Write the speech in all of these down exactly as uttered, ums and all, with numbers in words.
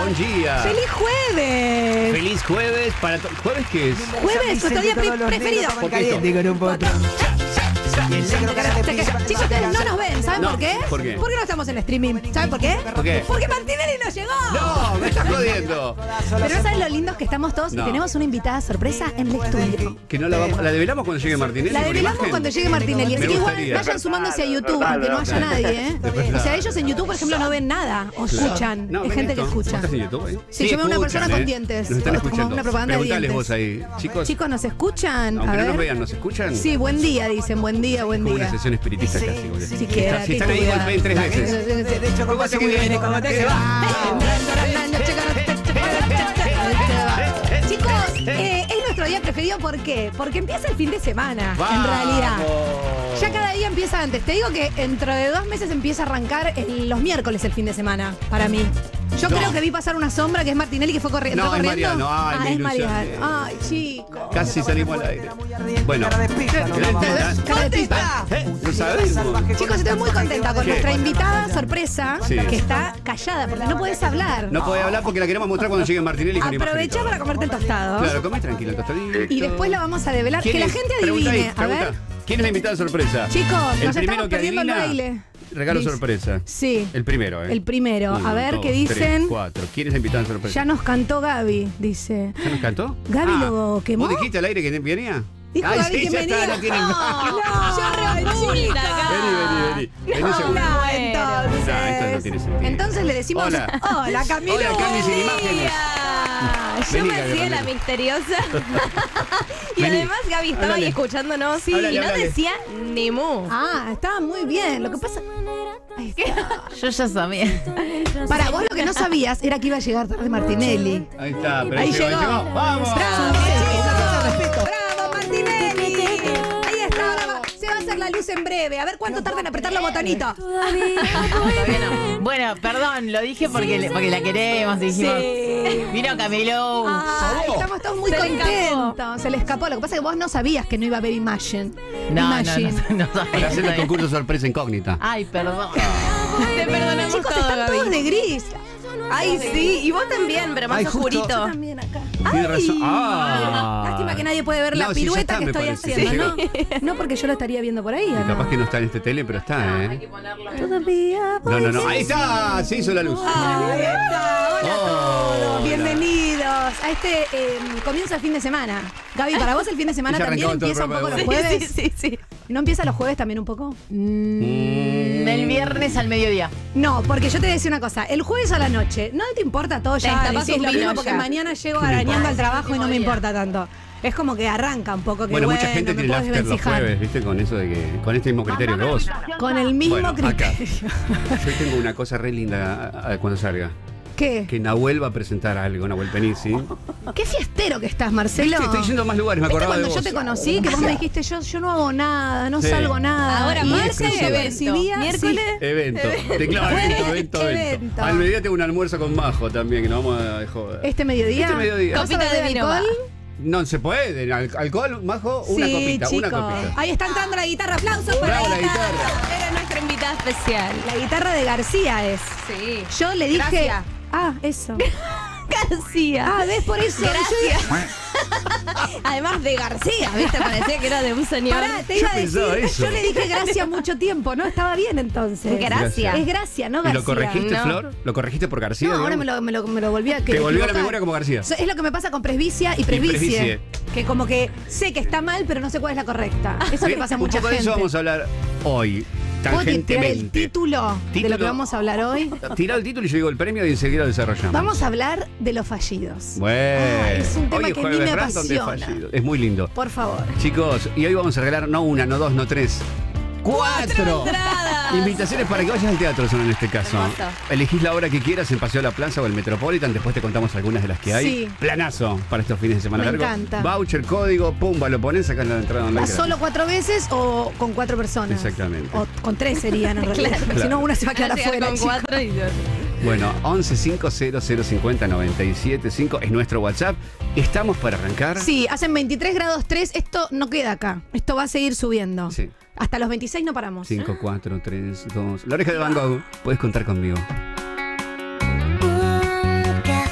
Buen día. ¡Feliz jueves! Feliz jueves. Para ¿Jueves qué es? Jueves, nuestro día pre preferido. Chicos, ustedes no nos ven, ¿saben No, por qué? ¿por qué? Porque no estamos en streaming. ¿Saben por qué? ¿Por qué? Porque Martinelli nos llegó. No, me estás jodiendo. Pero no saben lo lindos que estamos todos No. y tenemos una invitada sorpresa en el estudio. Que no la vamos, la develamos cuando llegue Martinelli. La por develamos imagen? cuando llegue Martinelli. Así Me que igual gustaría. vayan sumándose a YouTube, aunque no haya nadie, ¿eh? O sea, ellos en YouTube, por ejemplo, no ven nada o escuchan. No, Hay ven gente esto. que escucha. ¿Estás en YouTube, eh? Sí, yo veo una escuchan, persona con eh. dientes. Nos están Como escuchando. una propaganda de Preguntales dientes. vos ahí. Chicos, Chicos, ¿nos escuchan? aunque A no ver. nos vean, ¿nos escuchan? Sí, buen día, dicen. Buen día, buen Como una día. sesión espiritista casi, boludo. Si queda, Si están ahí, golpeen tres veces. De hecho, ¿cómo se viene? ¿Cómo te va? Chicos, eh, es nuestro día preferido. ¿Por qué? Porque empieza el fin de semana, en ¡Vamos! realidad. Ya cada día empieza antes. Te digo que dentro de dos meses empieza a arrancar el- los miércoles el fin de semana, para mí. Yo No. creo que vi pasar una sombra que es Martinelli que fue corri No, entró es corriendo. Mariano. Ay, ah, me es ilusioné. Mariano. Ay, chicos. Casi salimos al aire. Bueno, Cara de pizza, no vamos a ver. Cara de pizza. ¿Eh? ¿Lo sabemos? Chicos, estoy muy contenta con ¿Qué? nuestra invitada sorpresa, Sí. que está callada porque no puedes hablar. No podés hablar porque la queremos mostrar cuando llegue Martinelli con imagen y Aprovecha todo. para comerte el tostado. Claro, comés tranquilo el tostadito. Y después la vamos a develar. ¿Quién Que la es? gente Pregunta ahí, adivine. A ver. pregunta. ¿Quién es la invitada sorpresa? Chicos, el nos primero estamos que perdiendo el adivina, baile. regalo Dice- sorpresa. Sí. El primero, ¿eh? El primero. Uno, A ver dos, qué dicen. Tres, cuatro. ¿Quién es la invitada sorpresa? Ya nos cantó Gaby, dice. ¿Ya nos cantó? Gaby lo quemó. ¿Vos dijiste al aire que venía? Dijo Ay, Gaby sí, que ya venía. está, no tiene No, yo re chica. Vení, vení, vení. Vení un segundo. Hola, No, esto no entonces. tiene sentido. Entonces le decimos. Hola. Hola, Camilo. Hola, Cami, sin imágenes. Yo Vení, me Gaby, hacía la Ramírez. misteriosa. Y Vení. además Gaby estaba Háblale. ahí escuchándonos Sí, Háblale, y no háblale. decía ni mu. Ah, estaba muy bien. Lo que pasa. Ahí está. Yo ya sabía. Para vos lo que no sabías era que iba a llegar tarde Martinelli. Ahí está, pero Ahí llegó, llegó. ¡Vamos! ¡Bravo, chicos! ¡Bravo, Martinelli! Ahí está, bravo. Se va a hacer la luz en breve. A ver cuánto tarda en apretar los botonitos. Todavía no. Bueno, perdón, lo dije porque, le- porque la queremos. Dijimos, Sí. vino Camilo. Ay, estamos todos muy Se le contentos. Se le escapó. Lo que pasa es que vos no sabías que no iba a haber Imagine. No, no, Imagine. no, no, Para sabía. hacer el concurso sorpresa incógnita. Ay, perdón. Te perdonamos Chicos, todo, están todos Gaby. de gris. Ay, sí, y vos también, pero más Ay, justo. oscurito. Yo también acá. Tiene Ay. razón. Ah. Lástima que nadie puede ver la No, sí, ya pirueta está, que me estoy parece. haciendo, Sí. ¿no? No, porque yo lo estaría viendo por ahí, ¿o no? Capaz que no está en este tele, pero está, ¿eh? Todavía. No, no, no. Ahí está. Se hizo la luz. Ahí está. Hola a todos. Hola. Bienvenidos a este eh, comienzo el fin de semana. Gaby, para vos el fin de semana Ya también arrancó todo el empieza un poco programa los de jueves. Sí, sí, sí. ¿No empieza los jueves también un poco? Mm, el viernes al mediodía. No, porque yo te voy a decir una cosa. El jueves a la noche, no te importa todo ya. destapas decís un lo vino mismo porque ya. mañana llego ¿Qué me arañando importa? al trabajo y no me Día. importa tanto. Es como que arranca un poco que Bueno, bueno, mucha gente me tiene el puedo after los desvencijar. jueves, ¿viste? Con eso de que. Con este mismo criterio que vos. Con el mismo Bueno, acá. criterio. Yo tengo una cosa re linda a- a- cuando salga. ¿Qué? Que Nahuel va a presentar algo, Nahuel Penisi. Qué fiestero que estás, Marcelo. ¿Viste? Estoy yendo a más lugares, me ¿Viste acordaba de cuando vos. yo te conocí, que vos me dijiste, yo, yo no hago nada, no Sí. salgo nada? Ahora, Y miércoles, ese evento. recibía- Miércoles. sí. Evento. Te clavo, evento, evento, evento. Evento. Al mediodía tengo un almuerzo con Majo también, que nos vamos a joder. ¿Este mediodía? Este mediodía. ¿Vas a Copita de beber vino alcohol? No se puede. Al- alcohol, Majo, una Sí, copita, una chicos. copita. Ahí está entrando la guitarra. Aplausos para Bravo, la la guitarra. guitarra. Era nuestra invitada especial. La guitarra de García es. Sí. Yo le dije. Gracias. Ah, eso. García. Ah, ¿ves por eso? Gracias. Además de García, ¿viste? Parecía que era de un señor. Pará, te Yo iba a pensaba decir. eso. Yo le dije gracias mucho tiempo, ¿no? Estaba bien entonces. Gracias. Es gracia, no ¿Y García. lo corregiste, No. Flor? ¿Lo corregiste por García? No, ahora me digamos? lo, me, lo, me lo volví a que Te volvió a la equivocar. memoria como García. So- Es lo que me pasa con presbicia y presbicie. presbicie. Que como que sé que está mal, pero no sé cuál es la correcta. Eso Sí, le pasa a un mucha poco de gente. eso vamos a hablar hoy. ¿Puedo tirar el Tangentemente. título, de lo Título. que vamos a hablar hoy? Tira el título y yo digo el premio y enseguida lo desarrollamos. Vamos a hablar de los fallidos. Bueno, Ay, es un tema hoy es que a mí jueves me random de apasiona. fallido. Es muy lindo. Por favor. Chicos, y hoy vamos a regalar no una, no dos, no tres. ¡Cuatro! entradas! Invitaciones para que vayas al teatro son en este caso. Hermoso. Elegís la hora que quieras en Paseo La Plaza o el Metropolitan. Después te contamos algunas de las que hay. Sí. Planazo para estos fines de semana Me largo. encanta. Voucher, código, pumba, lo pones, sacas la entrada online. ¿A gratis. solo cuatro veces o con cuatro personas? Exactamente. O con tres serían en realidad. Claro. Porque si no, una se va a quedar Van a llegar afuera. con chicos. cuatro y dos. Bueno, once cinco cero cero cincuenta noventa y siete cinco es nuestro WhatsApp. Estamos para arrancar. Sí, hacen veintitrés grados tres. Esto no queda acá. Esto va a seguir subiendo. Sí. Hasta los veintiséis no paramos. cinco, cuatro, tres, dos. La oreja de Van Gogh. Puedes contar conmigo. Nunca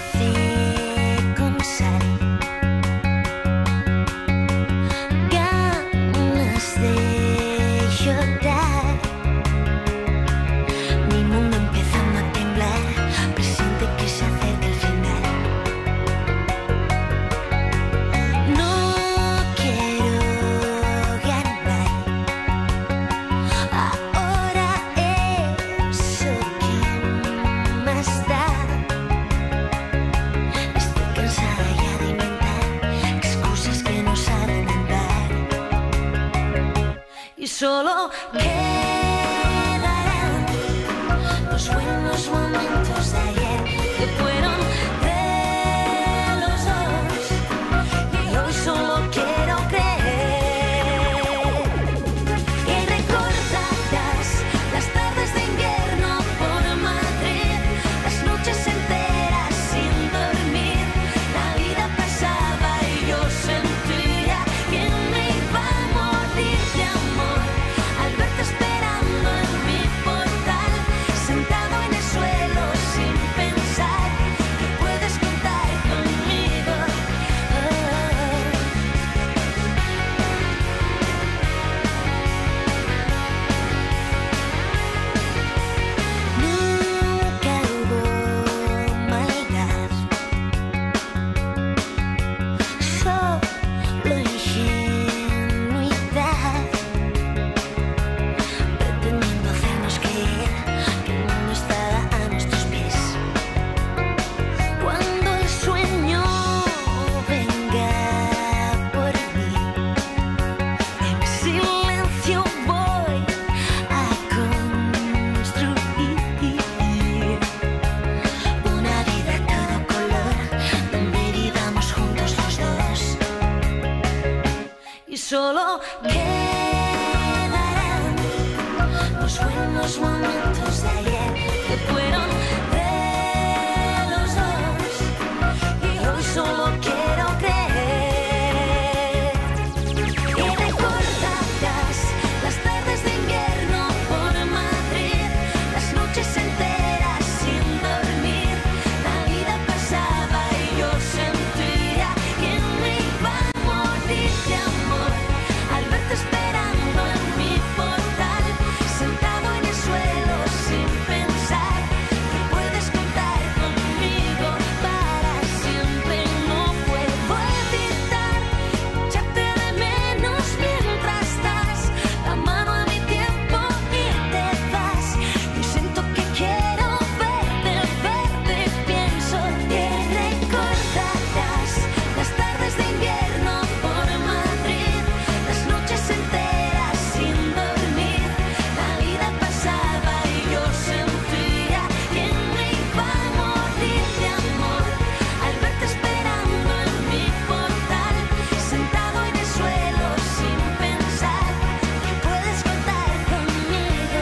solo quedarán los buenos momentos de ayer que fueron de los dos y hoy solo quiero creer. Y recordarás las tardes de invierno por Madrid, las noches enteras sin dormir. La vida pasaba y yo sentía que me iba a morir de amor al verte esperando en mi portal, sentado en el suelo sin pensar que puedes contar conmigo para siempre. No puedo evitar echarte de menos mientras das la mano a mi tiempo y te vas. Yo siento que quiero verte, verte, pienso que recordarás las tardes de invierno por Madrid, las noches enteras sin dormir. La vida pasaba y yo sentía que me iba a morir de amor al verte esperando en mi portal, sentado en el suelo sin pensar que puedes contar conmigo.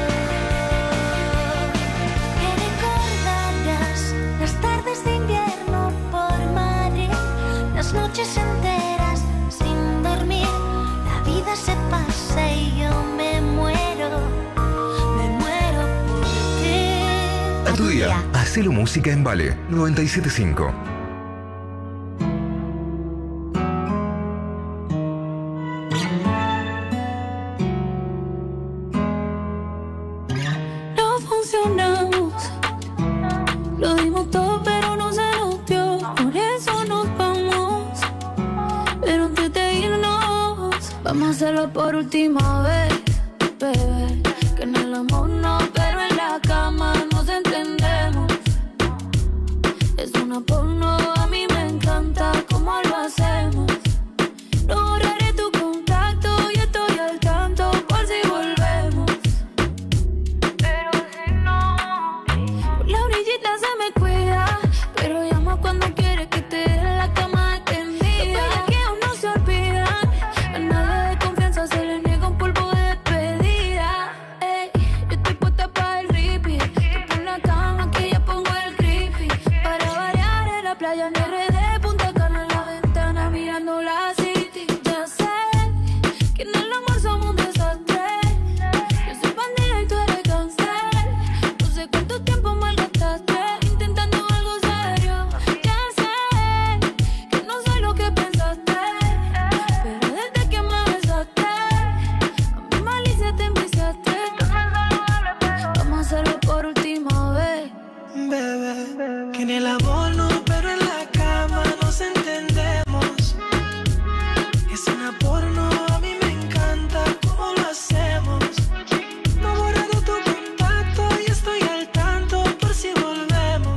Que recordarás las tardes de invierno por Madrid, las noches enteras sin dormir. La vida se pasa y yo me muero, me muero por ti. A tu día, hacelo música en Vale noventa y siete punto cinco. No funcionamos, lo dimos todo pero no se nos dio, por eso nos vamos. Pero antes de irnos, vamos a hacerlo por última vez, bebé. Que en el amor no, pero en la cama nos entendemos. Es una porno, a mí me encanta cómo lo hacemos. No borraré tu contacto y estoy al tanto por si volvemos. Pero si no, por la orillita se me cuida, pero llama cuando quieres que te dé la cama extendida. Los bellaqueos no se olvidan, a nadie de confianza se le niega un polvo de despedida. Ey, yo estoy puesta para el ripi, tú pon la cama que yo pongo el creepy. Para variar en la playa en R D, Punta Cana en la ventana mirando la city. Ya sé que en el amor somos un desastre. Yo soy bandera y tú eres cáncer. No sé cuánto tiempo malgastaste intentando algo serio. Ya sé que no soy lo que pensaste, pero desde que me besaste a mi malicia te enviciaste. Vamos a hacerlo por última vez, Bebé, que en el amor no, pero en la cama nos entendemos. Es una porno, a mí me encanta cómo lo hacemos. No he borrado tu contacto y estoy al tanto por si volvemos.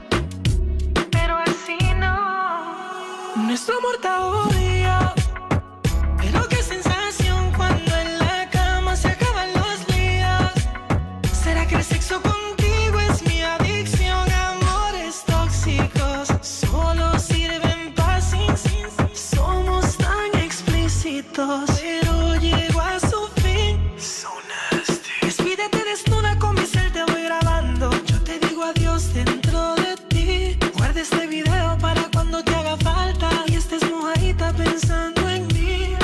Pero así no, nuestro amor está obvio. Pero qué sensación cuando en la cama se acaban los líos. ¿Será que el sexo contigo es mi adicción? Amores tóxicos solo sirven para sin, sin, sin. Somos tan explícitos, pero llego a su fin. So nasty. Despídete desnuda con mi cel, te voy grabando. Yo te digo adiós dentro de ti. Guarda este video para cuando te haga falta y estés mojadita pensando en mí.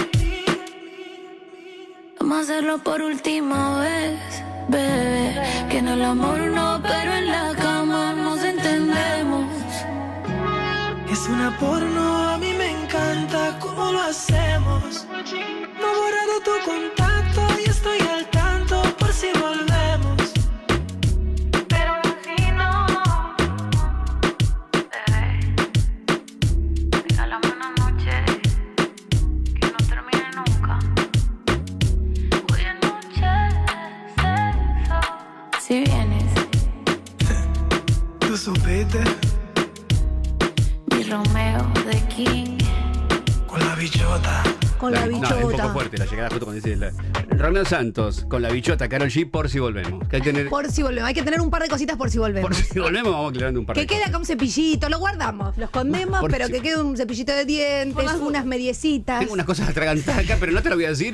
vamos a hacerlo por última vez, bebé. Que en el amor no, pero en la cama nos entendemos. Es una porno, a mí me encanta cómo lo hacemos. No he borrado tu contacto y estoy al tanto por si volvemos. Pero si no, bebé, regálame una noche que no termine nunca. Hoy es noche de sexo. Si vienes, ¿Tú supiste? mi Romeo de King. Con la bichota. Con la No, es un bichota. poco fuerte la llegada justo cuando dice la, Romeo Santos con la bichota Karol G, por si volvemos. Que hay que tener, Por si volvemos. Hay que tener un par de cositas por si volvemos. por si volvemos vamos aclarando un par Que de quede cosas. acá un cepillito, lo guardamos, lo escondemos, Por pero si- que quede un cepillito de dientes, unas mediecitas. Tengo unas cosas atragantadas acá, pero no te lo voy a decir.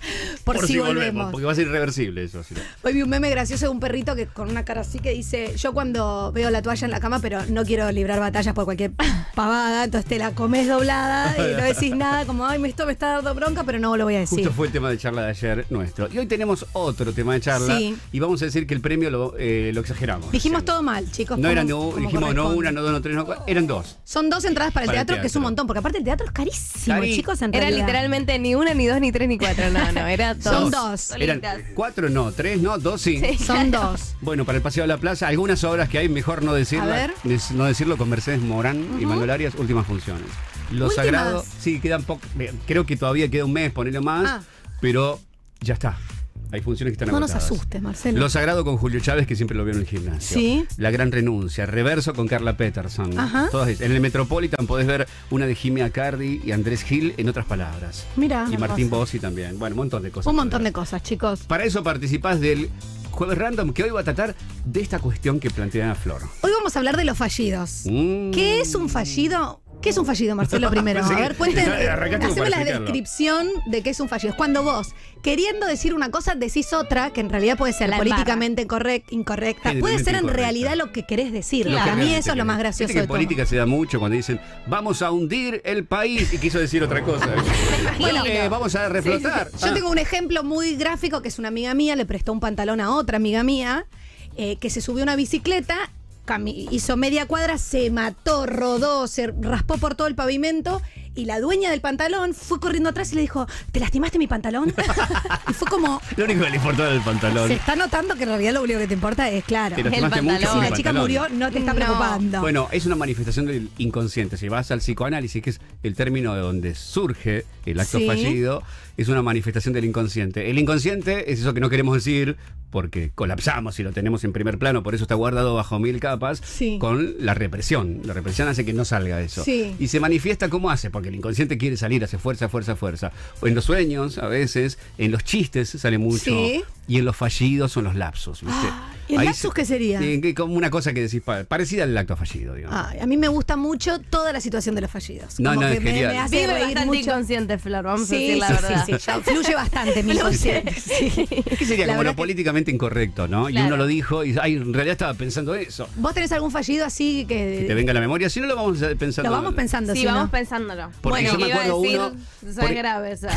Por si volvemos. Porque va a ser irreversible eso. Si no. Hoy vi un meme gracioso de un perrito que con una cara así que dice, yo cuando veo la toalla en la cama, pero no quiero librar batallas por cualquier pavada, entonces te la comes doblada y no decís nada, como, ay, esto me está dando bronca, pero no lo voy a decir. Justo fue el tema de charla de ayer nuestro. Y hoy tenemos otro tema de charla. Sí. Y vamos a decir que el premio lo, eh, lo exageramos. Dijimos recién. todo mal, chicos. No como- eran no, como dijimos no corresponde. una, no dos, no tres, no cuatro. Eran dos. Son dos entradas para el, Para el teatro, que es un teatro. montón, porque aparte el teatro es carísimo, Cari- chicos, en Era realidad. literalmente ni una, ni dos, ni tres, ni cuatro. No, no, era dos. Son dos. Eran Solitas. cuatro, no, tres, no, dos, sí. Sí. Son dos. Bueno, para el Paseo de la Plaza, algunas obras que hay, mejor no decirlas. A ver. des- No decirlo con Mercedes Morán y Manuel Arias, últimas funciones. Lo ¿Últimas? Sagrado, sí, quedan poco. Creo que todavía queda un mes, ponele más, Ah. pero ya está. Hay funciones que están No nos agotadas. asustes, Marcelo. Lo Sagrado con Julio Chávez, que siempre lo veo en el gimnasio. Sí. La Gran Renuncia. Reverso con Carla Peterson. Ajá. Todas esas. En el Metropolitan podés ver una de Jimmy Acardi y Andrés Gil, en otras palabras. Mira. Y Martín Bossi también. Bueno, un montón de cosas. Un montón de cosas, chicos. Para eso participás del Jueves Random, que hoy va a tratar de esta cuestión que plantea Flor. Hoy vamos a hablar de los fallidos. Mm. ¿Qué es un fallido? ¿Qué es un fallido, Marcelo, primero? Pensé A que- ver, cuenten, arrancaste como haceme para la explicarlo. descripción de qué es un fallido. Es cuando vos, queriendo decir una cosa, decís otra, que en realidad puede ser La políticamente correc- incorrecta. Puede Evidentemente ser en incorrecta. realidad lo que querés decir. Lo que A mí realmente eso es lo querés. más gracioso Viste que de en todo. política se da mucho cuando dicen vamos a hundir el país y quiso decir otra cosa. Bueno, eh, vamos a reflotar. Yo Ah. tengo un ejemplo muy gráfico que es una amiga mía, le prestó un pantalón a otra amiga mía, eh, que se subió a una bicicleta, cami- hizo media cuadra, se mató, rodó, se raspó por todo el pavimento y la dueña del pantalón fue corriendo atrás y le dijo, ¿te lastimaste mi pantalón? Y fue como, Lo único que le importó era el pantalón. se está notando que en realidad lo único que te importa es, claro, Te si lastimaste el mucho pantalón. con la el chica pantalón. murió no te está No. preocupando. Bueno, es una manifestación del inconsciente. Si vas al psicoanálisis, que es el término de donde surge el acto Sí. fallido, es una manifestación del inconsciente. El inconsciente es eso que no queremos decir porque colapsamos y lo tenemos en primer plano, por eso está guardado bajo mil capas, Sí. con la represión. La represión hace que no salga eso. Sí. Y se manifiesta cómo hace, porque el inconsciente quiere salir, hace fuerza, fuerza, fuerza. O en los sueños, a veces, en los chistes sale mucho, Sí. y en los fallidos son los lapsos, ¿viste? Ah, ¿y el Ahí lapsus se- qué sería? eh, que como una cosa que decís, pa- parecida al acto fallido, digamos. Ay, a mí me gusta mucho toda la situación de los fallidos. No, Como no, que es me, genial. me hace Vive reír bastante mucho. inconsciente, Flor, vamos a Sí, decir la sí, verdad. sí, sí, ya fluye bastante mi inconsciente. Sí. ¿Qué sería La como verdad lo que- políticamente incorrecto, ¿no? Y Claro. uno lo dijo y ay, en realidad estaba pensando eso. ¿Vos tenés algún fallido así que, Que te venga a la memoria, si no lo vamos a- pensando. lo vamos pensando? Sí, si no? vamos pensándolo. Porque bueno, yo me que iba a acuerdo decir, uno- soy por- grave, o sea.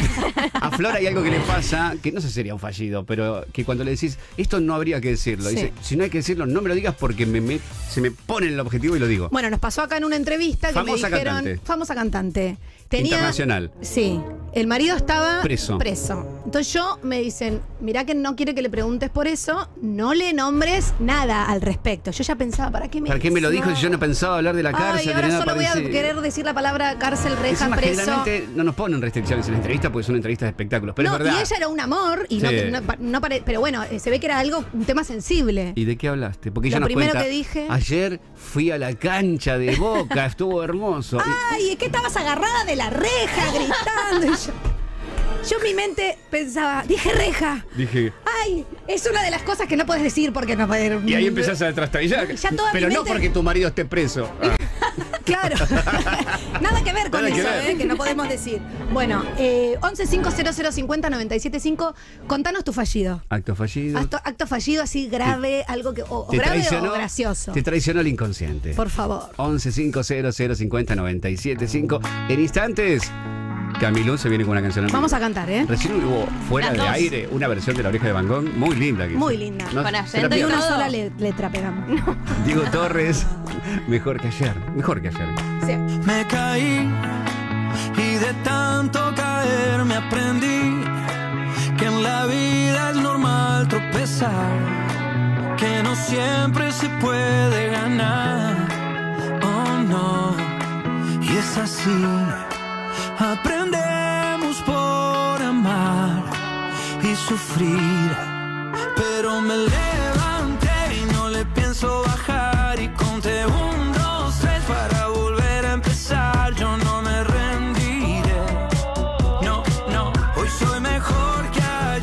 A Flor hay algo que le pasa, que no sé si sería un fallido, pero que cuando le decís, esto no habría que decirlo. Sí. Dice, si no hay que decirlo, no me lo digas porque me, me- se me pone en el objetivo y lo digo. Bueno, nos pasó acá en una entrevista que Famosa me dijeron. cantante. Famosa cantante. Tenía, Internacional. Sí. El marido estaba Preso. preso. Entonces yo me dicen, mirá que no quiere que le preguntes por eso, no le nombres nada al respecto. Yo ya pensaba, ¿para qué me ¿Para qué me lo dice? dijo si yo no pensaba hablar de la cárcel? Ay, de ahora nada solo voy a parecido? querer decir la palabra cárcel, reja, Encima, preso. generalmente no nos ponen restricciones en la entrevista porque son entrevistas de espectáculos, pero No, es verdad. y ella era un amor, y no, Sí. no, no pare- pero bueno, eh, se ve que era algo, un tema sensible. ¿Y de qué hablaste? Porque Lo ella nos primero cuenta, que dije- ayer fui a la cancha de Boca, estuvo hermoso. Y- Ay, ¿es que estabas agarrada de la reja gritando? Y yo, yo en mi mente pensaba, dije reja. Dije, Ay, es una de las cosas que no puedes decir porque no puedes. y ahí empezás a trastabillar. Ya toda mi Pero no mente- porque tu marido esté preso. Ah, Claro. Nada que ver con Nada que eso, ver. ¿eh? Que no podemos decir. Bueno, eh, once cinco cero cero cincuenta noventa y siete cinco, contanos tu fallido. acto fallido. Acto, acto fallido así grave, algo que. O, o Te grave traicionó, o gracioso. Te traicionó el inconsciente. Por favor. once cinco cero cero cincuenta noventa y siete cinco. En instantes, Camilón se viene con una canción. en vivo. Vamos a cantar, ¿eh? Recién hubo fuera Las de dos. aire una versión de La Oreja de Van Gogh muy linda. que Muy hizo. linda. No, Con se la acento y Y pierdan. una todo. sola le- letra pegamos. Diego Torres, mejor que ayer. Mejor que ayer. Sí. Me caí y de tanto caer me aprendí que en la vida es normal tropezar, que no siempre se puede ganar. Oh no, y es así. Aprendemos por amar y sufrir, pero me levanté y no le pienso bajar y conté un, dos, tres para volver a empezar. Yo no me rendiré, no, no, hoy soy mejor que ayer.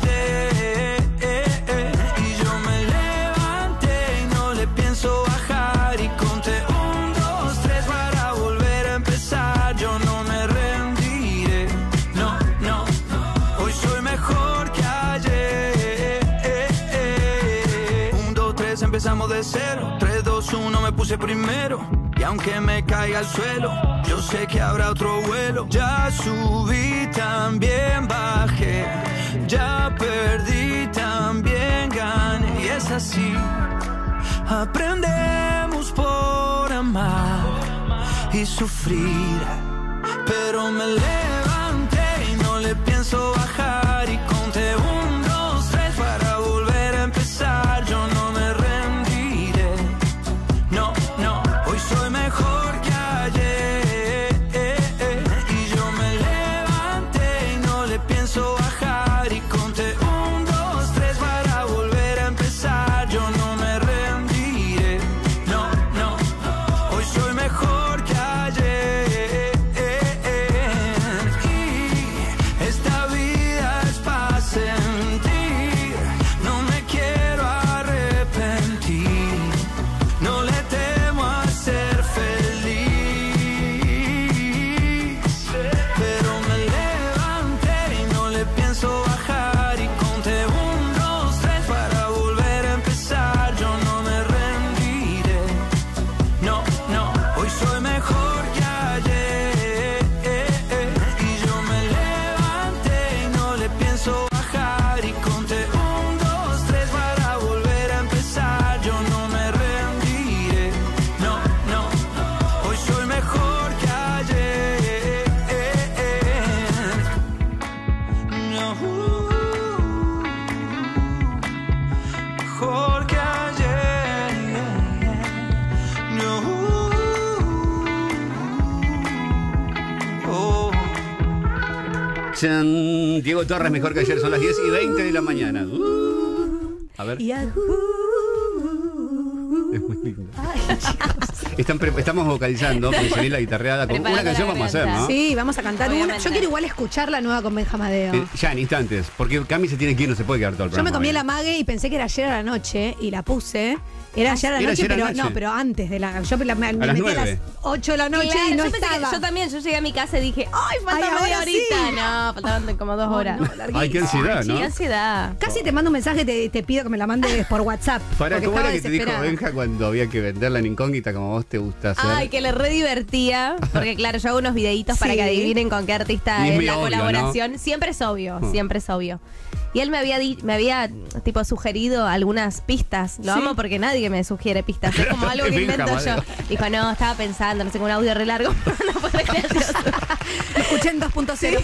de cero. Tres, dos, uno, me puse primero. Y aunque me caiga al suelo, yo sé que habrá otro vuelo. Ya subí, también bajé. Ya perdí, también gané. Y es así. Aprendemos por amar y sufrir. Pero me levanté y no le pienso bajar. Y conté un, dos, tres para volver a empezar. Yo no me rendiré. No, no, hoy soy mejor que ayer. Y yo me levanté y no le pienso bajar. Y conté un, dos, tres para volver a empezar. Yo no me rendiré. No, no, hoy soy mejor que ayer. Y esta vida es para sentir. No me quiero arrepentir. No le temo a ser feliz. Pero me levanté y no le pienso bajar. Y conté un, dos, tres para volver a empezar. Yo no me rendiré. No, no, hoy soy mejor que ayer. Y yo me levanté y no le pienso bajar. Y conté un, dos, tres para volver a empezar. Yo no me rendiré. No, no, hoy soy mejor que ayer. No, mejor que ayer. No, oh. Chan. Diego Torres, mejor que ayer, son las diez y veinte de la mañana. Uh. A ver. Y a- Es muy lindo. Están pre- estamos vocalizando, porque salir la guitarreada. Con una Preparando canción la vamos a hacer, garganta. ¿no? Sí, vamos a cantar una. Obviamente. Yo quiero igual escuchar la nueva con Benjamadeo. Eh, ya en instantes, porque Cami se tiene que ir, no se puede quedar todo el Yo me programa comí hoy. la mague y pensé que era ayer a la noche y la puse. Era ayer a la ¿Era noche, ayer a la pero noche? no, pero antes de la. Yo la- me, me las metí a nueve. las ocho de la noche Claro, y no yo, pensé que- estaba. yo también, yo llegué a mi casa y dije, ¡ay, falta Ay, media ahora horita! sí. No, faltaban como dos horas. No, larguísimo. Ay, qué ansiedad, Sí, ¿no? ansiedad. Casi te mando un mensaje y te, te pido que me la mandes por WhatsApp. Para, porque ¿cómo estaba era que te dijo desesperada. Benja cuando había que venderla en incógnita como vos te gusta hacer? Ay, que le re divertía. Porque claro, yo hago unos videitos para Sí. que adivinen con qué artista Y es es muy la obvio, colaboración. Siempre es obvio, Oh. siempre es obvio. Y él me había di- me había tipo sugerido algunas pistas. Lo Sí. amo porque nadie me sugiere pistas. Es como algo que Benja invento yo. Amadeo. Dijo, no, estaba pensando, no sé, con un audio re largo. No puedo creer eso. Lo escuché en dos punto cero.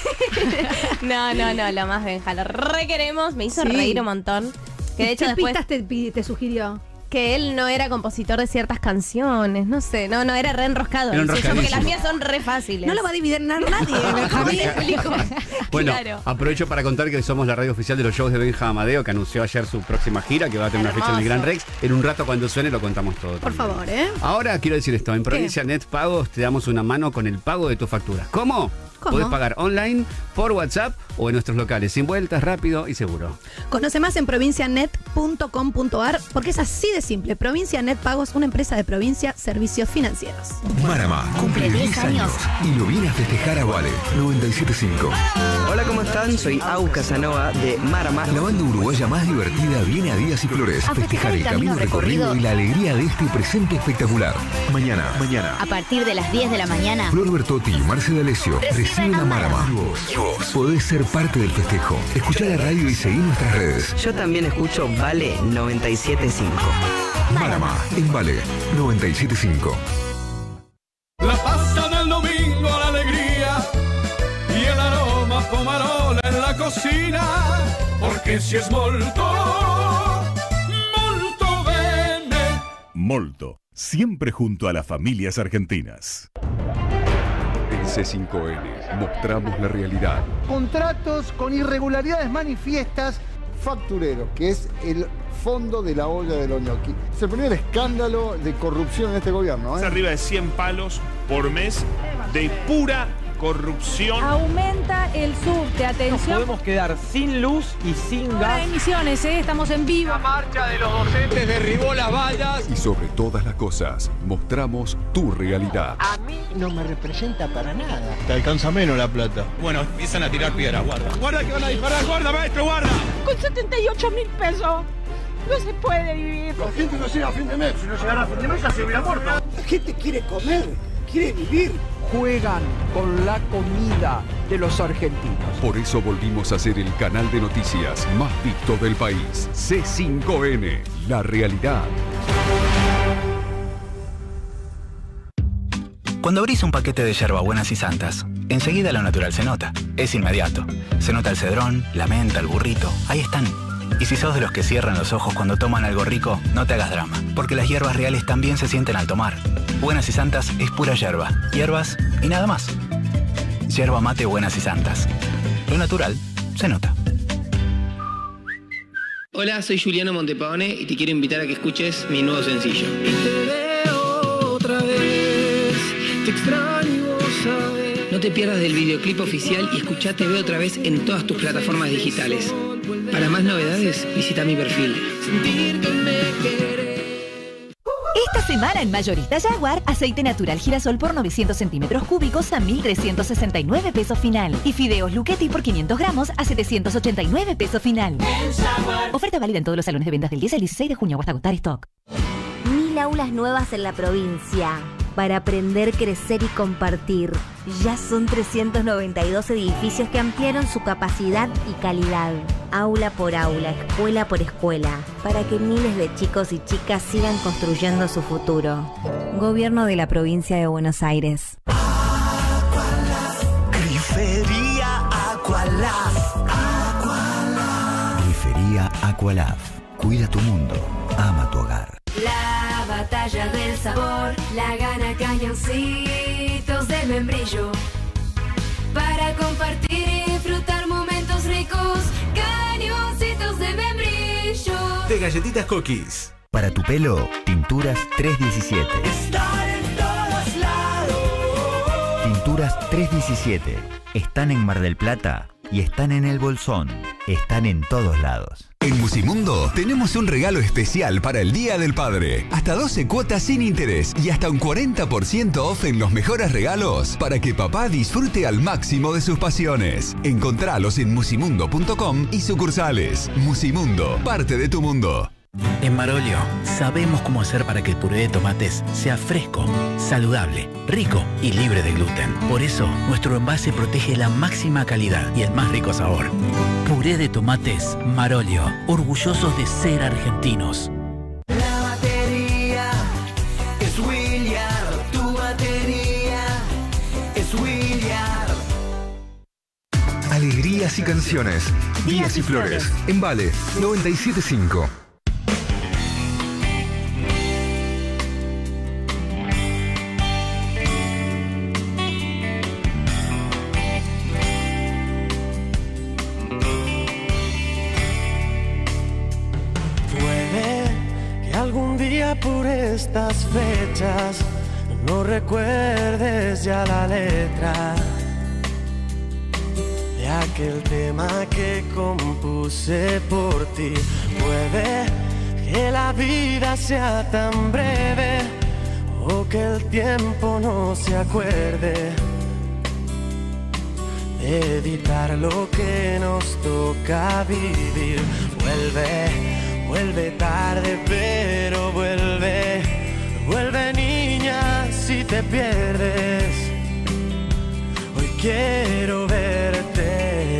No, no, no, lo más Benja. Lo re queremos. Me hizo Sí. reír un montón. Que de hecho ¿Qué después pistas te, pi- te sugirió? que él no era compositor de ciertas canciones. No sé, no, no, era re enroscado. Era el suyo, porque enroscadísimo. las mías son re fáciles. No lo va a dividir nadie, Benjamín. Bueno, Claro. aprovecho para contar que somos la radio oficial de los shows de Benja Amadeo, que anunció ayer su próxima gira, que va a tener una fecha en el Gran Rex. En un rato, cuando suene, lo contamos todo. Por también. favor, ¿eh? Ahora quiero decir esto, en Provincia Net Pagos te damos una mano con el pago de tus facturas. ¿Cómo? ¿Cómo? Podés pagar online, por WhatsApp o en nuestros locales, sin vueltas, rápido y seguro. Conoce más en provincianet punto com punto ar porque es así de simple. Provincia Net Pagos, una empresa de provincia, servicios financieros. Marama cumple diez años y lo viene a festejar a Vale noventa y siete punto cinco. Hola, ¿cómo están? Soy Au Casanova de Marama. La banda uruguaya más divertida viene a Díaz y Flores a festejar el camino recorrido y la alegría de este presente espectacular. Mañana, mañana. A partir de las diez de la mañana. Flor Bertotti y Marce D'Alessio reciben a Marama. Y vos, y vos podés ser parte del festejo. Escuchá la radio y seguí nuestras redes. Yo también escucho Vale noventa y siete punto cinco. Marama en Vale noventa y siete punto cinco. La pasta del domingo, la alegría y el aroma pomarola en la cocina, porque si es molto, molto bene. Molto, siempre junto a las familias argentinas. En C cinco N mostramos la realidad. Contratos con irregularidades manifiestas factureros, que es el fondo de la olla de los ñoqui. Es el primer escándalo de corrupción en este gobierno, Es ¿eh? arriba de cien palos por mes de pura corrupción. Aumenta el subte, atención. Podemos quedar sin luz y sin Para emisiones, ¿eh? Estamos en vivo. La marcha de los docentes derribó las vallas. Y sobre todas las cosas, mostramos tu realidad. A mí no me representa para nada. Te alcanza menos la plata. Bueno, empiezan a tirar piedra, guarda. Guarda que van a disparar, guarda, maestro, guarda. Con setenta y ocho mil pesos. No se puede vivir. La gente no llega a fin de mes. Si no llegara a fin de mes ya se hubiera muerto. La gente quiere comer, quiere vivir. Juegan con la comida de los argentinos. Por eso volvimos a ser el canal de noticias más visto del país. C cinco N, la realidad. Cuando abrís un paquete de yerbabuenas y santas, enseguida lo natural se nota. Es inmediato. Se nota el cedrón, la menta, el burrito. Ahí están. Y si sos de los que cierran los ojos cuando toman algo rico, no te hagas drama, porque las hierbas reales también se sienten al tomar. Buenas y Santas es pura yerba, hierbas y nada más. Yerba mate Buenas y Santas. Lo natural se nota. Hola, soy Juliano Montepaone y te quiero invitar a que escuches mi nuevo sencillo. Te veo otra vez, te extraño saber. No te pierdas del videoclip oficial y escuchá Te Veo Otra Vez en todas tus plataformas digitales. Para más novedades, visita mi perfil. Sentir que me querés. Esta semana en Mayorista Jaguar, aceite natural girasol por novecientos centímetros cúbicos a mil trescientos sesenta y nueve pesos final. Y fideos Luchetti por quinientos gramos a setecientos ochenta y nueve pesos final. Oferta válida en todos los salones de ventas del diez al dieciséis de junio o hasta agotar stock. Mil aulas nuevas en la provincia. Para aprender, crecer y compartir. Ya son trescientos noventa y dos edificios que ampliaron su capacidad y calidad. Aula por aula, escuela por escuela. Para que miles de chicos y chicas sigan construyendo su futuro. Gobierno de la provincia de Buenos Aires. Grifería Aqualaf. Aqualaf. Grifería Aqualaf. Cuida tu mundo. Ama tu hogar. La batalla del sabor la gana Cañoncitos de Membrillo. Para compartir y disfrutar momentos ricos, Cañoncitos de Membrillo. De galletitas cookies. Para tu pelo, Tinturas trescientos diecisiete. Estar en todos lados. Tinturas trescientos diecisiete. Están en Mar del Plata y están en El Bolsón. Están en todos lados. En Musimundo tenemos un regalo especial para el Día del Padre. Hasta doce cuotas sin interés y hasta un cuarenta por ciento off en los mejores regalos para que papá disfrute al máximo de sus pasiones. Encontralos en musimundo punto com y sucursales. Musimundo, parte de tu mundo. En Marolio sabemos cómo hacer para que el puré de tomates sea fresco, saludable, rico y libre de gluten. Por eso, nuestro envase protege la máxima calidad y el más rico sabor. Puré de tomates Marolio, orgullosos de ser argentinos. La batería es William, tu batería es William. Alegrías y canciones, días y flores. En Vale noventa y siete punto cinco. Por estas fechas no recuerdes ya la letra de aquel tema que compuse por ti. Puede que la vida sea tan breve o que el tiempo no se acuerde de evitar lo que nos toca vivir. Vuelve. Vuelve tarde, pero vuelve, vuelve niña si te pierdes. Hoy quiero verte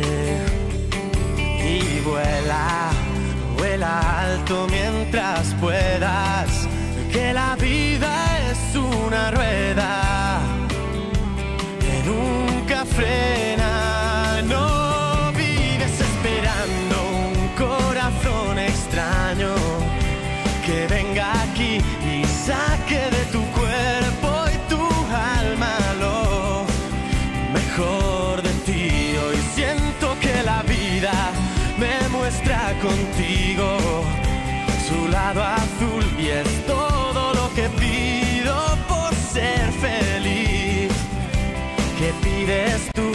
y vuela, vuela alto mientras puedas, que la vida es una rueda que nunca frena. No vives esperando un corazón extraño que venga aquí y saque de tu cuerpo y tu alma lo mejor de ti. Hoy siento que la vida me muestra contigo su lado azul y es todo lo que pido por ser feliz. ¿Qué pides tú?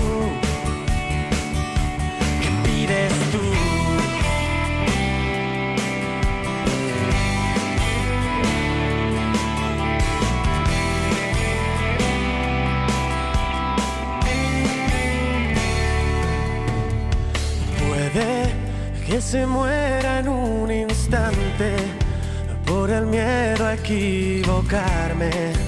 ¿Qué pides tú? Que se muera en un instante instante por el miedo a equivocarme.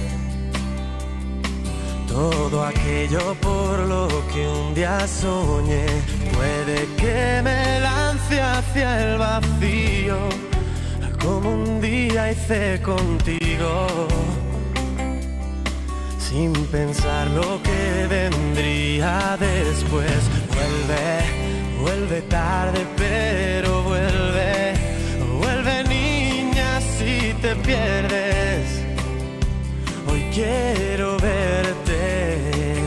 Todo aquello por lo que un día soñé puede que me lance hacia el vacío, como un día hice contigo, sin pensar lo que vendría después. Vuelve, vuelve tarde, pero vuelve, vuelve niña si te pierdes. Hoy quiero verte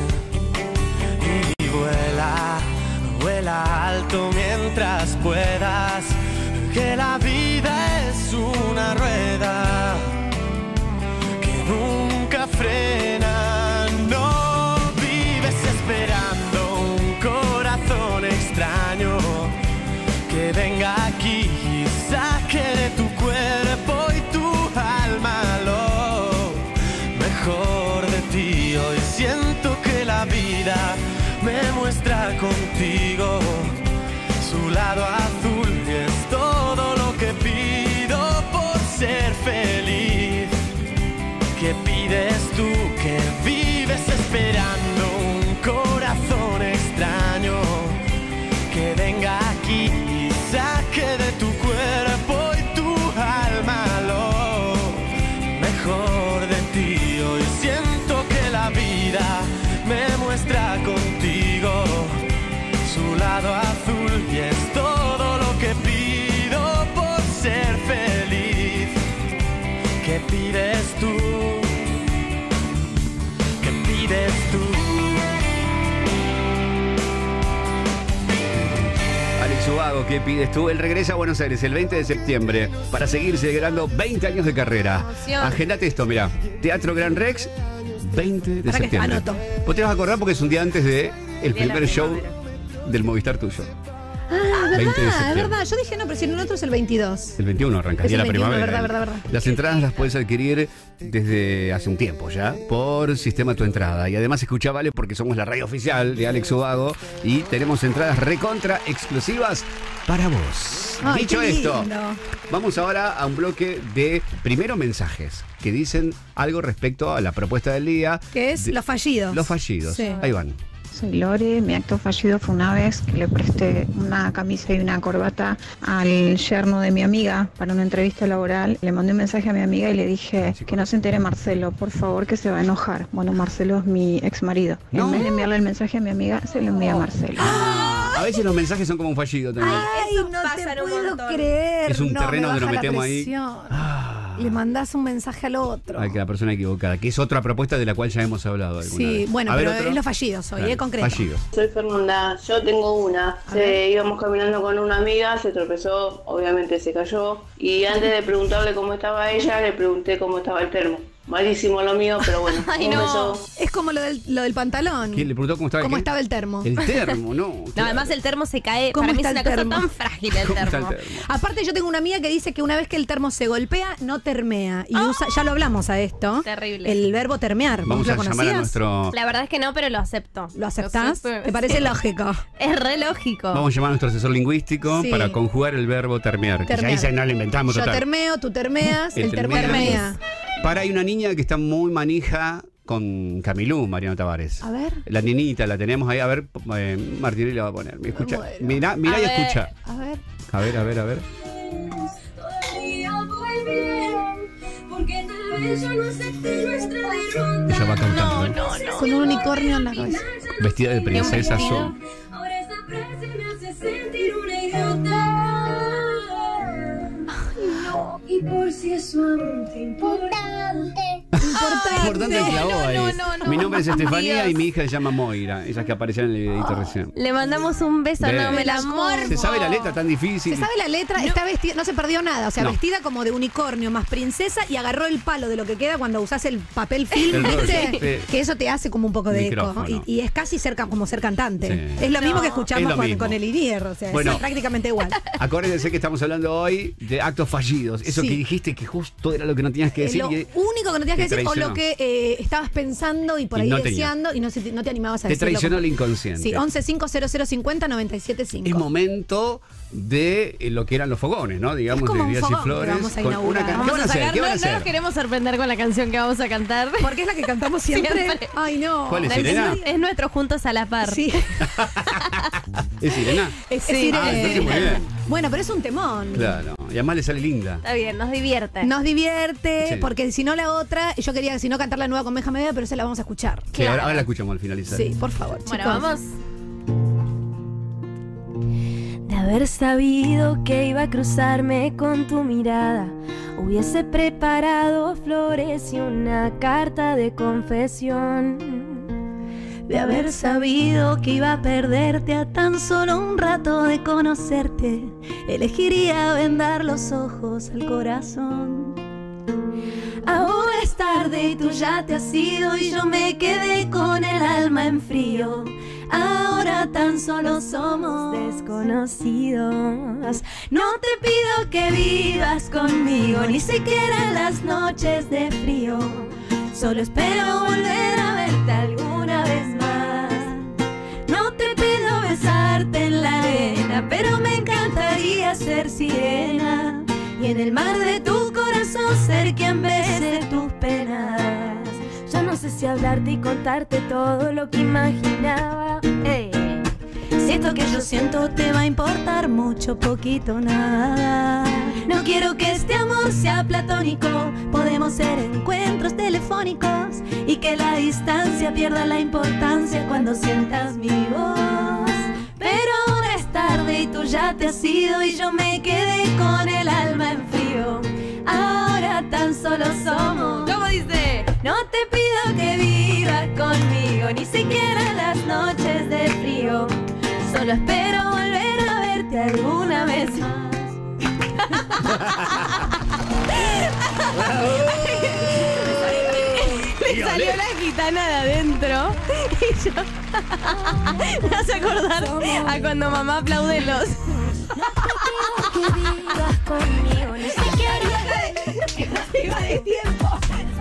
y vuela, vuela alto mientras puedas, que la vida es una rueda que nunca frena. No vives esperando un corazón extraño que venga aquí y saque de tu cuerpo y tu alma lo mejor de ti. Hoy siento que la vida me muestra contigo su lado azul y es todo lo que pido por ser feliz. ¿Qué pides tú? Que vives esperando un corazón extraño que venga aquí y saque de tu cuerpo y tu alma lo mejor de ti. Hoy siento que la vida me muestra contigo su lado azul y es todo lo que pido por ser feliz. ¿Qué pides tú? ¿Qué pides tú? Alex Ubago, ¿qué pides tú? Él regresa a Buenos Aires el veinte de septiembre para seguir celebrando veinte años de carrera. Emoción. Agendate esto, mira. Teatro Gran Rex, veinte de Para que septiembre. anoto. Vos te vas a acordar porque es un día antes de el Bien, primer la show primavera. del Movistar tuyo. Ah, veinte de verdad, es septiembre. verdad. Yo dije no, pero si en el otro es el veintidós. El veintiuno arrancaría Es el la veintiuno, primavera. verdad, verdad, verdad. Las entradas las puedes adquirir desde hace un tiempo ya por Sistema Tu Entrada. Y además escucha Vale porque somos la radio oficial de Alex Ubago y tenemos entradas recontra exclusivas para vos. Ay, Dicho qué esto, lindo. vamos ahora a un bloque de primero mensajes que dicen algo respecto a la propuesta del día. Que es de- los fallidos. Los fallidos. Sí. Ahí van. Soy Lore, mi acto fallido fue una vez que le presté una camisa y una corbata al yerno de mi amiga para una entrevista laboral. Le mandé un mensaje a mi amiga y le dije que no se entere Marcelo, por favor, que se va a enojar. Bueno, Marcelo es mi ex marido. No. En vez de enviarle el mensaje a mi amiga, se lo envía a Marcelo. A veces los mensajes son como un fallido también. Ay, Eso no pasa te un puedo montón. creer. Es un No, terreno me donde nos baja la metemos ahí. presión. Le mandás un mensaje al otro. Ay, que la persona equivocada, que es otra propuesta de la cual ya hemos hablado alguna Sí, vez. bueno, A ver, pero otro. es los fallidos hoy, Claro, ¿eh? Concreto. fallidos. Soy Fernanda, yo tengo una. Se, íbamos caminando con una amiga, se tropezó, obviamente se cayó. Y antes de preguntarle cómo estaba ella, le pregunté cómo estaba el termo. Malísimo lo mío, pero bueno. Ay, un no. beso. Es como lo del, lo del pantalón. ¿Quién le preguntó cómo estaba el ¿Cómo qué? estaba el termo? El termo, no. No, además el termo se cae. ¿Cómo Para mí es está una el cosa termo? tan frágil el ¿Cómo está termo. el termo? Aparte, yo tengo una amiga que dice que una vez que el termo se golpea, no termea. Y usa, ya lo hablamos a esto. Terrible. El verbo termear. ¿Vos Vamos lo a llamar a conocías? nuestro. La verdad es que no, pero lo acepto. ¿Lo aceptás? súper- ¿Te parece sí. lógico? Es re lógico. Vamos a llamar a nuestro asesor lingüístico Sí. para conjugar el verbo termear. Que ya Termear. ahí se- no lo inventamos Yo total. termeo, tú termeas, el, termo termea. termea. Para, hay una niña que está muy manija con Camilú, Mariano Tavares. A ver. La niñita la tenemos ahí. A ver, eh, Martinelli la va a poner. Me escucha. muero. Mira, mira A y ver. escucha. A ver. A ver, a ver, a ver. Ella va cantando. ¿eh? Con un unicornio en la cabeza. Vestida de princesa vestido? azul. Y por si eso aún te importa. Importante el clavo ahí. no, no, no. Mi nombre es Estefanía Dios. y mi hija se llama Moira. Esas que aparecieron en el videito recién. Le mandamos un beso Ve. enorme, el amor. ¿Se sabe la letra tan difícil? Se sabe la letra, está vestida, no se perdió nada, o sea, No. vestida como de unicornio más princesa y agarró el palo de lo que queda cuando usás el papel film, El rollo, ¿viste? sí. Que eso te hace como un poco de Micrófono. eco. Y, y es casi cerca, como ser cantante. Sí. Es lo mismo No. que Es escuchamos lo con, mismo. con el Inier, o sea, Bueno. es prácticamente igual. Acuérdense que estamos hablando hoy de actos fallidos. Eso Sí. que dijiste que justo era lo que no tenías que Es decir. lo y- único que no tenías que Te decir o traicionó. lo que eh, estabas pensando y por Y ahí no tenía. deseando y no, se- no te animabas a Te decirlo. traicionó el inconsciente. Sí, once cinco cero cero cincuenta noventa y siete cinco. Es momento de eh, lo que eran los fogones, ¿no? Digamos, Es como de un Días y fogón que Flores. vamos a con inaugurar. una can- ¿Qué Vamos van a a hacer? sacar, ¿Qué van a no, no nos hacer? queremos sorprender con la canción que vamos a cantar. Porque es la que cantamos siempre. Siempre. Ay, no. ¿Cuál es, Es, Sirena? es nuestro Juntos a la Par. Sí. ¿Es Sirena? Es Sí. Sirena. Ah, entonces muy bien. Bueno, pero es un temón. Claro. Y además le sale linda. Está bien, nos divierte. Nos divierte, Sí. porque si no la otra, yo quería si no cantar la nueva con Benja Medea, pero esa la vamos a escuchar. Sí, ahora, ahora la escuchamos al finalizar. Sí, por favor, Bueno, chicos. vamos. De haber sabido que iba a cruzarme con tu mirada, hubiese preparado flores y una carta de confesión. De haber sabido que iba a perderte a tan solo un rato de conocerte, elegiría vendar los ojos al corazón. Ahora es tarde y tú ya te has ido y yo me quedé con el alma en frío. Ahora tan solo somos desconocidos. No te pido que vivas conmigo, ni siquiera en las noches de frío. Solo espero volver a verte alguna vez más. No te pido besarte en la arena, pero me encantaría ser sirena y en el mar de tu corazón ser quien bese tus penas. Ya no sé si hablarte y contarte todo lo que imaginaba. Ey. Si esto que yo siento te va a importar mucho, poquito, nada. No quiero que este amor sea platónico. Podemos ser encuentros telefónicos y que la distancia pierda la importancia cuando sientas mi voz. Pero ahora es tarde y tú ya te has ido y yo me quedé con el alma en frío. Ahora tan solo somos. ¿Cómo dice? No te pido que vivas conmigo, ni siquiera en las noches de frío. Solo espero volver a verte alguna vez más. Me salió la gitana de adentro y yo me hace acordar a cuando mamá aplaude los. Que vivas conmigo, ni siquiera iba de tiempo.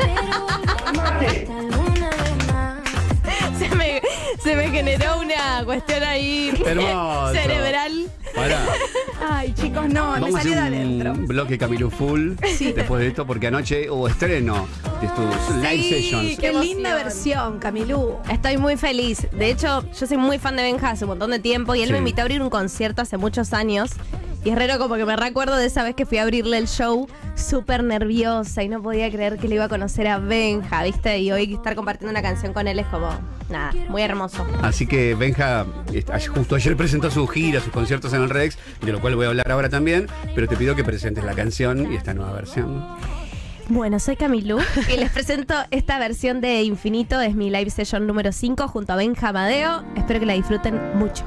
Alguna vez más. Se me, se me generó una cuestión ahí Hermoso. cerebral. Pará. Ay, chicos, no, me Vamos a salió de hacer adentro. un bloque Camilo Full después de esto, porque anoche hubo estreno de tus live Sí, sessions. qué linda versión, Camilú. Estoy muy feliz. De hecho, yo soy muy fan de Benja hace un montón de tiempo y él Sí. me invitó a abrir un concierto hace muchos años. Y es raro como que me recuerdo de esa vez que fui a abrirle el show súper nerviosa y no podía creer que le iba a conocer a Benja, ¿viste? Y hoy estar compartiendo una canción con él es como, nada, muy hermoso. Así que Benja, est- justo ayer presentó su gira, sus conciertos en el Rex, de lo cual voy a hablar ahora también, pero te pido que presentes la canción y esta nueva versión. Bueno, soy Camilú y les presento esta versión de Infinito. Es mi live session número cinco junto a Benja Amadeo. Espero que la disfruten mucho.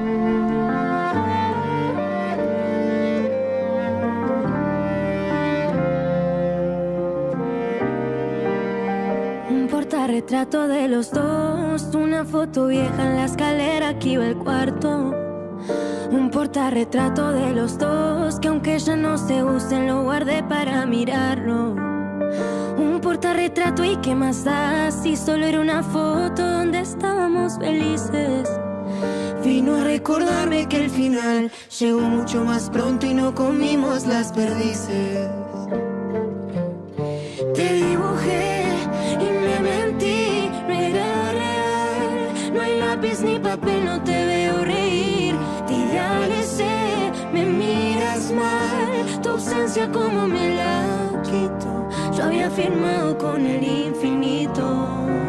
Un portarretrato de los dos, una foto vieja en la escalera que iba al cuarto. Un portarretrato de los dos, que aunque ya no se usen lo guardé para mirarlo. Un portarretrato y qué más da si solo era una foto donde estábamos felices. Vino a recordarme que el final llegó mucho más pronto y no comimos las perdices. Te dibujé y me mentí, no era real. No hay lápiz ni papel, no te veo reír. Te idealicé, me miras mal. Tu ausencia como me la quito. Yo había firmado con el infinito.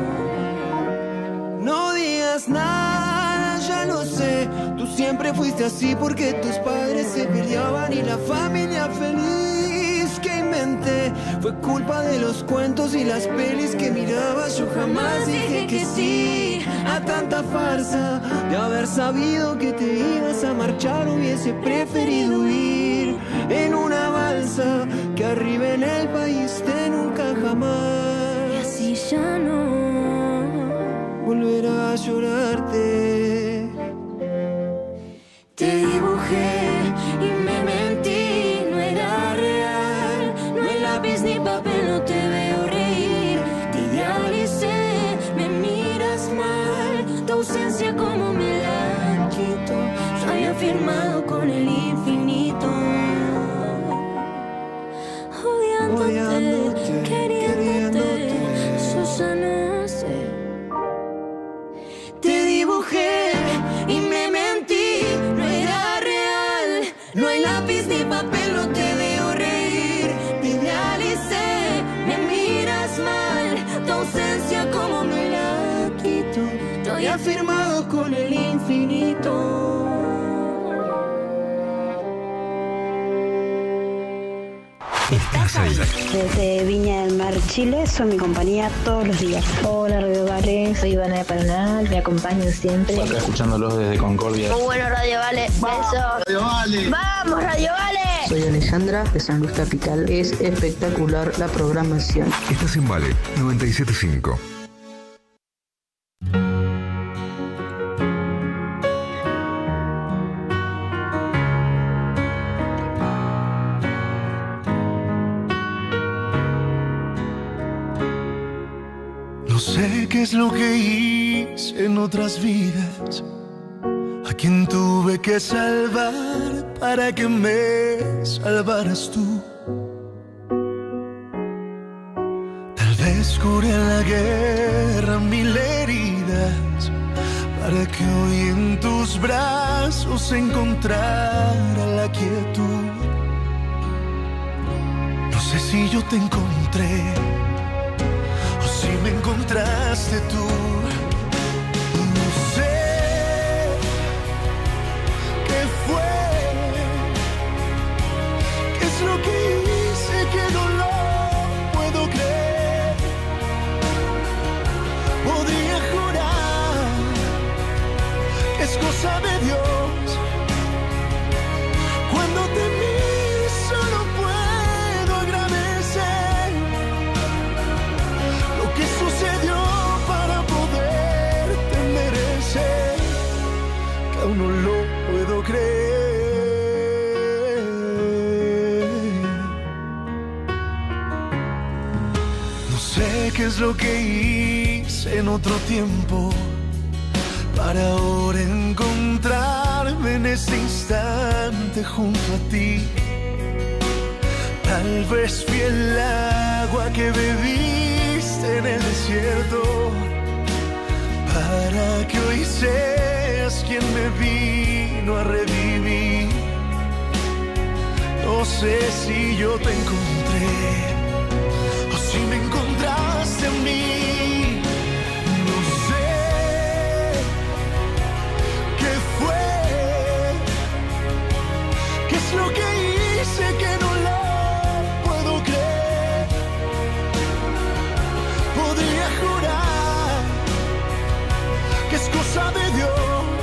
No digas nada, ya lo sé. Tú siempre fuiste así porque tus padres se peleaban y la familia feliz que inventé fue culpa de los cuentos y las pelis que mirabas. Yo jamás dije que sí a tanta farsa. De haber sabido que te ibas a marchar hubiese preferido ir en una balsa que arriba en el país de nunca jamás. Y así ya no volverá a llorarte. te dibujé y me mentí, no era real. No hay lápiz ni papel, no te veo reír. ausencia como me la quito. Yo había firmado con el infinito. Odiándote, Odiándote, queriéndote, Susana sé. Te dibujé y me mentí, no era real. No hay lápiz ni papel, no te veo reír. Te idealicé, me miras mal. Tu ausencia como me la quito. Yo había firmado con el infinito. Estás ahí. Desde Viña del Mar, Chile, son mi compañía todos los días. Hola, Radio Vale, soy Ivana de Paraná, me acompañan siempre. Acá escuchándolos desde Concordia. Muy bueno, Radio Vale, besos. Radio Vale. ¡Vamos, Radio Vale! Soy Alejandra de San Luis Capital. Es espectacular la programación. Estás en Vale noventa y siete punto cinco. No sé qué es lo que hice en otras vidas, a quien tuve que salvar para que me salvaras tú. Tal vez curé en la guerra mil heridas, para que hoy en tus brazos encontrara la quietud. No sé si yo te encontré, si me encontraste tú. No sé qué fue, qué es lo que hice que no lo puedo creer. Podría jurar que es cosa de Dios. Cuando te miro solo puedo agradecer lo que sucedió para poderte merecer, que aún no lo puedo creer. No sé qué es lo que hice en otro tiempo para ahora encontrarme en este instante junto a ti. Tal vez fui el agua que bebiste en el desierto, para que hoy seas quien me vino a revivir. No sé si yo te encontré o si me encontraste en mí. No sé qué fue, qué es lo que hice que no lo puedo creer. Podría jurar que es cosa de Dios.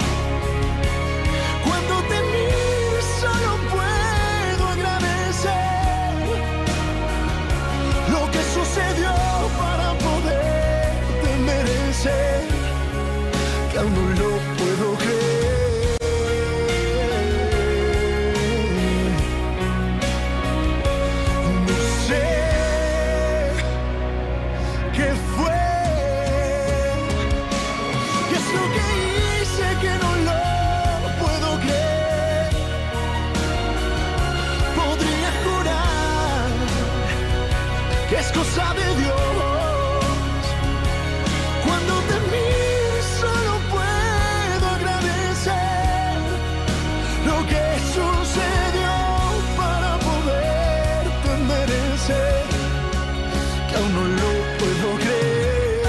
Cuando te miro solo puedo agradecer lo que sucedió para poderte merecer, que aún no lo puedo creer. No sé qué fue, qué es lo que hice que no lo puedo creer. Podría jurar que es cosa de Dios. Cuando te miro solo puedo agradecer lo que sucedió para poderte merecer, que aún no lo puedo creer.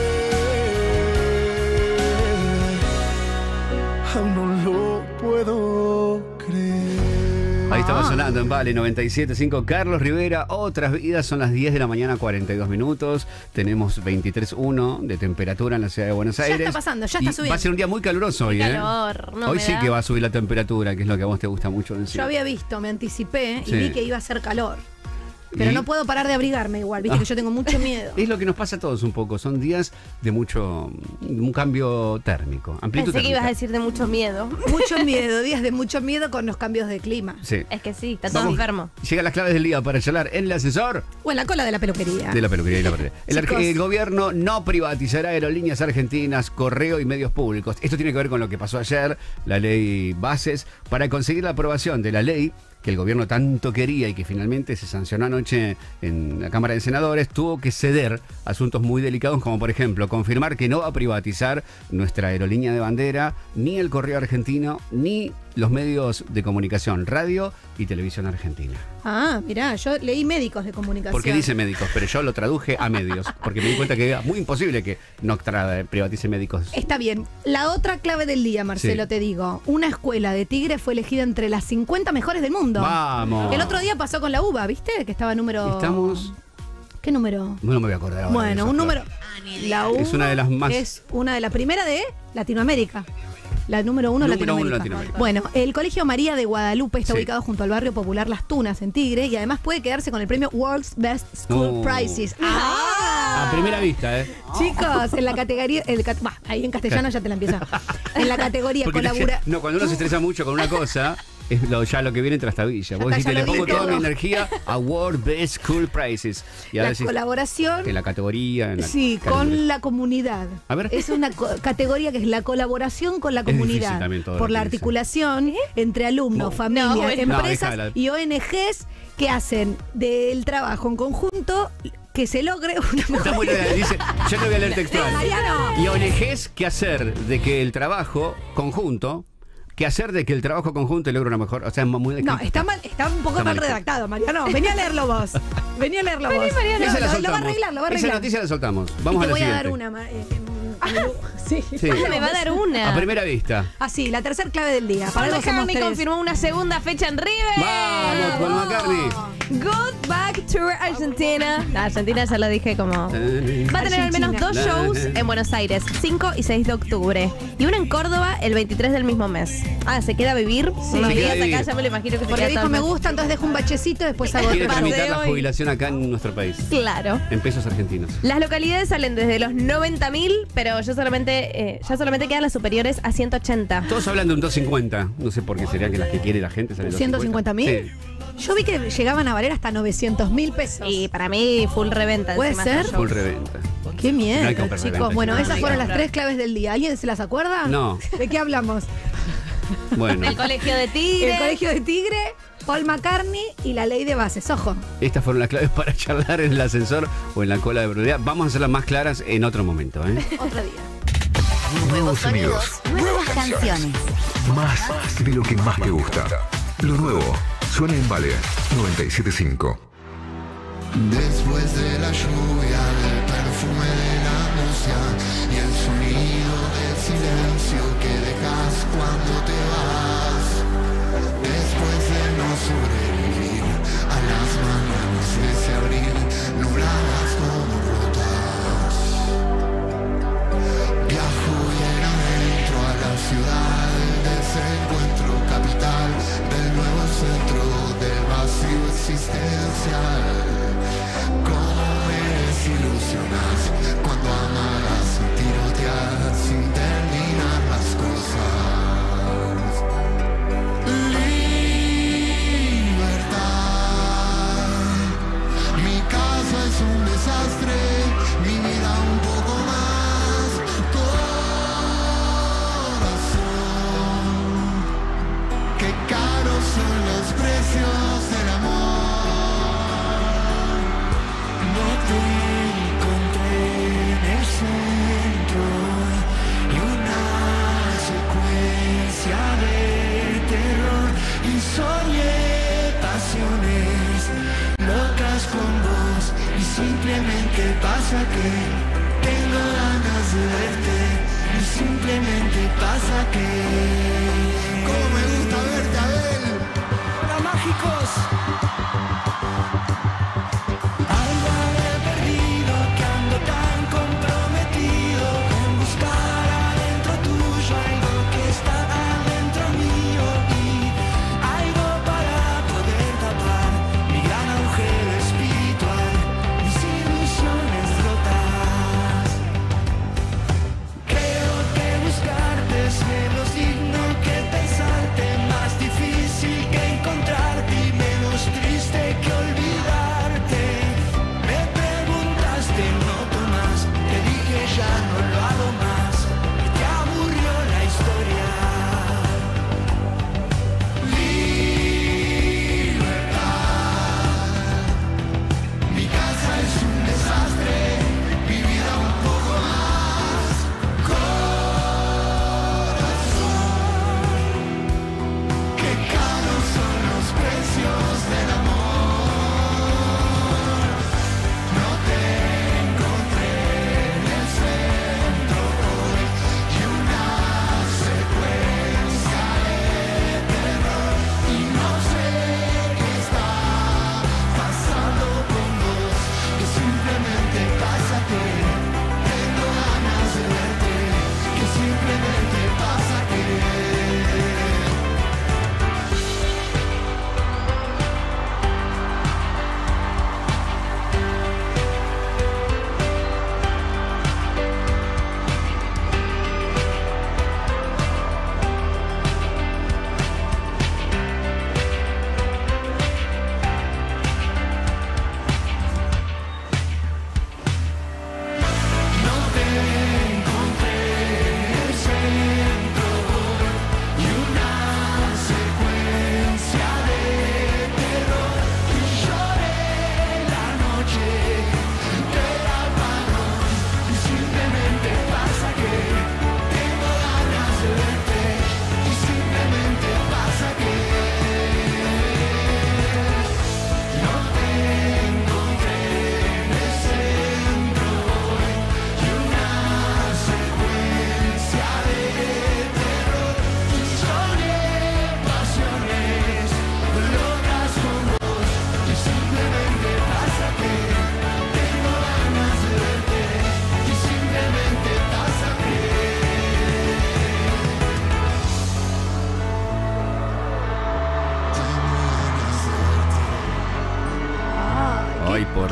Aún no lo puedo creer. Ahí estaba sonando en Vale noventa y siete punto cinco Carlos Rivera, Otras Vidas. Son las diez de la mañana, cuarenta y dos minutos. Tenemos veintitrés punto uno de temperatura en la ciudad de Buenos Ya Aires. está pasando, ya Y está subiendo. va a ser un día muy caluroso hoy, Qué ¿eh? calor, no hoy me sí da. que va a subir la temperatura, que es lo que a vos te gusta mucho decir. Yo había visto, me anticipé y Sí. vi que iba a ser calor. Pero Y- no puedo parar de abrigarme igual, viste Ah. que yo tengo mucho miedo. Es lo que nos pasa a todos un poco. Son días de mucho. Un cambio térmico. Amplitud Pensé que ibas a térmica. decir de mucho miedo. Mucho miedo, días de mucho miedo con los cambios de clima. Sí. Es que sí, está todo Vamos. enfermo. Llegan las claves del día para charlar en el asesor O en la cola de la peluquería. de la peluquería y la peluquería. El, Chicos. arge- el gobierno no privatizará aerolíneas argentinas, correo y medios públicos. Esto tiene que ver con lo que pasó ayer, la ley Bases, para conseguir la aprobación de la ley que el gobierno tanto quería y que finalmente se sancionó anoche en la Cámara de Senadores, tuvo que ceder asuntos muy delicados como por ejemplo confirmar que no va a privatizar nuestra aerolínea de bandera, ni el correo argentino, ni los medios de comunicación, radio y televisión argentina. Ah, mirá, yo leí médicos de comunicación. Porque dice médicos, pero yo lo traduje a medios, porque me di cuenta que era muy imposible que no tra- privatice médicos. Está bien. La otra clave del día, Marcelo, Sí. te digo. Una escuela de Tigre fue elegida entre las cincuenta mejores del mundo. Vamos. El otro día pasó con la U B A, ¿viste? Que estaba número... Estamos... ¿Qué número? No me voy a acordar ahora. de Bueno, eso, un Flor. número... La U Es una de las más- Es una de las primeras de Latinoamérica. La número uno, Número Latinoamérica. uno Latinoamérica. Bueno, el Colegio María de Guadalupe está Sí. ubicado junto al barrio popular Las Tunas, en Tigre, y además puede quedarse con el premio World's Best School Oh. Prizes. ¡Ah! A primera vista, ¿eh? Chicos, en la categoría... el cat- bah, ahí en castellano ya te la empieza. En la categoría Porque la colabora... gente- no, cuando uno se estresa mucho con una cosa, es lo, ya lo que viene en trastabilla. Vos está, dijiste, ya le lo pongo dije toda mi todo. energía a World Best School Prizes. Y ahora La decís colaboración... que la categoría... En la Sí, categoría. con la comunidad. A ver. Es una co- categoría que es la colaboración con la difícil comunidad. también todo Por lo la que dice. articulación entre alumnos, No. familias, No, bueno. No, empresas déjala. y O N Ges que hacen del trabajo en conjunto que se logre una Está mejor muy bien, dice, yo te voy a leer textual. Mariano. Y O N Ges que hacer de que el trabajo conjunto, que hacer de que el trabajo conjunto logre una mejor, o sea, es muy No, está mal, está un poco Está mal mal. redactado, Mariano. Vení a leerlo vos. Vení a leerlo vos. Mariano. Esa la Lo- lo, va a soltamos. arreglar, lo va a Esa arreglar. noticia la soltamos. Y Vamos te a la voy a siguiente. dar una. ma- eh, en- Sí. Sí. Me va a dar una. A primera vista. Ah, sí, la tercera clave del día. Para Paul algo somos McCartney tres. confirmó una segunda fecha en River. Vamos, Paul McCartney. Good Back Tour Argentina. La Argentina ya lo dije como. Va a tener al menos dos Argentina. shows en Buenos Aires, cinco y seis de octubre. Y uno en Córdoba el veintitrés del mismo mes. Ah, se queda a vivir. Sí. Unos Se queda días a vivir. acá, ya me lo imagino que se Porque queda dijo, todo me el mes. gusta, entonces dejo un bachecito y después hago Quiere otro. tramitar la hoy. jubilación acá en nuestro país. Claro. En pesos argentinos. Las localidades salen desde los noventa mil, pero yo solamente, eh, ya solamente quedan las superiores a ciento ochenta. Todos hablan de un doscientos cincuenta. No sé por qué serían que las que quiere la gente salen ¿ciento cincuenta mil? Sí. Yo vi que llegaban a valer hasta novecientos mil pesos. Y para mí, full reventa. ¿Puede encima ser? estos shows. Full reventa. Qué miedo, No hay que comprar chicos. reventa, Bueno, chicos. esas No fueron hay que las comprar. tres claves del día. ¿Alguien se las acuerda? No. ¿De qué hablamos? Bueno, El colegio de Tigre. El Colegio de Tigre, Paul McCartney y la ley de bases. Ojo. estas fueron las claves para charlar en el ascensor o en la cola de prioridad. Vamos a hacerlas más claras en otro momento, ¿eh? Otro día. Nuevos sonidos. Nuevas canciones. Más de lo que más te gusta. Lo nuevo suena en Vale noventa y siete punto cinco. Después de la lluvia, del perfume de la música y el sonido del silencio que dejas cuando te vas. Después de no sobrevivir a las mañanas de ese abril, nubladas como rotas. Viajo bien adentro a la ciudad de ese encuentro capital del nuevo centro del vacío existencial. ¿Cómo me desilusionas cuando amagas sin tirotear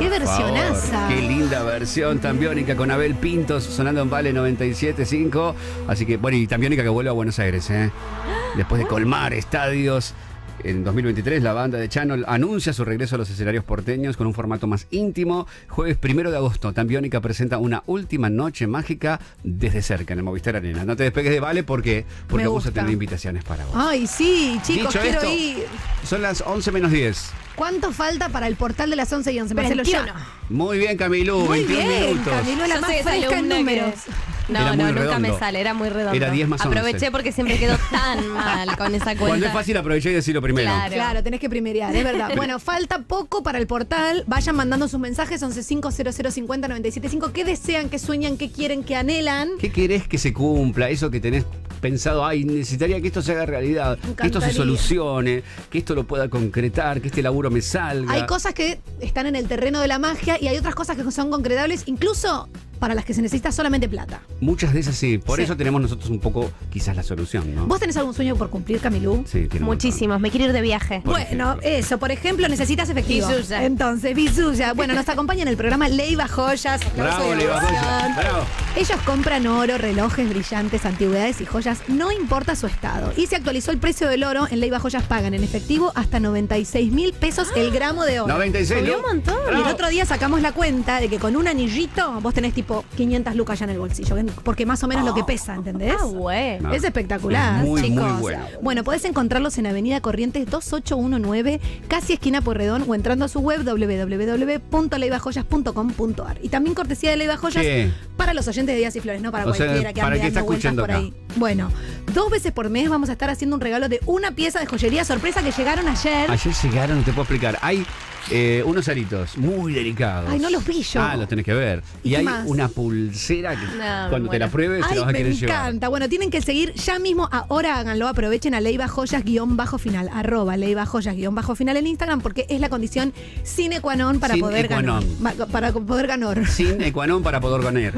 Qué versionaza. Qué linda versión tan biónica con Abel Pintos sonando en Vale noventa y siete punto cinco. Así que, bueno, y tan biónica que vuelve a Buenos Aires, ¿eh? Después de colmar estadios. En dos mil veintitrés, la banda de Chano anuncia su regreso a los escenarios porteños con un formato más íntimo. Jueves primero de agosto, Tan Biónica presenta una última noche mágica desde cerca en el Movistar Arena. No te despegues de Vale porque, porque vamos a tener invitaciones para vos. Ay, sí, chicos, Dicho quiero esto, ir. Son las once menos diez. ¿Cuánto falta para el portal de las once y once? Marcelo, ya. Muy bien, Camilú, Muy veintiún bien, minutos. Camilú es la Yo más soy esa fresca en alumna que- números. No, Era no, muy nunca redondo. me sale, era muy redondo. Era diez más once. Aproveché porque siempre quedo tan mal con esa cuenta. Cuando es fácil, aproveché y decirlo primero. Claro. Claro, tenés que primerear, es verdad. Bueno, falta poco para el portal. Vayan mandando sus mensajes, once cinco cero cero cincuenta noventa y siete cinco. ¿Qué desean, qué sueñan, qué quieren, qué anhelan? ¿Qué querés que se cumpla? Eso que tenés pensado, ay, necesitaría que esto se haga realidad, que esto se encantaría. solucione, que esto lo pueda concretar, que este laburo me salga. Hay cosas que están en el terreno de la magia y hay otras cosas que son concretables, incluso para las que se necesita solamente plata. Muchas de esas sí, por Sí. eso tenemos nosotros un poco quizás la solución, ¿no? ¿Vos tenés algún sueño por cumplir, Camilú? Sí, tiene un Muchísimos, me quiero ir de viaje. Bueno, eso, por ejemplo, necesitas efectivo. Bisuya. Entonces, Bisuya. Bueno, nos acompaña en el programa Leiva Joyas. Aplauso Bravo, de Leiva ovación. Joyas, bravo. Ellos compran oro, relojes, brillantes, antigüedades y joyas, no importa su estado. Y se actualizó el precio del oro. En Leiva Joyas pagan en efectivo hasta noventa y seis mil pesos el gramo de oro. noventa y seis, Subió ¿no? un montón. Y el Bravo. otro día sacamos la cuenta de que con un anillito vos tenés tipo quinientas lucas ya en el bolsillo. Porque más o menos lo que pesa, ¿entendés? Ah, güey. No. Es espectacular, Es muy, chicos. muy bueno. Bueno, podés encontrarlos en Avenida Corrientes dos ocho uno nueve, casi esquina Pueyrredón, o entrando a su web doble u doble u doble u punto leiva joyas punto com punto a r. Y también cortesía de Leiva Joyas ¿Qué? para los oyentes de Días y Flores, no para O sea, cualquiera que para ande el que está dando vueltas escuchando por acá. ahí. Bueno, dos veces por mes vamos a estar haciendo un regalo de una pieza de joyería sorpresa que llegaron ayer. Ayer llegaron, te puedo explicar. Hay eh, unos aritos muy delicados. Ay, no los vi yo. Ah, los tenés que ver. ¿Y Y, qué hay más? una pulsera que No, cuando te la bueno. pruebes te Ay, la vas a me querer llevar. encanta. Bueno, tienen que seguir ya mismo. Ahora háganlo, aprovechen a Leiva Joyas guión bajo final, arroba Leiva Joyas guión bajo final en Instagram, porque es la condición sine qua non para Sin poder qua ganar. non. Ma- Para poder ganar. Sin ecuanón para poder ganar.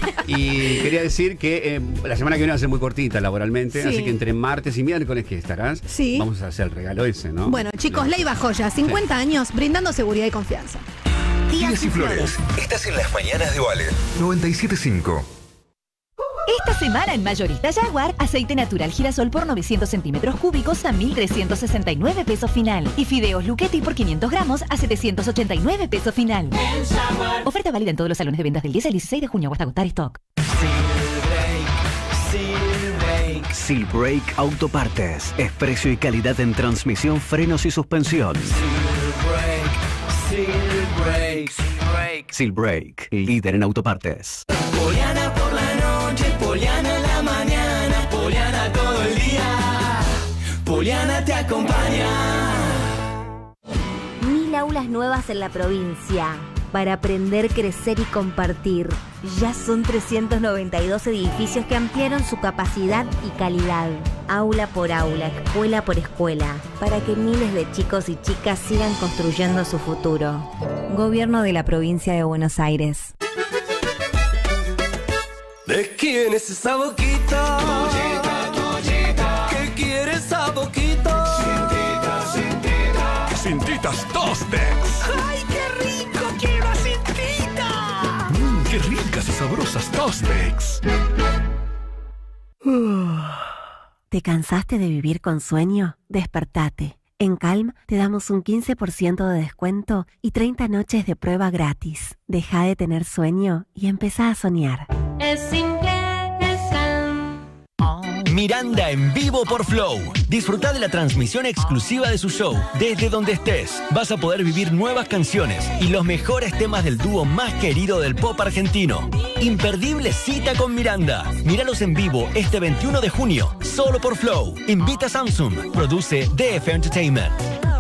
Y quería decir que eh, la semana que viene va a ser muy cortita laboralmente, Sí. así que entre martes y miércoles que estarás, Sí. vamos a hacer el regalo ese, ¿no? Bueno, chicos, Leiva Joyas, cincuenta años brindando seguridad y confianza. Días y Flores. Estás en las mañanas de Vale. noventa y siete punto cinco. Esta semana en Mayorista Jaguar, aceite natural girasol por novecientos centímetros cúbicos a mil trescientos sesenta y nueve pesos final. Y fideos Luchetti por quinientos gramos a setecientos ochenta y nueve pesos final. Oferta válida en todos los salones de ventas del diez al dieciséis de junio o hasta agotar stock. Seal Brake Autopartes. Es precio y calidad en transmisión, frenos y suspensión. Seal Brake, líder en autopartes. Poliana por la noche, Poliana en la mañana, Poliana todo el día. Poliana te acompaña. Mil aulas nuevas en la provincia para aprender, crecer y compartir. Ya son trescientos noventa y dos edificios que ampliaron su capacidad y calidad. Aula por aula, escuela por escuela, para que miles de chicos y chicas sigan construyendo su futuro. Gobierno de la provincia de Buenos Aires. ¿De quién es esa boquita? Pollita, pollita. ¿Qué quiere esa boquita? Cintita, cintita. Cintitas Tostex. ¡Ay, qué rico! ¡Quiero a cintita! Mmm, qué ricas y sabrosas Tostex. ¿Te cansaste de vivir con sueño? Despertate. En Calm te damos un quince por ciento de descuento y treinta noches de prueba gratis. Deja de tener sueño y empezá a soñar. Es simple, es Calm. Miranda en vivo por Flow. Disfruta de la transmisión exclusiva de su show desde donde estés. Vas a poder vivir nuevas canciones y los mejores temas del dúo más querido del pop argentino. Imperdible cita con Miranda. Míralos en vivo este veintiuno de junio, solo por Flow. Invita a Samsung. Produce D F Entertainment.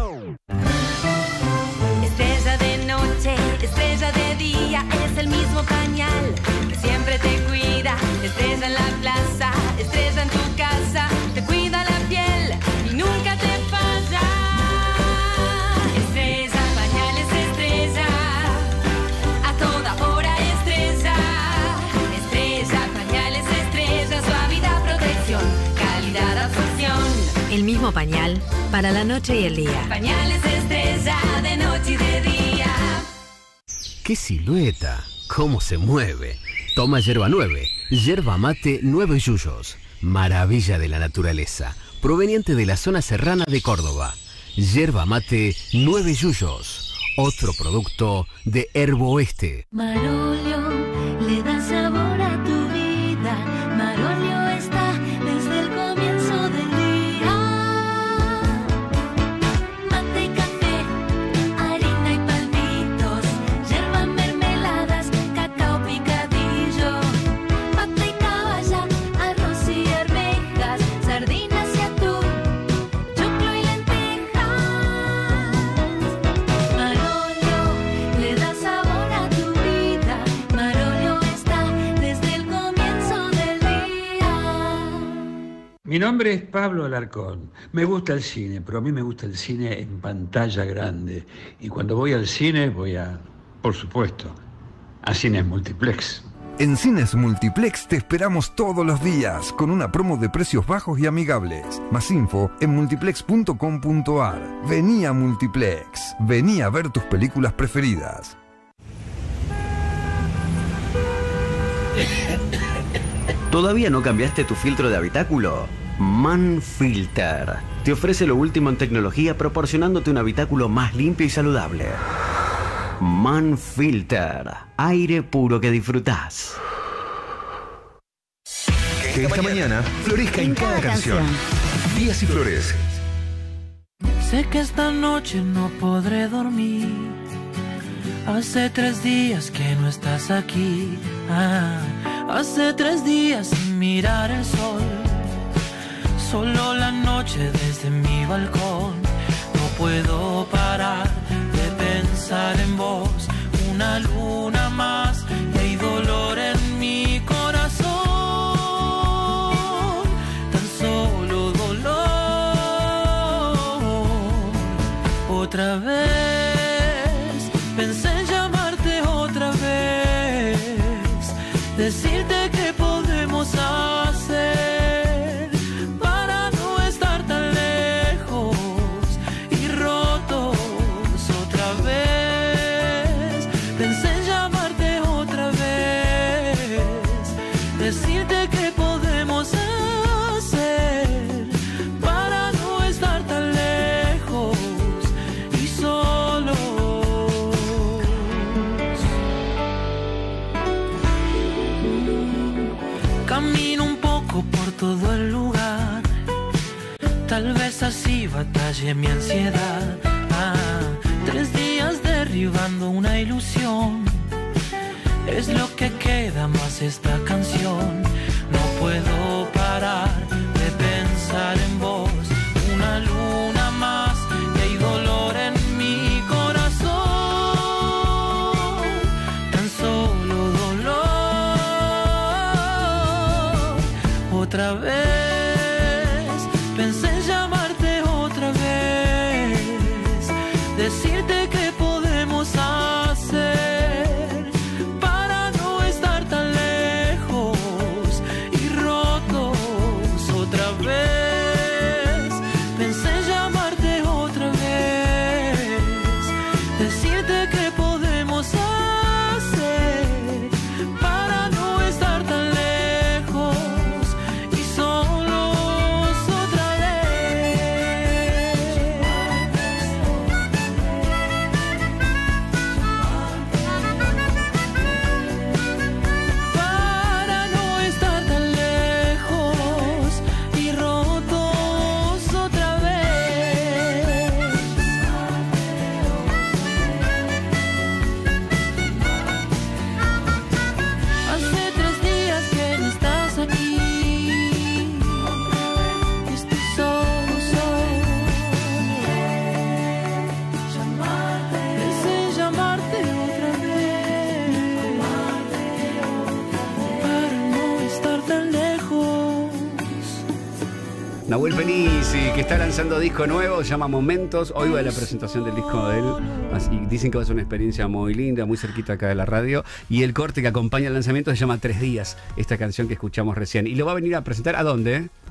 Estrella de noche, estrella de día, es el mismo pañal que siempre te cuida. Estrella en la plaza, estrella en tu casa, te cuida la piel y nunca te falla. Estrella, pañales estrella, a toda hora estrella. Estrella, pañales estrella, suavidad, protección, calidad, absorción. El mismo pañal para la noche y el día. Pañales estrella, de noche y de día. ¡Qué silueta! ¿Cómo se mueve? Toma yerba nueve. Yerba mate nueve yuyos. Maravilla de la naturaleza. Proveniente de la zona serrana de Córdoba. Yerba mate nueve yuyos. Otro producto de Herbo Oeste. Marolio le da sabor a tu vida. Marolio está desde el comienzo del día. Mate y café, harina y palmitos, yerba, mermeladas, cacao picadillo, pata y caballa, arroz y arvejas, sardinas y atún, choclo y lentejas. Marolio le da sabor a tu vida. Marolio está desde el comienzo del día. Mi nombre es Pablo Alarcón. Me gusta el cine, pero a mí me gusta el cine en pantalla grande. Y cuando voy al cine, voy a, por supuesto, a Cines Multiplex. En Cines Multiplex te esperamos todos los días con una promo de precios bajos y amigables. Más info en multiplex punto com punto ar. Vení a Multiplex. Vení a ver tus películas preferidas. ¿Todavía no cambiaste tu filtro de habitáculo? Manfilter te ofrece lo último en tecnología proporcionándote un habitáculo más limpio y saludable. Manfilter, aire puro que disfrutás. Que esta mañana florezca en cada canción. Días y Flores. Sé que esta noche no podré dormir. Hace tres días que no estás aquí. Ah, hace tres días sin mirar el sol. Solo la noche desde mi balcón. No puedo parar de pensar en vos. Una luna más y hay dolor en mi corazón. Tan solo dolor. Otra vez pensé en llamarte otra vez. Decirte que podemos hacer para no estar tan lejos y rotos. Otra vez pensé en llamarte otra vez. Decirte que podemos hacer para no estar tan lejos y solos. Camino un poco por todo el lugar. Tal vez así batalle mi ansiedad. Ah, tres días derribando una ilusión. Es lo que queda más esta canción. No puedo parar de pensar en vos. Una luna más y hay dolor en mi corazón. Tan solo dolor. Otra vez pensé en llamarte otra vez. Decirte que podemos hacer para no estar tan lejos y rotos. Otra vez pensé en llamarte otra vez. Decirte que podemos hacer para no estar tan lejos y solos otra vez. Para no estar tan lejos y rotos otra vez. Hace tres días que no estás aquí. Estoy solo, solo. Pensé en llamarte otra vez para no estar tan lejos. Nahuel Penisi, que está lanzando disco nuevo, se llama Momentos. Hoy va a la presentación del disco de él. Así, dicen que va a ser una experiencia muy linda, muy cerquita acá de la radio. Y el corte que acompaña el lanzamiento se llama Tres Días, esta canción que escuchamos recién. Y lo va a venir a presentar, ¿a dónde?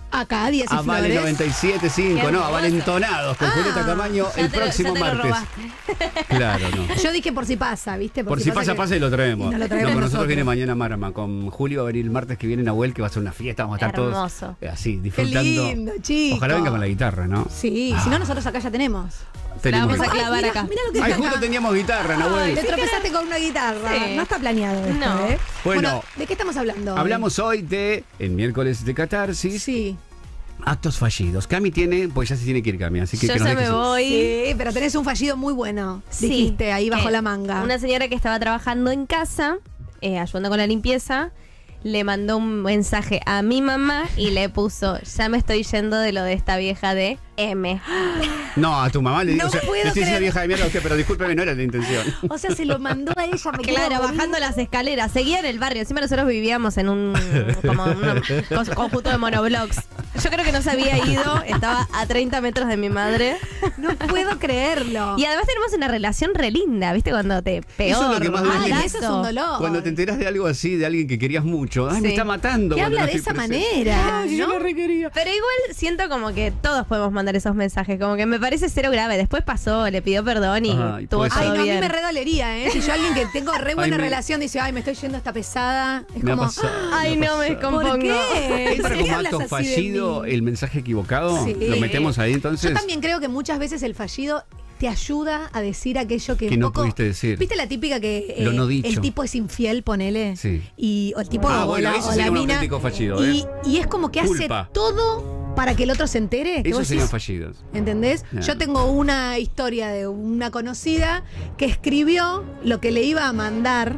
Acá, Díaz y A Vale Flores. noventa y siete punto cinco, no, a Vale Entonados con Ah, Julieta Camaño Ya el te lo- próximo ya te lo martes. Claro, no. Yo dije por si pasa, ¿viste? Por si pasa, que- pasa y lo traemos. y nos lo No, traemos con nosotros nosotros. viene mañana Marama. Con Julio va a venir el martes que viene Nahuel, que va a ser una fiesta. Vamos a estar Hermoso. todos eh, así, Qué disfrutando. lindo, chicos. Ojalá venga con la guitarra, ¿no? Sí, si no, nosotros acá ya tenemos. Tenemos. vamos a Ay, clavar mira, acá. mira lo que Ay, está justo acá. teníamos guitarra, Nahuel. Te tropezaste con una guitarra. Sí. No está planeado esto, No. ¿eh? Bueno, ¿de qué estamos hablando? hoy? Hablamos hoy de el miércoles de Catarsis. Sí. Actos fallidos. Cami tiene, pues ya se tiene que ir, Cami. Así que Yo que nos ya dejes- me voy. Sí, pero tenés un fallido muy bueno. Sí. Dijiste ahí bajo Que la manga. Una señora que estaba trabajando en casa, eh, ayudando con la limpieza, le mandó un mensaje a mi mamá y le puso, ya me estoy yendo de lo de esta vieja de M. No, a tu mamá le digo, No o sea, puedo le estoy diciendo creer. vieja de mierda a usted, pero discúlpeme, no era la intención. O sea, se lo mandó a ella. Me Claro, quedo bajando las escaleras. Seguía en el barrio. Encima nosotros vivíamos en un como un cos- conjunto de monoblocks. Yo creo que no se había ido. Estaba a treinta metros de mi madre. No puedo creerlo. Y además tenemos una relación re linda, ¿viste? Cuando te peor. Eso es lo que más duele. Ay, Ay, eso es un dolor. Cuando te enteras de algo así, de alguien que querías mucho, ay, me Sí. está matando. Que cuando habla no de estoy esa presente. manera, Ay, yo ¿no? lo requería. Pero igual siento como que todos podemos mandar esos mensajes. Como que me parece cero grave. Después pasó, le pidió perdón y Ay, tuvo puede todo Ay, no, a mí bien. me redolería, ¿eh? Si yo alguien que tengo re buena Ay, me- relación dice, ay, me estoy yendo esta pesada. Es Me ha como, pasado, Ay, me ha no me pasado. compongo. ¿por qué? ¿Entra ¿Por qué como hablas acto así de fallido mí? el mensaje equivocado? Sí. Lo metemos ahí entonces. Yo también creo que muchas veces el fallido te ayuda a decir aquello que, Que un no poco- pudiste decir. ¿Viste la típica que eh, Lo no dicho. el tipo es infiel, ponele? Sí. Y, o el tipo Ah, o bueno, la, ese o sería la un mina. auténtico fallido, y, ¿eh? y es como que Culpa. hace todo para que el otro se entere. que Esos vos serían decís, fallidos. ¿entendés? Claro. Yo tengo una historia de una conocida que escribió lo que le iba a mandar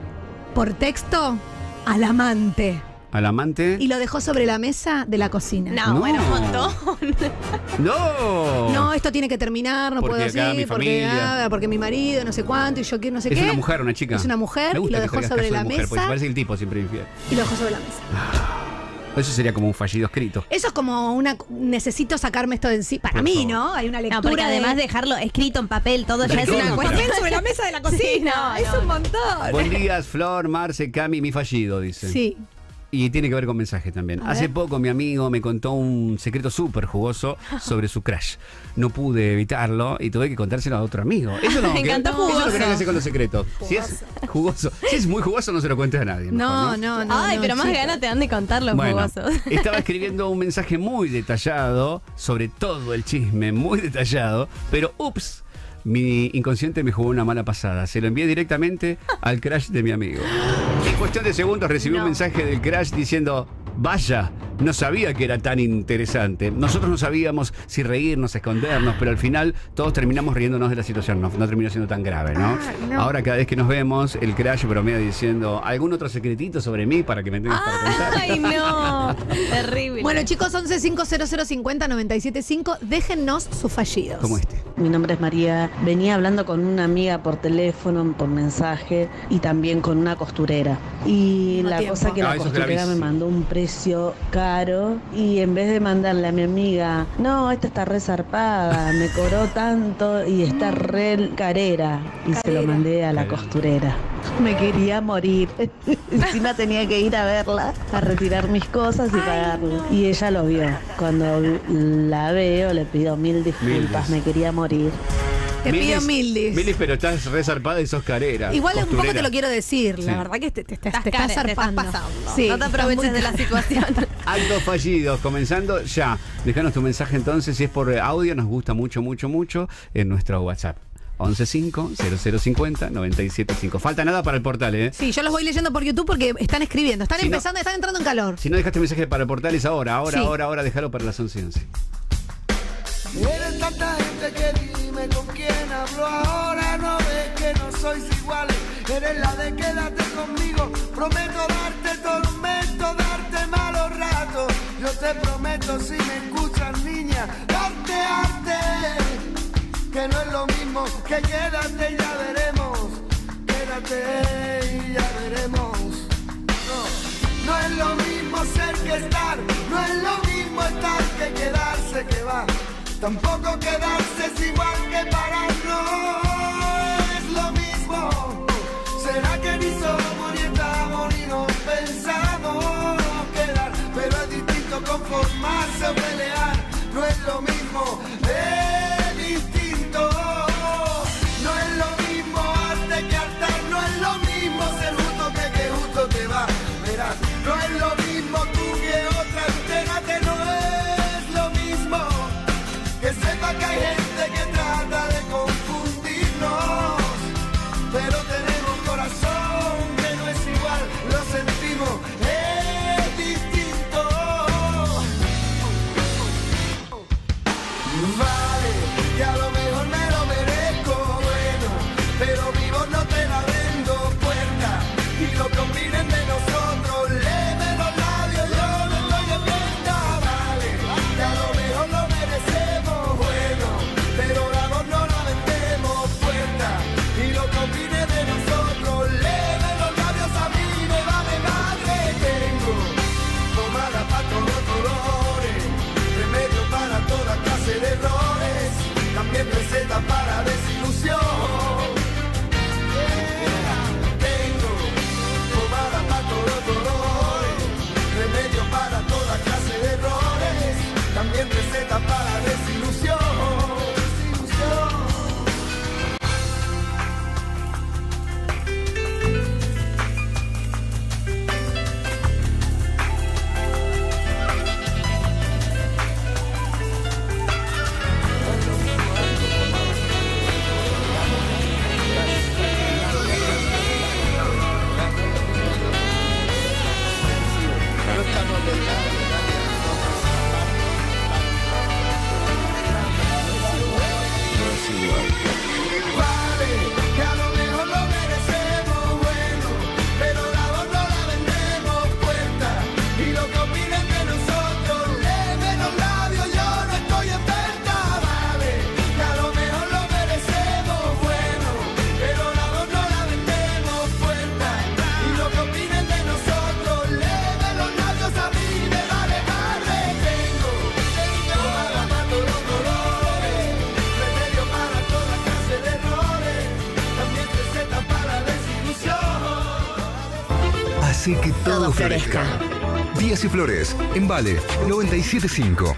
por texto al amante. Al amante. Y lo dejó sobre la mesa de la cocina. No, No. bueno, un montón. ¡No! No, esto tiene que terminar, no Porque puedo acá así, mi porque, familia. ah, porque mi marido, no sé cuánto, y yo quiero no sé Es qué. una mujer, una chica. Es una mujer, Me y gusta lo que dejó traigas sobre caso de la mujer, porque mesa. parece que el tipo siempre es infiel. Y lo dejó sobre la mesa. Eso sería como un fallido escrito. Eso es como una. Necesito sacarme esto de encima. Para Por mí, favor. ¿no? Hay una lectura. No, porque además de dejarlo escrito en papel, todo ya es Todo una en cuestión. papel sobre la mesa de la cocina. Sí, no, es no. un montón. Buen día, Flor, Marce, Cami, mi fallido, dice. Sí. Y tiene que ver con mensaje también. A Hace ver. poco mi amigo me contó un secreto súper jugoso sobre su crush. No pude evitarlo y tuve que contárselo a otro amigo. Eso no, Me que- encantó eso es lo que no hay que jugoso. hacer con los secretos. Si es jugoso, si es muy jugoso, no se lo cuentes a nadie. mejor, No, no, no. Ay, no, pero más chicos. ganas te dan de contar los Bueno, jugosos. estaba escribiendo un mensaje muy detallado sobre todo el chisme, muy detallado, pero ups, mi inconsciente me jugó una mala pasada. Se lo envié directamente al crush de mi amigo. En cuestión de segundos recibí un No. mensaje del crush diciendo, vaya, no sabía que era tan interesante. Nosotros no sabíamos si reírnos, escondernos, pero al final todos terminamos riéndonos de la situación. No, no terminó siendo tan grave, ¿no? no. Ahora cada vez que nos vemos, el crush bromea diciendo, ¿algún otro secretito sobre mí para que me tengas para contar? Ay, no. Terrible. Bueno, chicos, once cinco cero cero cincuenta noventa y siete cinco, déjennos sus fallidos. Como este. Mi nombre es María. Venía hablando con una amiga por teléfono, por mensaje y también con una costurera. Y Mismo la tiempo. cosa que Ah, la eso es costurera me gravísimo. mandó un precio caro y en vez de mandarle a mi amiga, no, esta está re zarpada, me cobró tanto y está re carera. Y se lo Carera. mandé a la Carera. costurera. Me quería morir. Encima tenía que ir a verla, a retirar mis cosas y pagarle. Y ella lo vio. Cuando la veo le pido mil disculpas, Mil me quería morir. Te pido Milis- mil dis. Milis, pero estás resarpada y sos carera. Igual un poco costurera. te lo quiero decir, Sí. la verdad que te, te, te, Estás te estás care- te estás zarpando. pasando. Sí, No te estás aproveches muy de la care- situación. Actos fallidos, comenzando ya. Dejanos tu mensaje entonces, si es por audio, nos gusta mucho, mucho, mucho, en nuestro WhatsApp. once cinco cero cero cincuenta noventa y siete cinco. Falta nada para el portal, ¿eh? Sí, yo los voy leyendo por YouTube porque están escribiendo, están Si no- empezando, están entrando en calor. Si no dejaste mensaje para el portal es ahora, ahora, Sí. ahora, ahora, déjalo para las once y once. Eres tanta gente que dime con quién hablo ahora. No ves que no sois iguales. Eres la de quédate conmigo. Prometo darte tormento, darte malos ratos. Yo te prometo si me escuchas, niña, darte arte. Que no es lo mismo que quédate y ya veremos. Quédate y ya veremos. No, no es lo mismo ser que estar. No es lo mismo estar que quedarse que va. Tampoco quedarse es igual que parar, no es lo mismo. ¿Será que ni somos ni estamos ni nos pensamos quedar? Pero es distinto conformarse hace que todo, Todo florezca. florezca. Díaz y Flores, en Vale, noventa y siete punto cinco.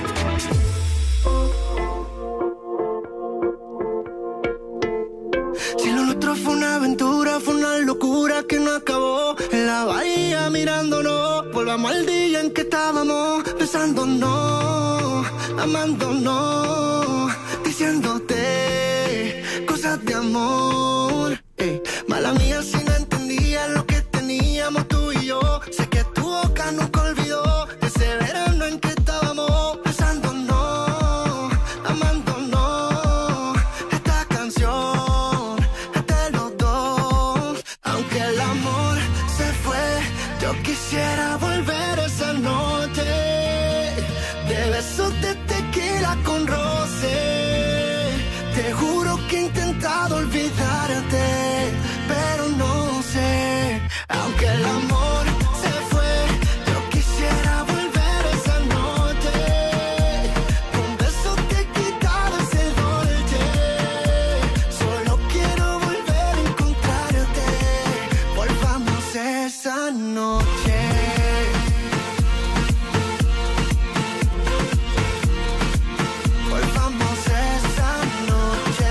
Si lo nuestro fue una aventura, fue una locura que no acabó. En la bahía mirándonos, volvamos al día en que estábamos besándonos, amándonos, diciéndote cosas de amor. Ey, mala mía si no entendía lo que teníamos tú y yo. Sé que tu boca nunca olvidó ese verano en que estábamos besándonos, amándonos. Esta canción es de los dos. Aunque el amor se fue, yo quisiera volver esa noche de besos de tequila con roce. Te juro que he intentado olvidarte, pero no sé. Aunque el amor se fue, yo quisiera volver esa noche con besos de quitado ese dolce. Solo quiero volver a encontrarte. Volvamos esa noche. Volvamos esa noche.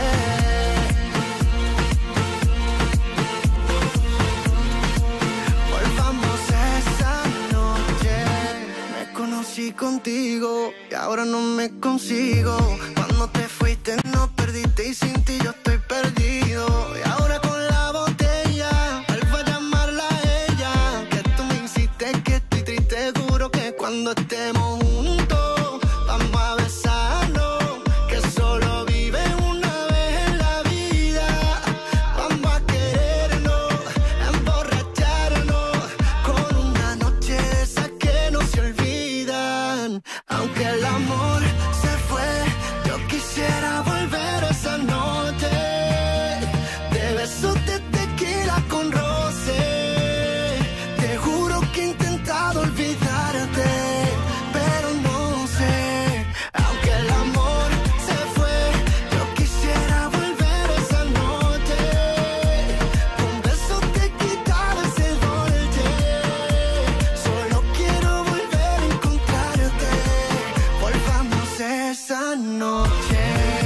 Volvamos esa noche. Me conocí contigo y ahora no me consigo. Cuando te fuiste no perdiste y sin ti yo estoy perdido. Y ahora con la botella vuelvo a llamarla a ella. Que tú me hiciste que estoy triste. Juro que cuando estemos juntos vamos a besarnos, que solo vive una vez en la vida. Vamos a querernos, a emborracharnos con una noche de esas que no se olvidan. Aunque el amor se fue, yo quisiera volver esa noche de besos de tequila con roce. Te juro que he intentado olvidarte, pero no sé. Aunque el amor se fue, yo quisiera volver esa noche con besos de quitado ese dolce. Solo quiero volver a encontrarte. Volvamos esa noche.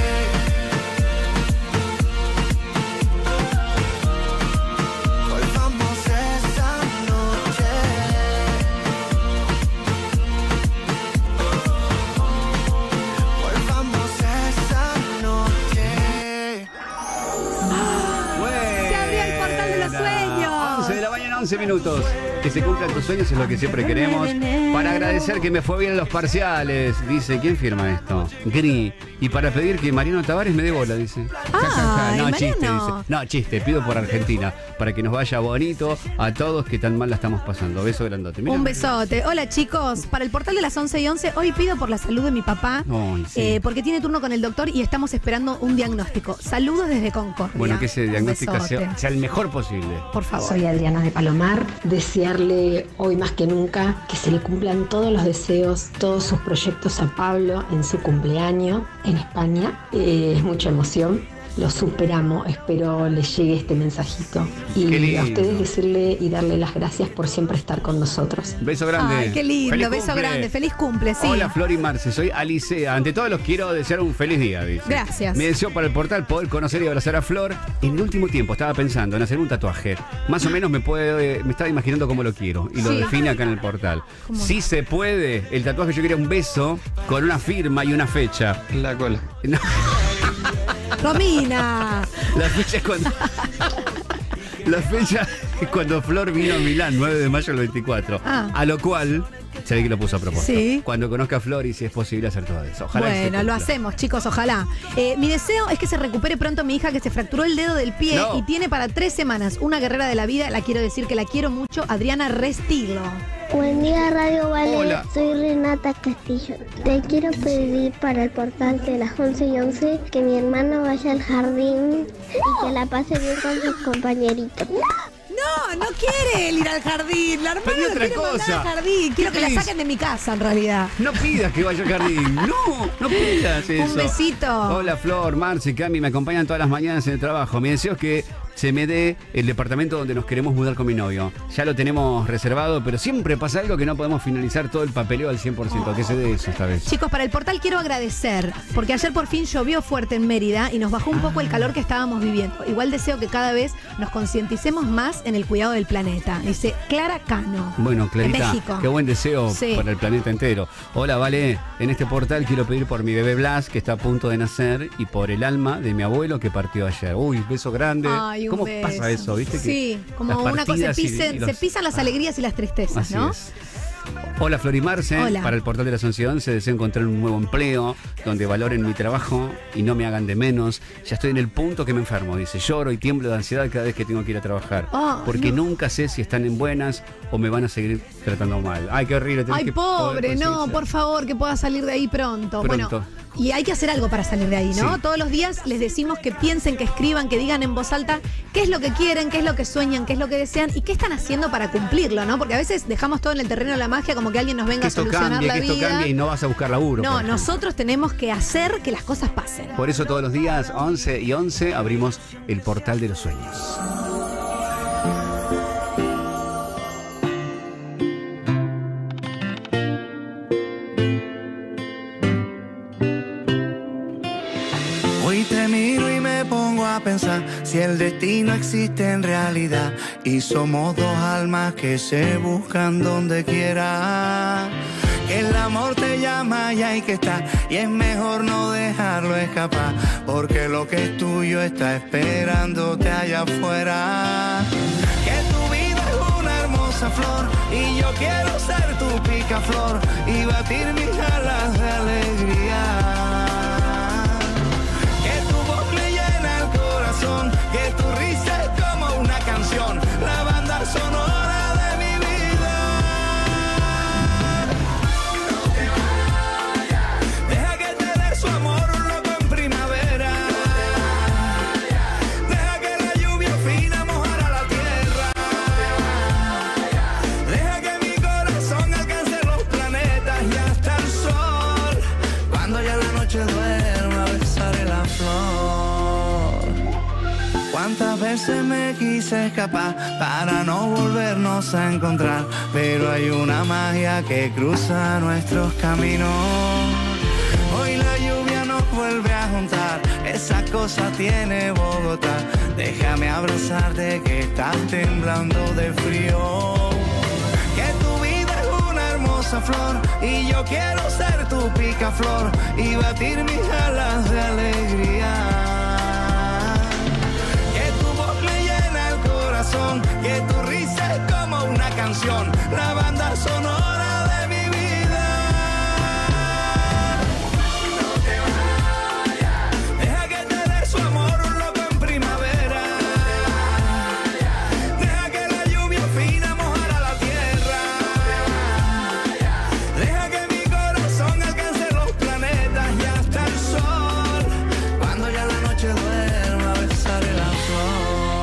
Volvamos esa noche. Volvamos esa noche. Se abrió el portal de los sueños. once de la mañana, once minutos. Que se cumplan tus sueños es lo que siempre queremos. Para agradecer que me fue bien en los parciales. Dice, ¿quién firma esto? Gri. Y para pedir que Mariano Tavares me dé bola, dice. Ja, ja, ja. Ay, No, Mariano. chiste, dice. No, chiste, pido por Argentina. Para que nos vaya bonito a todos que tan mal la estamos pasando. Beso grandote. Mirá. Un besote. Hola chicos, para el portal de las once y once, hoy pido por la salud de mi papá, Ay, sí. eh, porque tiene turno con el doctor y estamos esperando un diagnóstico. Saludos desde Concordia. Bueno, que ese Un diagnóstico besote. sea, sea el mejor posible. Por favor. Soy Adriana de Palomar. Desearle hoy más que nunca que se le cumplan todos los deseos, todos sus proyectos a Pablo en su cumpleaños en España. Eh, es mucha emoción. Lo superamos. Espero les llegue este mensajito. Qué Y lindo. a ustedes decirle y darle las gracias por siempre estar con nosotros. Beso grande. Ay, qué lindo, Feliz beso cumple. grande, feliz cumple, sí. Hola Flor y Marce, soy Alicea. Ante todo los quiero desear un feliz día, dice. Gracias. Me deseo para el portal poder conocer y abrazar a Flor. En el último tiempo estaba pensando en hacer un tatuaje. Más o menos me puede, me estaba imaginando cómo lo quiero. Y lo Sí. define acá en el portal. ¿Cómo? Si se puede, el tatuaje yo quería un beso con una firma y una fecha. La cola. No, Romina. la fecha es cuando. La fecha es cuando Flor vino a Milán, nueve de mayo del veinticuatro. Ah. A lo cual, se ve que lo puso a propósito. Sí. Cuando conozca a Flor y si es posible hacer todo eso. Ojalá que se Bueno, lo cumpla. hacemos, chicos, ojalá. Eh, mi deseo es que se recupere pronto mi hija que se fracturó el dedo del pie No. y tiene para tres semanas. Una guerrera de la vida, la quiero decir que la quiero mucho, Adriana Restilo. Buen día, Radio Vale. Hola. Soy Renata Castillo. Te quiero pedir para el portal de las once y once que mi hermano vaya al jardín y que la pase bien con sus compañeritos. No, no quiere él ir al jardín. La hermana Pedí lo otra quiere mandar cosa. al jardín. Quiero ¿Qué que la pedís? saquen de mi casa, en realidad. No pidas que vaya al jardín. No, no pidas eso. Un besito. Hola Flor, Marce, Cami, me acompañan todas las mañanas en el trabajo. Mi deseo es que se me dé el departamento donde nos queremos mudar con mi novio. Ya lo tenemos reservado, pero siempre pasa algo que no podemos finalizar todo el papeleo al cien por ciento. ¿Qué se dé eso esta vez? Chicos, para el portal quiero agradecer, porque ayer por fin llovió fuerte en Mérida y nos bajó un poco el calor que estábamos viviendo. Igual deseo que cada vez nos concienticemos más en el cuidado del planeta. Dice Clara Cano. Bueno, Clarita, en México. qué buen deseo Sí. para el planeta entero. Hola, Vale, en este portal quiero pedir por mi bebé Blas, que está a punto de nacer, y por el alma de mi abuelo que partió ayer. Uy, beso grande. Ay, un ¿Cómo beso. pasa eso? ¿Viste? Sí, que como las una cosa, se, partidas y- pisen- y los- se pisan las alegrías y las tristezas, Así ¿no? es. Hola Florimarce, Hola. para el portal de las once once deseo encontrar un nuevo empleo donde valoren mi trabajo y no me hagan de menos. Ya estoy en el punto que me enfermo, dice, lloro y tiemblo de ansiedad cada vez que tengo que ir a trabajar. Oh, porque no. nunca sé si están en buenas o me van a seguir tratando mal. Ay, qué horrible. tenés Ay, que pobre, poder no, concienciar. por favor, que pueda salir de ahí pronto. Pronto. Bueno, y hay que hacer algo para salir de ahí, ¿no? Sí. Todos los días les decimos que piensen, que escriban, que digan en voz alta qué es lo que quieren, qué es lo que sueñan, qué es lo que desean y qué están haciendo para cumplirlo, ¿no? Porque a veces dejamos todo en el terreno de la magia, como que alguien nos venga Que a esto solucionar cambie, la que esto vida. cambie y no vas a buscar laburo. No, por ejemplo. nosotros tenemos que hacer que las cosas pasen. Por eso todos los días, once y once, abrimos el portal de los sueños. Hoy te miro y me pongo a pensar si el destino existe en realidad y somos dos almas que se buscan donde quiera. Que el amor te llama y hay que estar y es mejor no dejarlo escapar porque lo que es tuyo está esperándote allá afuera. Que tu vida es una hermosa flor y yo quiero ser tu picaflor y batir mis alas de alegría. Que tu risa es como una canción, la banda sonora de mi vida. No te vayas, deja que te dé su amor un loco en primavera. Deja que la lluvia fina mojara la tierra. Deja que mi corazón alcance los planetas y hasta el sol. Cuando ya la noche duerma, besaré la flor. Cuántas veces me quise escapar para no volvernos a encontrar, pero hay una magia que cruza nuestros caminos. Hoy la lluvia nos vuelve a juntar, esa cosa tiene Bogotá. Déjame abrazarte que estás temblando de frío. Que tu vida es una hermosa flor y yo quiero ser tu picaflor y batir mis alas de alegría. Que tu risa es como una canción, la banda sonora de mi vida. No te vayas, deja que te dé su amor un loco en primavera. Deja que la lluvia fina mojara la tierra. Deja que mi corazón alcance los planetas y hasta el sol. Cuando ya la noche duerma, besaré la flor.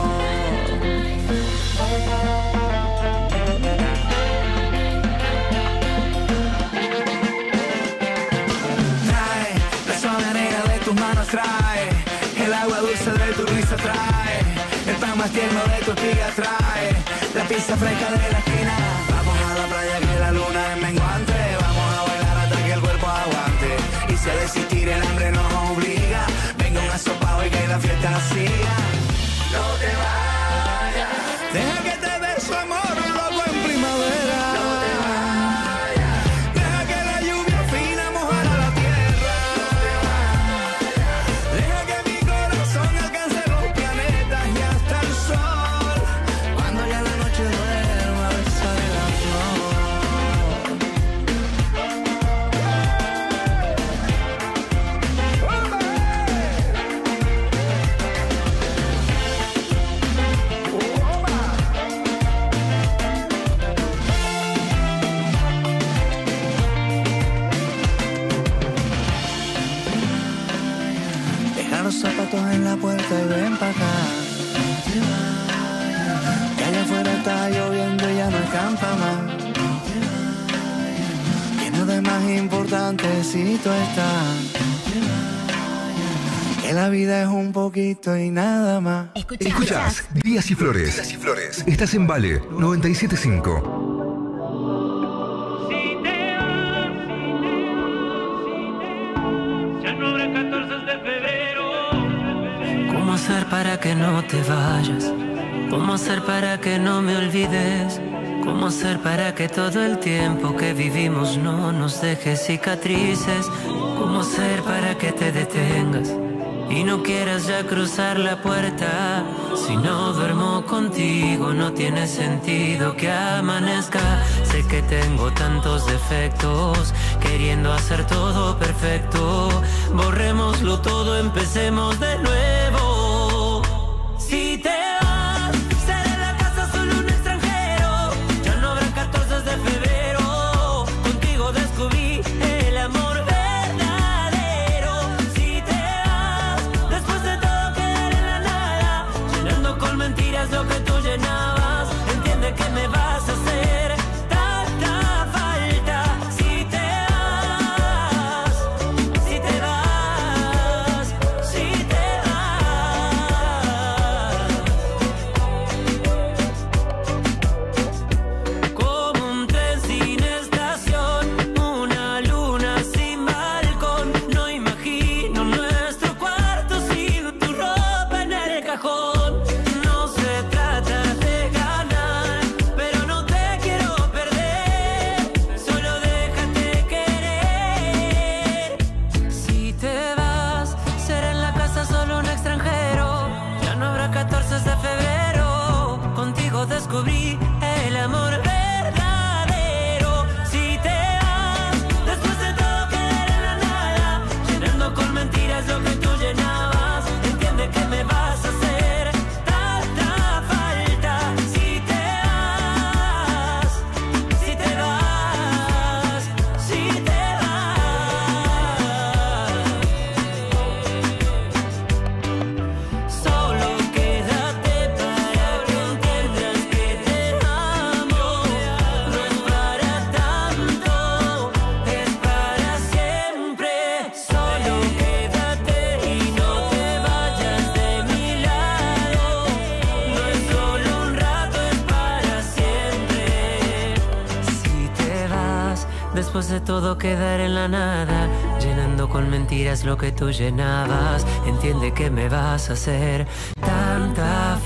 Trae el agua dulce de tu risa, trae el pan más tierno de tu espiga, trae la pizza fresca de la esquina. Vamos a la playa que la luna es menguante, vamos a bailar hasta que el cuerpo aguante y si a desistir el hambre nos obliga, venga un asopao y que la fiesta siga. No te vayas, deja que te dé su amor un loco en primavera. No te vayas, deja que la lluvia fina mojara la tierra. Deja que mi corazón alcance los planetas y hasta el sol. Cuando ya la noche duerma, besaré la flor. Deja los zapatos en la puerta y ven pa' acá. Que allá afuera está lloviendo y ya no escampa más. Que nada es más importante si tú estás. que la vida es un poquito y nada más. Escuchás Días y Flores. Días y Flores. Estás en Vale noventa y siete punto cinco. ¿Cómo hacer para que no te vayas? ¿Cómo hacer para que no me olvides? ¿Cómo hacer para que todo el tiempo que vivimos no nos deje cicatrices? ¿Cómo hacer para que te detengas y no quieras ya cruzar la puerta? Si no duermo contigo no tiene sentido que amanezca. Sé que tengo tantos defectos, queriendo hacer todo perfecto. Borrémoslo todo, empecemos de nuevo. Si te vas, seré en la casa solo un extranjero. Ya no habrá catorce de febrero. Contigo descubrí el amor verdadero. Si te vas, después de todo quedar en la nada, llenando con mentiras lo que tú llenabas. Entiende que me vas a hacer tanta falta. Si te vas, si te vas, si te vas. Como un tren sin estación, una luna sin balcón. No imagino nuestro cuarto sin tu ropa en el cajón. No se trata de ganar, pero no te quiero perder. Solo déjate querer. Si te vas, será en la casa solo un extranjero. Ya no habrá catorce de febrero. Contigo descubrí el amor verdadero. Si te vas, después de todo quedar en la nada, llenando con mentiras lo que tú llenabas. Entiende que me vas a hacer tanta falta. Si te vas, si te vas, si te vas. Solo quédate para que entiendas que te amo. No es para tanto, es para siempre. Solo quédate y no te vayas de mi lado. No es solo un rato, es para siempre. Si te vas, después de todo quedar en la nada, llenando con mentiras lo que tú llenabas. Entiende que me vas a hacer tanta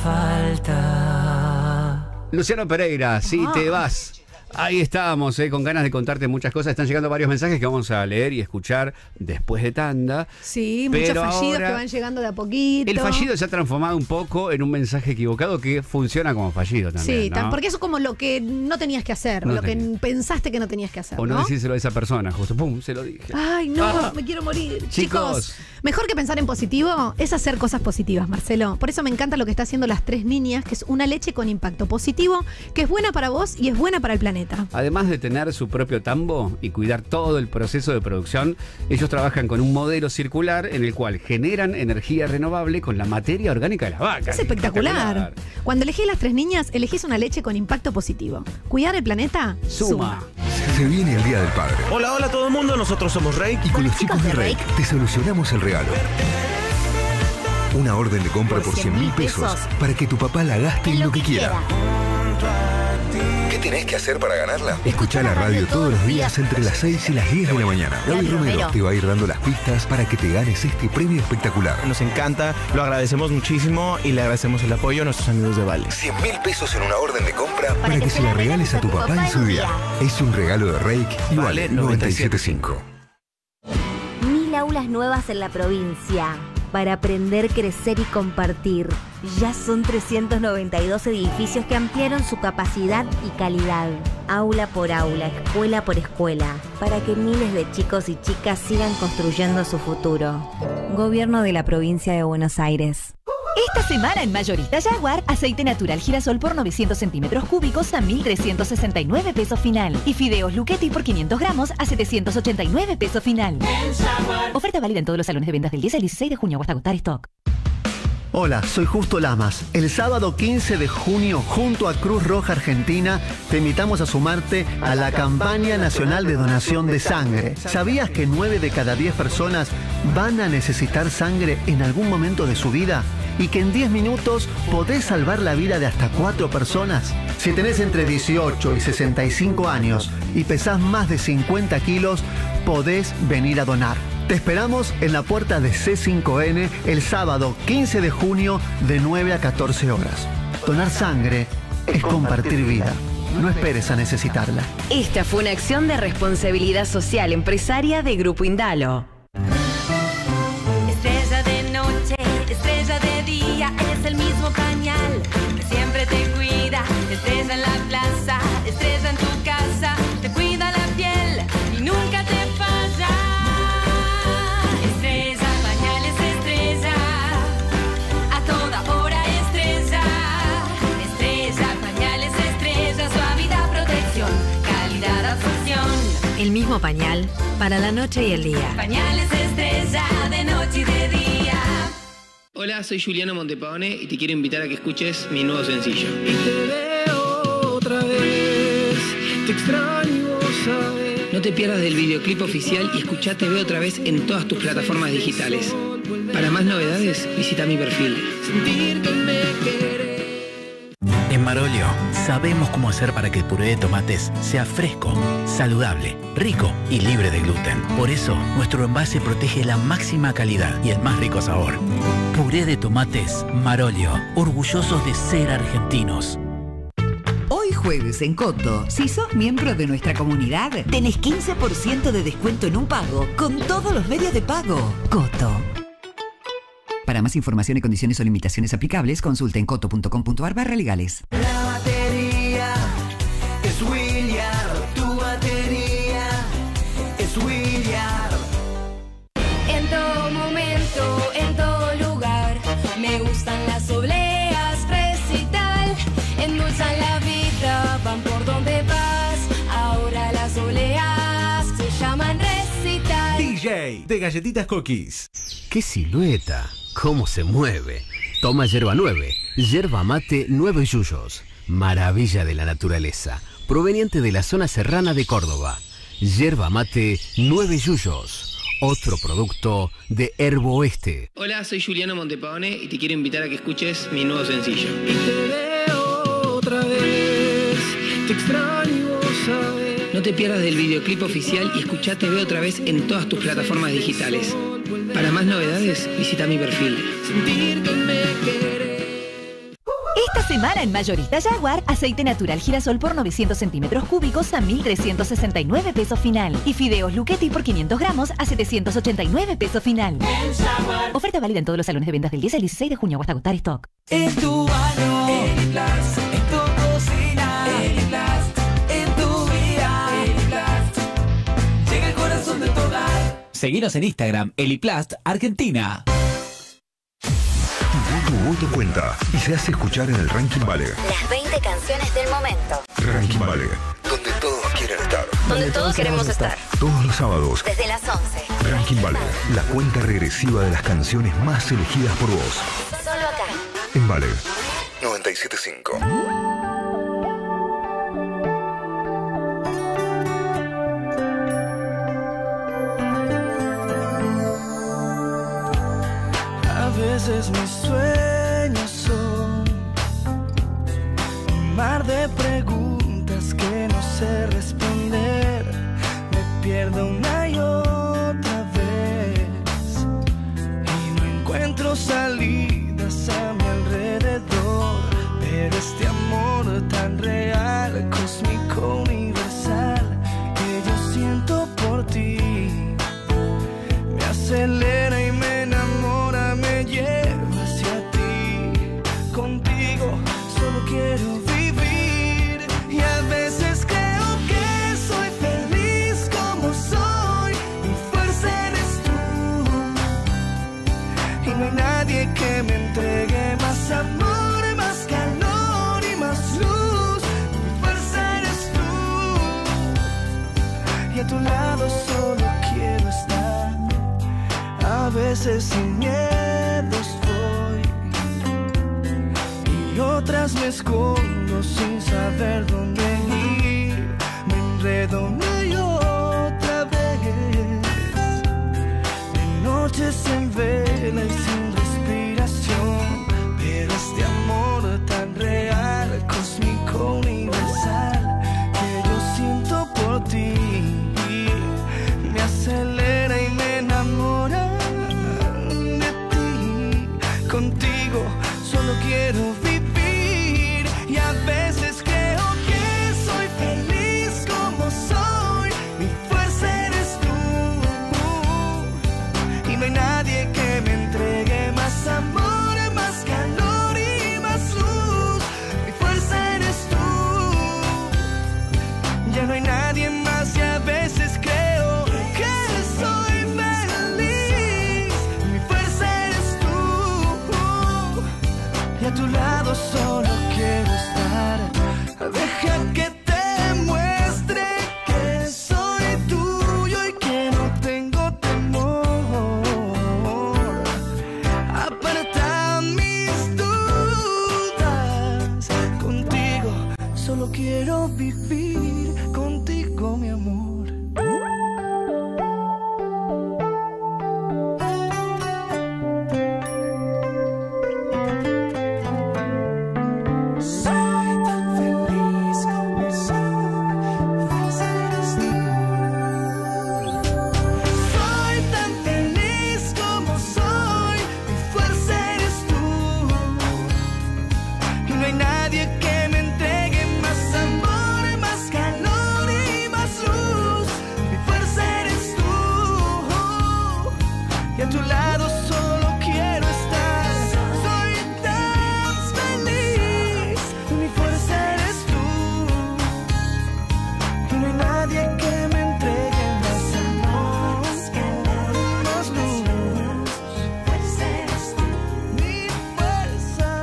falta. Luciano Pereira, si Ah. te vas. Ahí estábamos, eh, con ganas de contarte muchas cosas. Están llegando varios mensajes que vamos a leer y escuchar después de tanda. Sí, muchos Pero fallidos ahora que van llegando de a poquito. El fallido se ha transformado un poco en un mensaje equivocado que funciona como fallido también. Sí, ¿no? tan- porque eso es como lo que no tenías que hacer, No lo que tenía. pensaste que no tenías que hacer. O no, ¿no? decírselo a esa persona, justo, pum, se lo dije. Ay, no, Ah. me quiero morir. Chicos. Chicos, mejor que pensar en positivo es hacer cosas positivas, Marcelo. Por eso me encanta lo que está haciendo Las Tres Niñas, que es una leche con impacto positivo, que es buena para vos y es buena para el planeta. Además de tener su propio tambo y cuidar todo el proceso de producción, ellos trabajan con un modelo circular en el cual generan energía renovable con la materia orgánica de las vacas. Es espectacular. Cuando elegís Las Tres Niñas, elegís una leche con impacto positivo. Cuidar el planeta Suma. Se viene el Día del Padre. Hola, hola a todo el mundo, nosotros somos Rake. Y con los chicos de Rake te solucionamos el regalo. Una orden de compra por cien mil pesos para que tu papá la gaste en lo que quiera. ¿Qué tenés que hacer para ganarla? Escuchá la radio todos los días entre las seis y las diez de la mañana. Gaby Romero te va a ir dando las pistas para que te ganes este premio espectacular. Nos encanta, lo agradecemos muchísimo y le agradecemos el apoyo a nuestros amigos de Vale. cien mil pesos en una orden de compra para, que, se la regales a tu papá en su día. Es un regalo de Rake y Vale noventa y siete punto cinco. Mil aulas nuevas en la provincia para aprender, crecer y compartir. Ya son trescientos noventa y dos edificios que ampliaron su capacidad y calidad. Aula por aula, escuela por escuela, para que miles de chicos y chicas sigan construyendo su futuro. Gobierno de la provincia de Buenos Aires. Esta semana en Mayorista Jaguar, aceite natural girasol por novecientos centímetros cúbicos a mil trescientos sesenta y nueve pesos final. Y fideos Luchetti por quinientos gramos a setecientos ochenta y nueve pesos final. Oferta válida en todos los salones de ventas del diez al dieciséis de junio hasta agotar stock. Hola, soy Justo Lamas. El sábado quince de junio, junto a Cruz Roja Argentina, te invitamos a sumarte a la campaña nacional de donación de sangre. ¿Sabías que nueve de cada diez personas van a necesitar sangre en algún momento de su vida? Y que en diez minutos podés salvar la vida de hasta cuatro personas. Si tenés entre dieciocho y sesenta y cinco años y pesás más de cincuenta kilos, podés venir a donar. Te esperamos en la puerta de C cinco N el sábado quince de junio de nueve a catorce horas. Donar sangre es compartir vida. No esperes a necesitarla. Esta fue una acción de responsabilidad social empresaria de Grupo Indalo. Estrella de noche, estrella de día, es el mismo pañal que siempre te cuida. Estrella en la plaza, estrella en tu casa, te cuida la piel y nunca te falla. Estrella, pañales estrella, a toda hora estrella. Estrella, pañales estrella, suavidad, protección, calidad, absorción. El mismo pañal para la noche y el día. Pañales estrella, de noche y de día. Hola, soy Juliano Montepaone y te quiero invitar a que escuches mi nuevo sencillo. Te veo otra vez, te extraño saber. No te pierdas del videoclip oficial y escuchá Te Veo Otra Vez en todas tus plataformas digitales. Para más novedades, visita mi perfil. Sentir que me querés. En Marolio sabemos cómo hacer para que el puré de tomates sea fresco, saludable, rico y libre de gluten. Por eso, nuestro envase protege la máxima calidad y el más rico sabor. Puré de tomates Marolio, orgullosos de ser argentinos. Hoy jueves en Coto, si sos miembro de nuestra comunidad, tenés quince por ciento de descuento en un pago con todos los medios de pago. Coto. Para más información y condiciones o limitaciones aplicables, consulta en coto punto com punto ar barra legales. La batería es William, tu batería es William. En todo momento, en todo lugar, me gustan las obleas, recital, endulzan la vida, van por donde vas. Ahora las obleas se llaman recital. D J de Galletitas Cookies. ¡Qué silueta! ¿Cómo se mueve? Toma yerba nueve, yerba mate nueve yuyos. Maravilla de la naturaleza, proveniente de la zona serrana de Córdoba. Yerba mate nueve yuyos. Otro producto de Herbo Oeste. Hola, soy Juliano Montepaone y te quiero invitar a que escuches mi nuevo sencillo. Te veo otra vez, te extraño saber. No te pierdas del videoclip oficial y escuchá Te Veo Otra Vez en todas tus plataformas digitales. Para más novedades, visita mi perfil. Sentir que me querés. Esta semana en Mayorista Jaguar, aceite natural girasol por novecientos centímetros cúbicos a mil trescientos sesenta y nueve pesos final. Y fideos Luchetti por quinientos gramos a setecientos ochenta y nueve pesos final. Oferta válida en todos los salones de ventas del diez al dieciséis de junio hasta agotar stock. En tu baño, Eriplast, en tu cocina, Eriplast, en tu vida, Eriplast, llega el corazón de tu hogar. Seguinos en Instagram, Eliplast Argentina. Tu voto cuenta y se hace escuchar en el Ranking Vale. Las veinte canciones del momento. Ranking Vale, donde todos quieren estar. Donde todos queremos estar. Todos los sábados. Desde las once. Ranking Vale, la cuenta regresiva de las canciones más elegidas por vos. Solo acá. En Vale noventa y siete punto cinco. A veces mis sueños son un mar de preguntas que no sé responder. Me pierdo una y otra vez y no encuentro salidas a mi alrededor. Pero este amor tan real, cósmico, universal, que yo siento por ti, me acelera y me enamora, me lleva hacia ti. Contigo solo quiero vivir y a veces creo que soy feliz como soy. Mi fuerza eres tú y no hay nadie que me entregue más amor, más calor y más luz. Mi fuerza eres tú y a tu lado solo quiero estar. A veces sin miedos voy más me escondo sin saber dónde ir. Me enredo una y otra vez. De noche sin vela y sin respiración. Pero este amor tan real, cósmico, universal, que yo siento por ti, me acelera y me enamora de ti. Contigo solo quiero vivir y a veces creo que soy feliz como soy. Mi fuerza eres tú y no hay nadie que me entregue más amor, más calor y más luz. Mi fuerza eres tú, ya no hay nadie más y a veces creo que soy feliz. Mi fuerza eres tú y a tu lado solo quiero estar. Deja que te muestre que soy tuyo y que no tengo temor. Aparta mis dudas. Contigo solo quiero vivir, contigo mi amor. Soy tan feliz como soy, fuerza eres tú. Soy tan feliz como soy, mi fuerza eres tú. Y no hay nadie que me entregue más amor, más calor y más luz. Mi fuerza eres tú y a tu lado solo quiero estar. Soy tan feliz, mi fuerza eres tú y no hay nadie que me entregue más amor, más calor y más luz. Mi fuerza eres tú, mi fuerza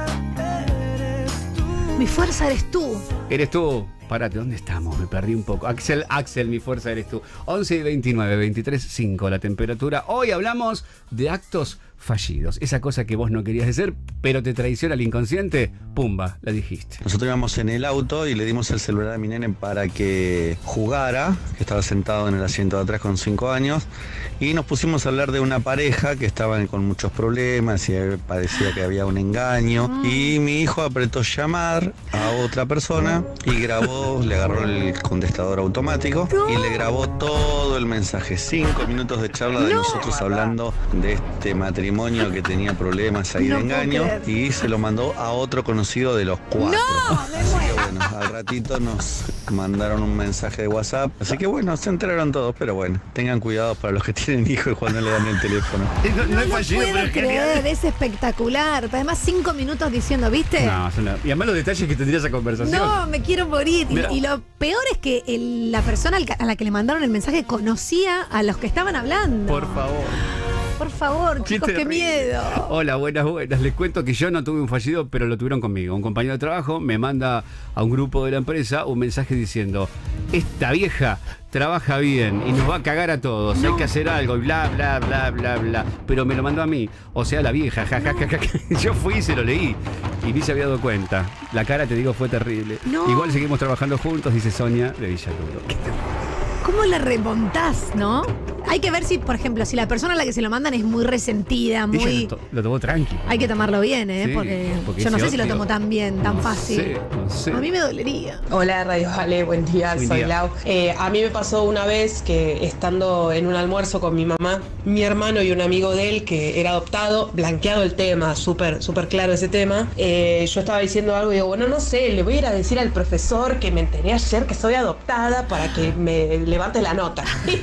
eres tú. Mi fuerza eres tú. Eres tú. Párate, ¿dónde estamos? Me perdí un poco. Axel, Axel, mi fuerza eres tú. once y veintinueve, veintitrés cinco la temperatura. Hoy hablamos de actos fallidos. Esa cosa que vos no querías hacer, pero te traiciona el inconsciente. Pumba, la dijiste. Nosotros íbamos en el auto y le dimos el celular a mi nene para que jugara, que estaba sentado en el asiento de atrás con cinco años, y nos pusimos a hablar de una pareja que estaban con muchos problemas y parecía que había un engaño. Y mi hijo apretó llamar a otra persona y grabó, le agarró el contestador automático y le grabó todo el mensaje. Cinco minutos de charla de nosotros hablando de este matrimonio que tenía problemas ahí de engaño, y se lo mandó a otro conocido de los cuatro. Así que bueno, al ratito nos mandaron un mensaje de WhatsApp. Así que bueno, se enteraron todos, pero bueno, tengan cuidado para los que tienen hijos y cuando le dan el teléfono. No, no es No fallido, puedo pero es creer, genial. es espectacular. Además, cinco minutos diciendo, ¿viste? No, es una- y además los detalles que tendría esa conversación. No, me quiero morir. Mira. Y, y lo peor es que el- la persona al ca- a la que le mandaron el mensaje conocía a los que estaban hablando. Por favor. Por favor, Qué chicos, qué terrible. miedo. Hola, buenas, buenas. Les cuento que yo no tuve un fallido, pero lo tuvieron conmigo. Un compañero de trabajo me manda a un grupo de la empresa un mensaje diciendo: esta vieja trabaja bien y nos va a cagar a todos, hay que hacer algo y bla, bla, bla, bla, bla. Pero me lo mandó a mí, o sea, la vieja, ja, ja, ja, ja, ja. Yo fui y se lo leí y ni se había dado cuenta. La cara, te digo, fue terrible. No. Igual seguimos trabajando juntos, dice Sonia de Villaluro. ¿Cómo la remontás, no? Hay que ver si, por ejemplo, si la persona a la que se lo mandan es muy resentida, Ella muy... lo, to- lo tomó tranqui. Hay que tomarlo bien, ¿eh? Sí, porque, porque yo no ese sé si lo otro- tomo tan bien, tan no fácil. sé, no sé. A mí me dolería. Hola Radio Vale, buen día, Buen soy día. Lau. Eh, a mí me pasó una vez que estando en un almuerzo con mi mamá, mi hermano y un amigo de él que era adoptado, blanqueado el tema, súper súper claro ese tema, eh, yo estaba diciendo algo y digo, bueno, no sé, le voy a ir a decir al profesor que me enteré ayer que soy adoptada para que me levante la nota.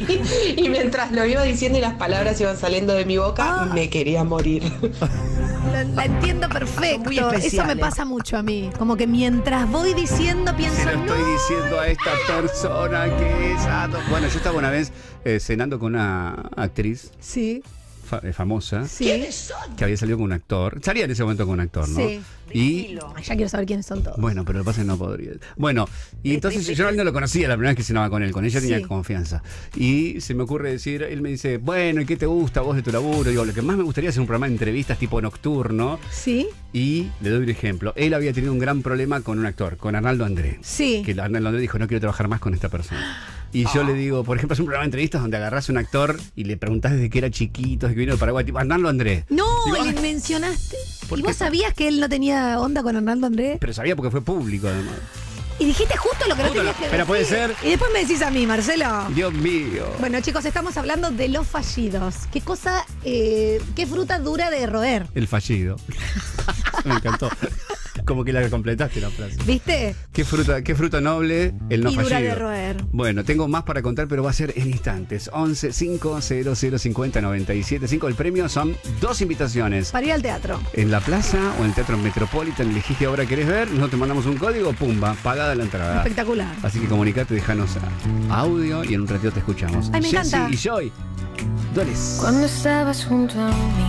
Y mientras lo iba diciendo y las palabras iban saliendo de mi boca, me quería morir. La, la entiendo perfecto. Muy Eso especial, me eh. pasa mucho a mí. Como que mientras voy diciendo, pienso, Se lo no. estoy diciendo a esta persona que es ado- Bueno, yo estaba una vez eh, cenando con una actriz. Sí. fa- eh, famosa. Sí. ¿Quiénes son? Que había salido con un actor. Salía en ese momento con un actor, ¿no? Sí. Y Ay, ya quiero saber quiénes son todos. bueno, pero lo que pasa es que no podría. Bueno, y entonces yo no lo conocía la primera vez que cenaba con él, con ella tenía Sí. confianza. Y se me ocurre decir, él me dice, bueno, ¿y qué te gusta vos de tu laburo? Digo, lo que más me gustaría es un programa de entrevistas tipo nocturno. Sí. Y le doy un ejemplo. Él había tenido un gran problema con un actor, con Arnaldo André. Sí. Que Arnaldo André dijo, no quiero trabajar más con esta persona. Y yo le digo, por ejemplo, es un programa de entrevistas donde agarrás a un actor y le preguntás desde que era chiquito, desde que vino de Paraguay, tipo Arnaldo André. No, Digo, le "Ay". mencionaste. ¿Por ¿Y qué? vos sabías que él no tenía onda con Arnaldo André? Pero sabía porque fue público, además. Y dijiste justo lo que no Justo tenías lo- que pero puede decir. ser. Y después me decís a mí, Marcelo. Dios mío. Bueno, chicos, estamos hablando de los fallidos. ¿Qué cosa, eh, qué fruta dura de roer? El fallido. Me encantó. Como que la completaste la frase. ¿Viste? ¿Qué fruta, qué fruta noble? El no Y dura fallido. de roer. Bueno, tengo más para contar, pero va a ser en instantes. once cinco cero cero cincuenta noventa y siete cinco. El premio son dos invitaciones. Para ir al teatro. En la plaza o en el Teatro Metropolitan, elegís qué obra querés ver, nosotros te mandamos un código, pumba, pagada la entrada. Espectacular. Así que comunicate, dejanos audio y en un ratito te escuchamos. Ay, me Jessy encanta. y Joy. Doles. Cuando estabas junto a mí,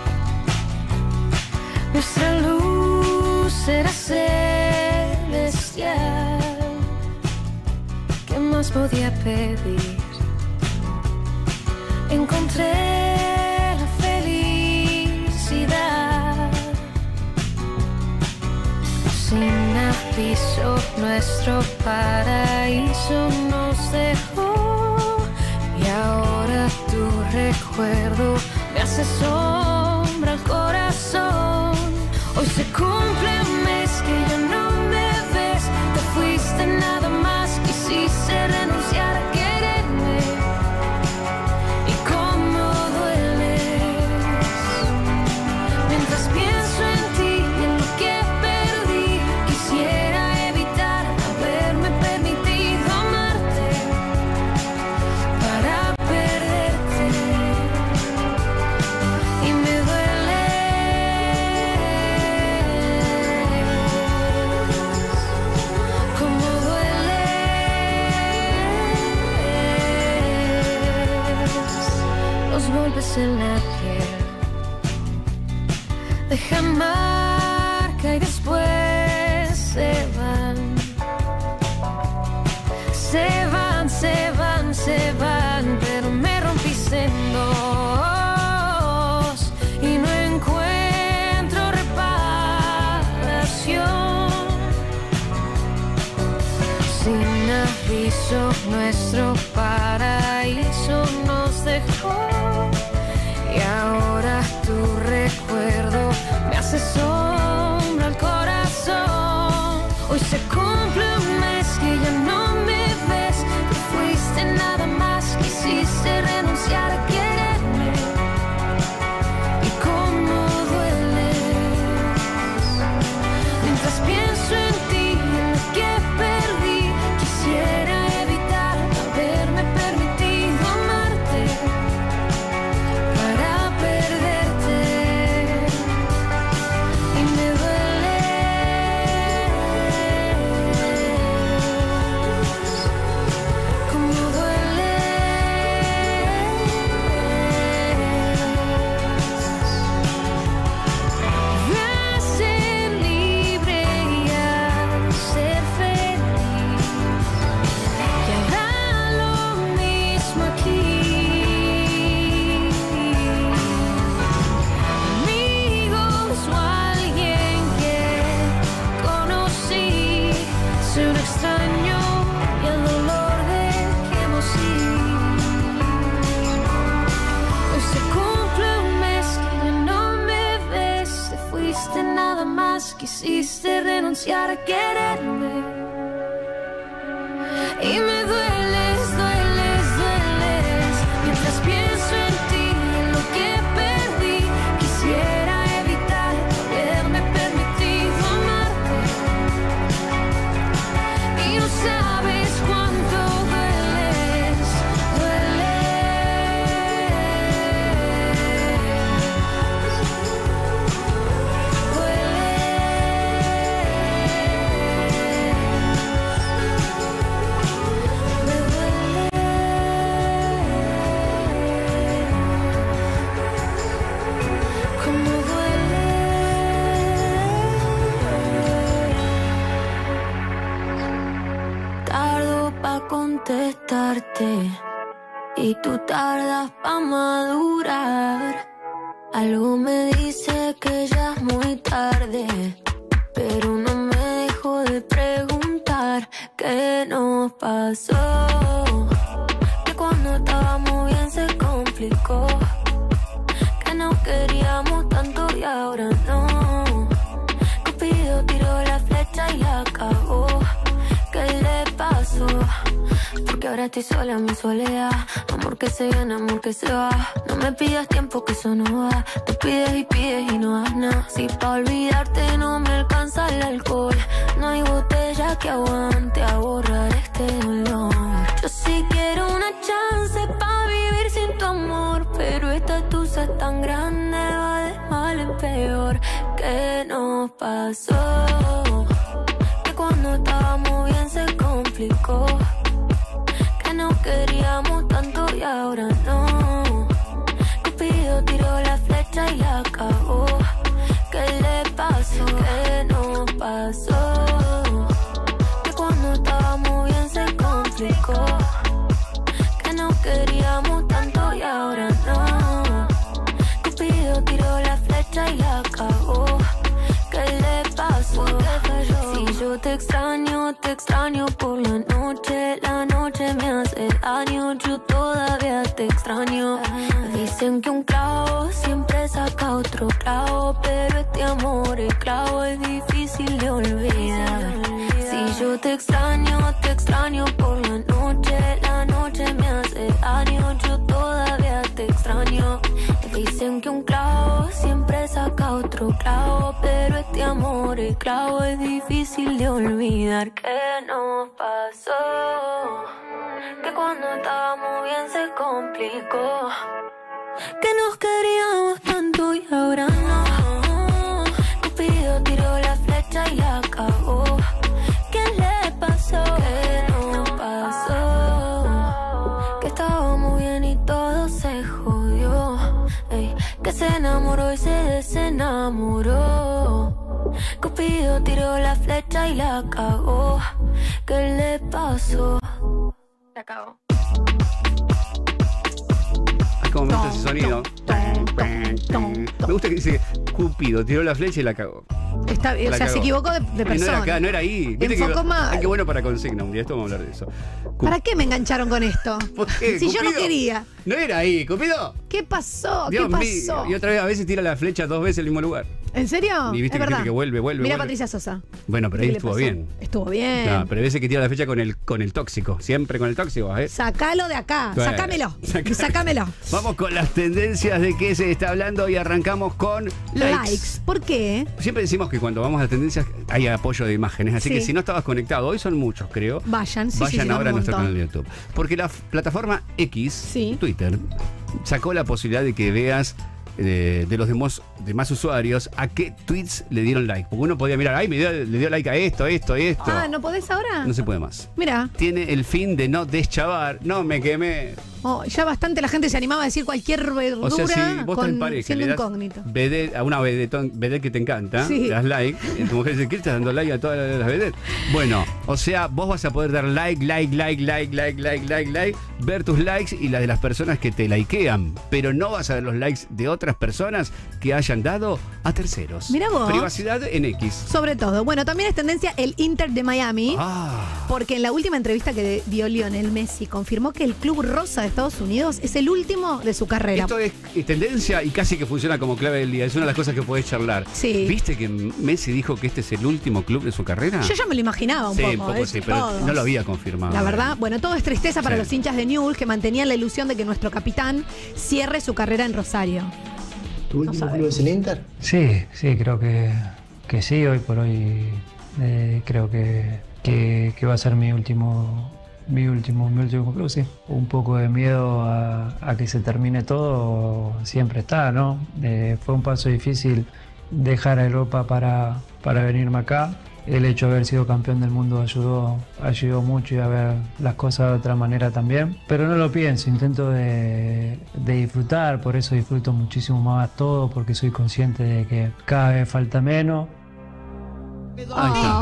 nuestra luz era celestial. ¿Qué más podía pedir? Encontré la felicidad. Sin aviso, nuestro paraíso nos dejó. Y ahora tu recuerdo me hace sombra al corazón. Hoy se cumple un mes que ya no me ves. Te fuiste nada más, quisiste renunciar a quererme. Y cómo dueles. Mientras pienso en ti y en lo que perdí, quisiera evitar haberme permitido amarte para perderte. Y me duele, como duele los golpes en la piel. Dejan marca y después se van. Se van, se van, se van, pero me rompiste en dos y no encuentro reparación. Sin aviso, nuestro paraíso nos dejó. Y ahora tu recuerdo me hace sombra al corazón. Hoy se cumple un mes que ya no me ves. Te fuiste nada más, quisiste renunciar a quererme. Y cómo dueles. Mientras pienso en ti y en lo que perdí, quisiera evitar haberme permitido amarte para perderte. Y me duele, como duele. Voy a ser libre y a ser feliz. Y hará lo mismo aquí. Amigos o alguien que conocí, soy un extraño y el dolor dejemos ir. Hoy se cumple un mes que ya no me ves. Te fuiste nada más, quisiste renunciar a quererme. Y me dueles, dueles, dueles. Mientras pienso en ti y en lo que perdí, quisiera evitar haberme permitido amarte. Y no sabes cuánto dueles, dueles, dueles. tardas pa' madurar. Algo me dice que ya es muy tarde, pero no me dejo de preguntar qué nos pasó. Que cuando estábamos bien se complicó, que no queríamos tanto y ahora no. Cupido tiró la flecha y la cagó. ¿Qué le pasó? Porque ahora estoy sola en mi soledad. Amor que se viene, amor que se va. No me pidas tiempo que eso no va. Tú pides y pides y no das nada. Si pa' olvidarte no me alcanza el alcohol, no hay botella que aguante a borrar este dolor. Yo sí quiero una chance pa' vivir sin tu amor, pero esta tusa es tan grande, va de mal en peor. ¿Qué nos pasó? Que cuando estábamos bien se complicó, que no queríamos tanto y ahora no. Cupido tiró la flecha y la cagó. ¿Qué le pasó? ¿Qué nos pasó? Que cuando estábamos bien se complicó, que no queríamos tanto y ahora no. Cupido tiró la flecha y la cagó. ¿Qué le pasó? Si yo te extraño, te extraño por la noche. La noche me hace daño, yo todavía te extraño. Dicen que un clavo siempre saca otro clavo, pero este amor, el clavo es difícil de olvidar. Si yo te extraño, te extraño por la noche. La noche me hace daño, yo todavía te extraño. Dicen que un clavo siempre saca otro clavo, pero este amor, el clavo es difícil de olvidar. ¿Qué nos pasó? Que cuando estábamos bien se complicó, que nos queríamos tanto y ahora no. Cupido tiró la flecha y la cagó. ¿Qué le pasó? ¿Qué nos pasó? Que estábamos bien y todo se jodió. Ey, que se enamoró y se desenamoró. Cupido tiró la flecha y la cagó. ¿Qué le pasó? La cagó. Como me gusta ese sonido. Me gusta que dice Cupido tiró la flecha y la cagó. Está, La o sea, cagó. se equivocó de, de Y persona. no era acá, no era ahí. Viste Enfocó que, mal. ay, qué bueno para consigna un día. Esto vamos a hablar de eso. Cu- ¿Para qué me engancharon con esto? ¿Por qué? Si yo no Cupido. quería. No era ahí, Cupido. ¿Qué pasó? Dios ¿Qué pasó? mío. Y otra vez a veces tira la flecha dos veces en el mismo lugar. ¿En serio? Y viste es que, verdad. que vuelve, vuelve, Mira vuelve. Patricia Sosa. Bueno, pero ¿Qué ahí le estuvo pasó? bien. Estuvo bien. No, pero a veces que tira la flecha con el, con el tóxico. Siempre con el tóxico, ¿eh? Sacalo de acá. Bueno, Sácamelo. saca- Sácamelo. Vamos con las tendencias de qué se está hablando y arrancamos con likes. Likes. ¿Por qué? Siempre decimos que cuando vamos a las tendencias hay apoyo de imágenes, así Sí. que si no estabas conectado, hoy son muchos creo, Vayan, sí, vayan sí, sí, ahora a un nuestro montón. canal de YouTube. Porque la f- plataforma X, Twitter, sacó la posibilidad de que veas eh, de los demás, demás usuarios a qué tweets le dieron like. Porque uno podía mirar, ay, me dio- le dio like a esto, esto, esto. Ah, ¿no podés ahora? No se puede más. Mira. Tiene el fin de no deschavar. No, me quemé. Oh, ya bastante la gente se animaba a decir cualquier verdura O sea, si vos estás con, en pareja, siendo le das incógnito. vedette- a una vedette, vedette que te encanta, Sí. le das like, y tu mujer dice, ¿qué estás dando like a todas las vedettes? Bueno, o sea, vos vas a poder dar like, like, like, like, like, like, like, like, ver tus likes y las de las personas que te likean, pero no vas a ver los likes de otras personas que hayan dado a terceros. Mirá vos. Privacidad en X. Sobre todo. Bueno, también es tendencia el Inter de Miami. Ah. Porque en la última entrevista que dio Lionel Messi confirmó que el Club Rosa de Estados Unidos es el último de su carrera. Esto es es tendencia y casi que funciona como clave del día. Es una de las cosas que podés charlar. Sí. ¿Viste que Messi dijo que este es el último club de su carrera? Yo ya me lo imaginaba un sí, poco. un poco ¿eh? sí, pero Todos. no lo había confirmado. La verdad, bueno, todo es tristeza para Sí. los hinchas de Newell's que mantenían la ilusión de que nuestro capitán cierre su carrera en Rosario. ¿Tu último club es el Inter? Sí, sí, creo que, que sí. Hoy por hoy eh, creo que, que, que va a ser mi último, mi último, mi último club, sí. Un poco de miedo a, a que se termine todo siempre está, ¿no? Eh, fue un paso difícil dejar a Europa para, para venirme acá. El hecho de haber sido campeón del mundo ayudó, ayudó mucho y a ver las cosas de otra manera también. Pero no lo pienso, intento de, de disfrutar, por eso disfruto muchísimo más todo, porque soy consciente de que cada vez falta menos. Ay,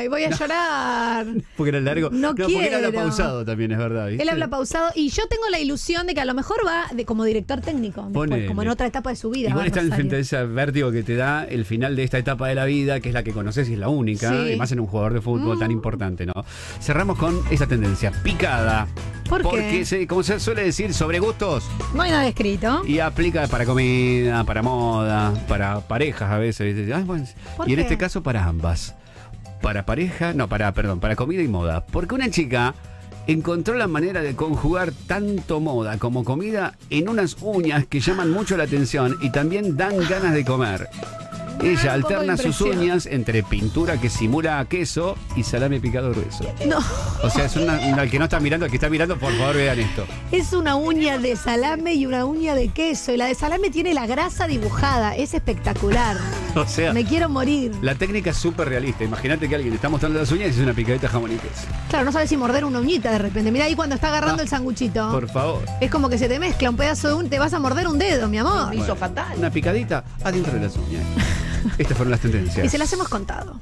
Ay, voy a llorar. Porque era largo. No porque él habla quiero. pausado también, es verdad. ¿viste? Él habla pausado y yo tengo la ilusión de que a lo mejor va de, como director técnico, después, Ponele. como en otra etapa de su vida. Igual va está Rosario. frente a ese vértigo que te da el final de esta etapa de la vida, que es la que conoces y es la única, Sí. y más en un jugador de fútbol Mm. tan importante, ¿no? Cerramos con esa tendencia, picada. ¿Por qué? Porque, se, como se suele decir, sobre gustos. No hay nada escrito. Y aplica para comida, para moda, para parejas a veces. ¿viste? Ay, bueno, ¿Por y en qué? este caso para ambas. Para pareja, no, para, perdón, para comida y moda. Porque una chica encontró la manera de conjugar tanto moda como comida en unas uñas que llaman mucho la atención y también dan ganas de comer. Ella un poco de alterna sus impresión. uñas entre pintura que simula queso y salame picado grueso. No, O sea, es una, una- el que no está mirando, el que está mirando, por favor vean esto. es una uña de salame y una uña de queso. Y la de salame tiene la grasa dibujada. Es espectacular. O sea, Me quiero morir. la técnica es súper realista. Imagínate que alguien le está mostrando las uñas y es una picadita jamón y queso. Claro, no sabes si morder una uñita de repente. Mirá ahí cuando está agarrando Ah, el sanguchito. Por favor. Es como que se te mezcla un pedazo de un... Te vas a morder un dedo, mi amor. Bueno, Una picadita adentro de las uñas. Estas fueron las tendencias. Y se las hemos contado.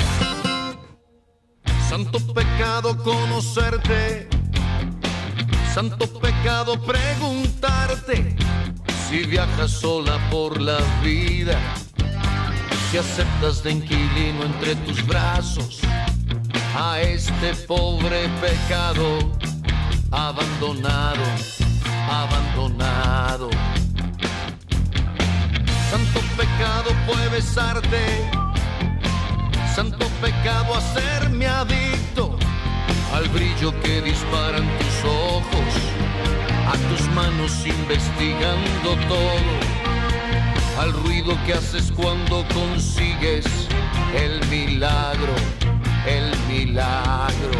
Santo pecado conocerte, santo pecado preguntarte si viajas sola por la vida, si aceptas de inquilino entre tus brazos a este pobre pecado abandonado, abandonado. Santo pecado puede besarte, santo pecado hacerme adicto al brillo que disparan tus ojos, a tus manos investigando todo, al ruido que haces cuando consigues el milagro, el milagro.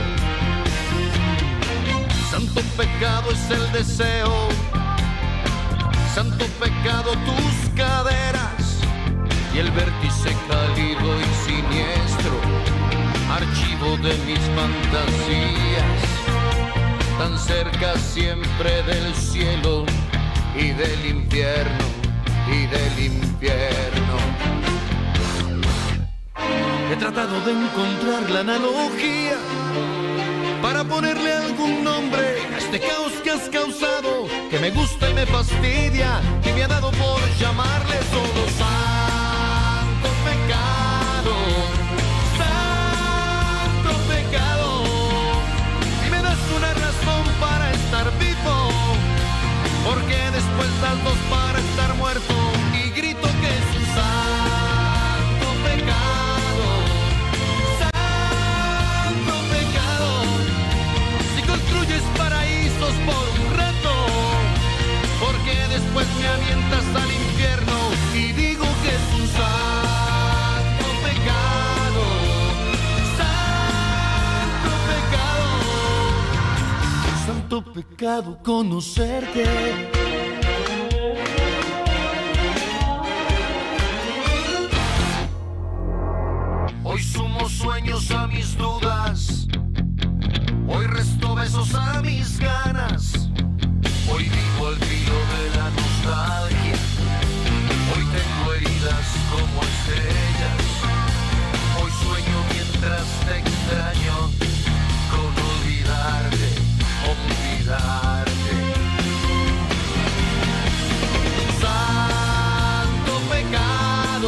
Santo pecado es el deseo, santo pecado tus caderas y el vértice cálido y siniestro, archivo de mis fantasías, tan cerca siempre del cielo y del infierno, y del infierno. He tratado de encontrar la analogía para ponerle algún nombre a este caos que has causado, que me gusta y me fastidia, y me ha dado por llamarle solo santo pecado, santo pecado. Y me das una razón para estar vivo, porque después das dos para estar muerto, y grito que es un santo pecado, santo pecado. Si construyes paraísos por un rato, porque después me avientas al infierno y digo que es un santo pecado, santo pecado, santo pecado conocerte. Hoy sumo sueños a mis dudas, hoy resto besos a mis ganas, hoy vivo al filo de la nostalgia, hoy tengo heridas como estrellas, hoy sueño mientras te extraño, con olvidarte, olvidarte. Santo pecado,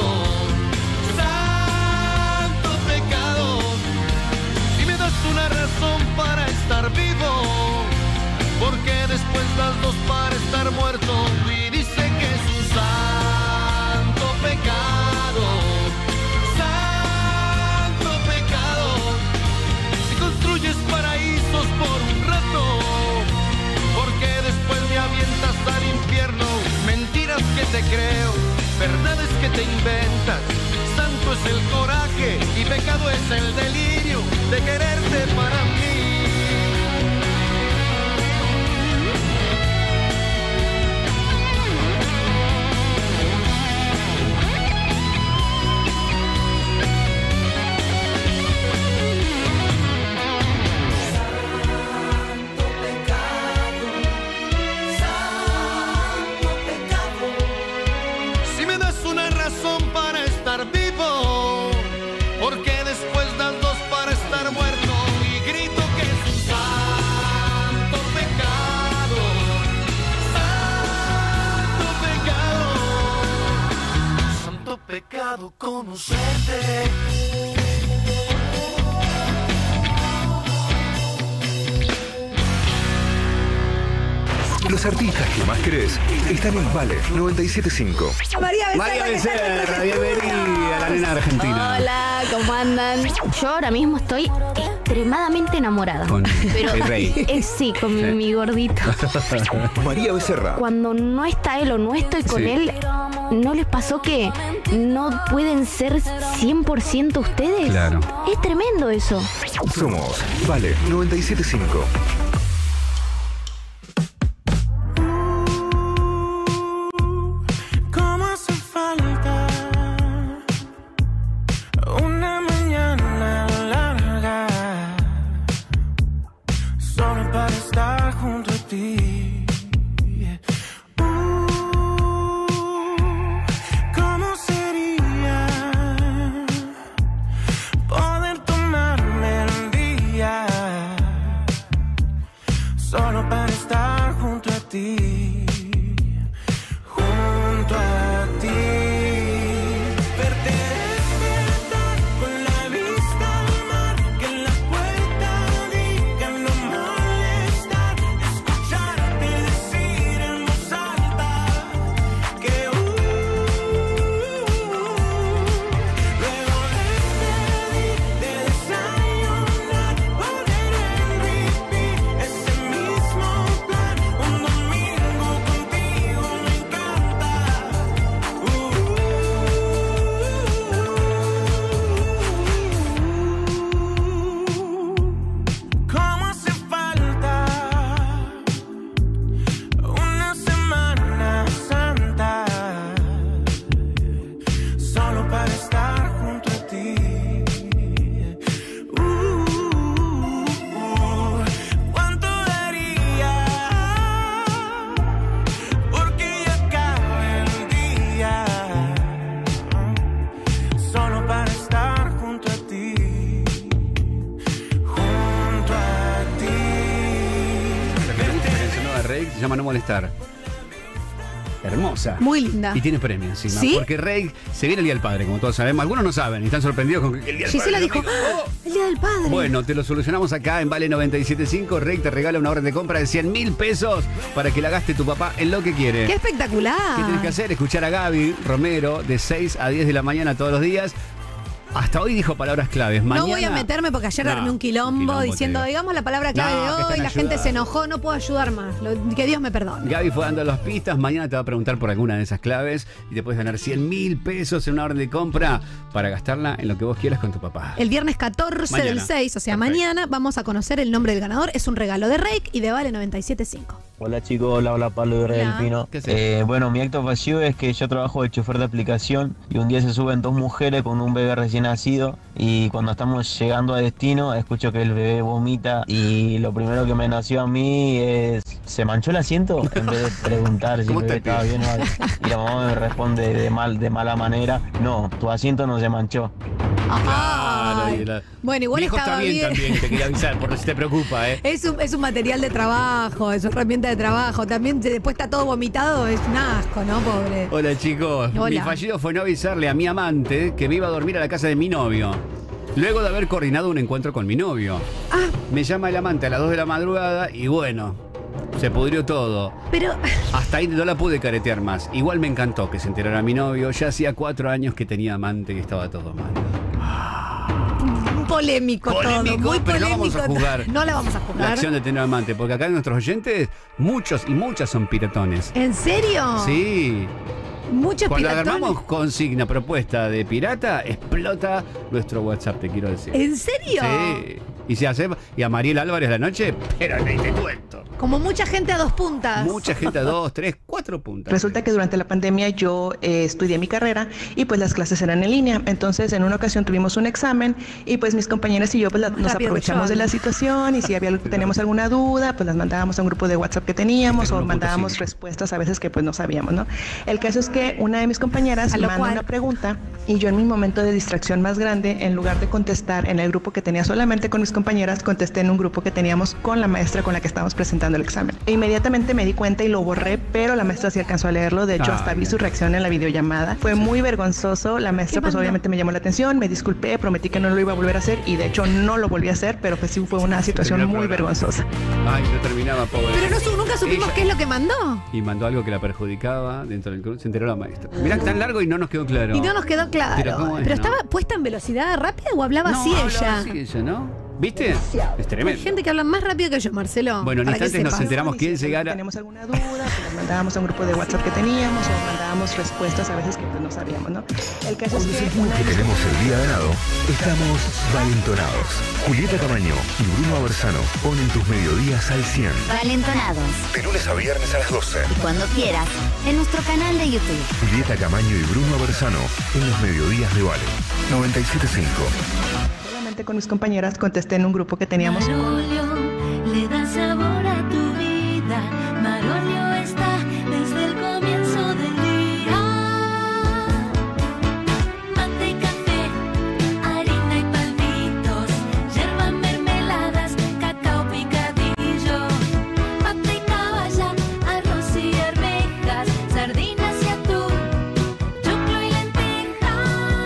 santo pecado, y me das una razón para estar vivo, porque después das dos para estar muerto, y dice que es un santo pecado, santo pecado. Si construyes paraísos por un rato, porque después me avientas al infierno, mentiras que te creo, verdades que te inventas. Santo es el coraje y pecado es el delirio de quererte para mí. Si me das una razón para estar vivo, porque después das dos para deseado conocerte. Los artistas que más querés están en Vale noventa y siete punto cinco. María Becerra, María que está en Becerra, nuestro bienvenida, la nena argentina. Hola, ¿cómo andan? Yo ahora mismo estoy extremadamente enamorada. Con Pero el rey. eh, sí, con mi, Sí. mi gordito. María Becerra. Cuando no está él o no estoy con Sí. él, ¿no les pasó que no pueden ser cien por ciento ustedes? Claro. Es tremendo eso. Somos Vale noventa y siete punto cinco. ¿Cómo hace falta una mañana larga solo para estar junto a ti? Uh, ¿Cómo sería poder tomarme el día solo para estar junto a ti? Junto a ti, verte despertar con la vista al mar, que en la puerta diga no molestar, escucharte decir en voz alta que uh, luego de despedir, de desayunar, poner en repeat ese mismo plan, un domingo contigo me encanta. ¿Cómo hace falta una Semana Santa solo para estar junto a ti? Uh, ¿Cuánto daría porque ya acabe el día solo para estar junto a ti? Junto a ti. La canción nueva de Rey se llama No Molestar. Hermosa. Muy linda. Y tiene premio encima. ¿Sí? Porque Rey se viene el Día del Padre, como todos sabemos. Algunos no saben y están sorprendidos con que el Día del Gisela Padre. dijo, amigo. ¡Ah! El Día del Padre. Bueno, te lo solucionamos acá en Vale noventa y siete punto cinco. Rey te regala una orden de compra de cien mil pesos para que la gaste tu papá en lo que quiere. ¡Qué espectacular! ¿Qué tienes que hacer? Escuchar a Gaby Romero de seis a diez de la mañana todos los días. Hasta hoy dijo palabras claves. Mañana, No voy a meterme porque ayer No, armé un quilombo, un quilombo, diciendo, te digo. digamos la palabra clave No, que de hoy, están la gente ayudando. se enojó, no puedo ayudar más. Lo- que Dios me perdone. Gaby fue dando las pistas. Mañana te va a preguntar por alguna de esas claves y te puedes ganar cien mil pesos en una orden de compra para gastarla en lo que vos quieras con tu papá. El viernes catorce Mañana. del seis, o sea, Perfecto. mañana, vamos a conocer el nombre del ganador. Es un regalo de Reik y de Vale noventa y siete punto cinco. Hola chicos, hola, hola Pablo de Red Hola. del Pino. ¿Qué haces? Eh, bueno, mi acto fallido es que yo trabajo de chofer de aplicación y un día se suben dos mujeres con un bebé recién nacido y cuando estamos llegando a destino escucho que el bebé vomita y lo primero que me nació a mí es ¿se manchó el asiento? En vez de preguntar si el ¿Cómo bebé te estaba bien o no. Y la mamá me responde de mal, de mala manera, no, tu asiento no se manchó. Claro, y la- Bueno, igual Mi hijo estaba está bien, bien. también, te quería avisar, por si te preocupa, ¿eh? Es un, es un material de trabajo, es una herramienta de trabajo. También se- después está todo vomitado, es un asco, ¿no, pobre? Hola chicos, Hola. mi fallido fue no avisarle a mi amante que me iba a dormir a la casa de mi novio. Luego de haber coordinado un encuentro con mi novio. Ah, Me llama el amante a las dos de la madrugada y bueno, se pudrió todo. pero Hasta ahí no la pude caretear más. Igual me encantó que se enterara mi novio. Ya hacía cuatro años que tenía amante y estaba todo mal. polémico, Polémico, todo, muy pero no polémico. vamos a jugar. No la vamos a La jugar. acción de tener amante, porque acá nuestros oyentes, muchos y muchas son piratones. ¿En serio? Sí. Muchos Cuando piratones. agarramos consigna propuesta de pirata, explota nuestro WhatsApp, te quiero decir. ¿En serio? Sí. Y se hace, y a Mariel Álvarez la noche, pero ni te cuento. Como mucha gente a dos puntas. Mucha gente a dos, tres, cuatro puntas. Resulta que durante la pandemia yo eh, estudié mi carrera y pues las clases eran en línea. Entonces en una ocasión tuvimos un examen y pues mis compañeras y yo pues la- nos Rápido, aprovechamos Richón. de la situación y si había algo- teníamos alguna duda pues las mandábamos a un grupo de WhatsApp que teníamos o mandábamos respuestas a veces que pues no sabíamos, ¿no? El caso es que una de mis compañeras A lo manda cual- una pregunta y yo en mi momento de distracción más grande, en lugar de contestar en el grupo que tenía solamente con mis compañeras, contesté en un grupo que teníamos con la maestra con la que estábamos presentando presentando el examen. E inmediatamente me di cuenta y lo borré, pero la maestra sí alcanzó a leerlo. De hecho, Ah, hasta vi bien. su reacción en la videollamada. Fue muy vergonzoso. La maestra pues obviamente me llamó la atención, me disculpé, prometí que no lo iba a volver a hacer y de hecho no lo volví a hacer, pero pues sí fue una situación terminó el muy programa. vergonzosa. Ay, no terminaba, pobre. Pero no, su- nunca supimos Ella- qué es lo que mandó. Y mandó algo que la perjudicaba dentro del club. Se enteró la maestra. Mirá que tan largo y no nos quedó claro. Y no nos quedó claro. Pero ¿cómo es, Pero no? estaba puesta en velocidad rápida o hablaba No, así hablaba ella. así ella, ¿no? ¿Viste? Es Hay tremendo. gente que habla más rápido que yo, Marcelo. Bueno, en para que instantes nos sepas. enteramos quién llegara. Tenemos alguna duda, pues las mandábamos a un grupo de WhatsApp que teníamos o mandábamos respuestas a veces que pues no sabíamos, ¿no? El caso es que una Que tenemos el día ganado, estamos valentonados. Julieta Camaño y Bruno Aversano ponen tus mediodías al cien. Valentonados. De lunes a viernes a las doce. Y cuando quieras, en nuestro canal de YouTube. Julieta Camaño y Bruno Aversano en los mediodías de Vale. noventa y siete punto cinco. solamente con mis compañeras contesté en un grupo que teníamos. Marolio le da sabor a tu vida. Marolio está desde el comienzo del día. Mate y café, harina y palmitos, yerba, mermeladas, cacao picadillo. Mate y caballa, arroz y arvejas, sardinas y atún, choclo y lentejas.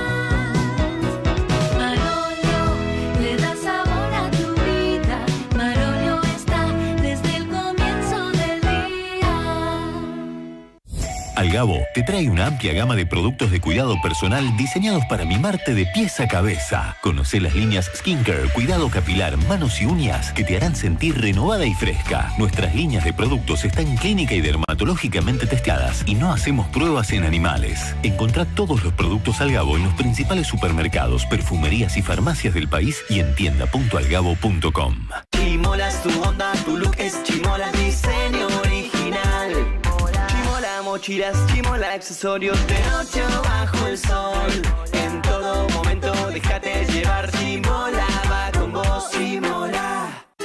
Marolio le da sabor a tu vida. Marolio está desde el comienzo del día. Algabo te trae una amplia gama de productos de cuidado personal diseñados para mimarte de pies a cabeza. Conoce las líneas Skincare, cuidado capilar, manos y uñas que te harán sentir renovada y fresca. Nuestras líneas de productos están clínica y dermatológicamente testeadas y no hacemos pruebas en animales. Encontrá todos los productos Algabo en los principales supermercados, perfumerías y farmacias del país y en tienda punto algabo punto com. Chimola es tu onda, tu look es chimola, diseño original. Chimola mochilas, chimola accesorios, de noche o bajo el sol. En todo momento déjate llevar, chimola va con vos, chimola.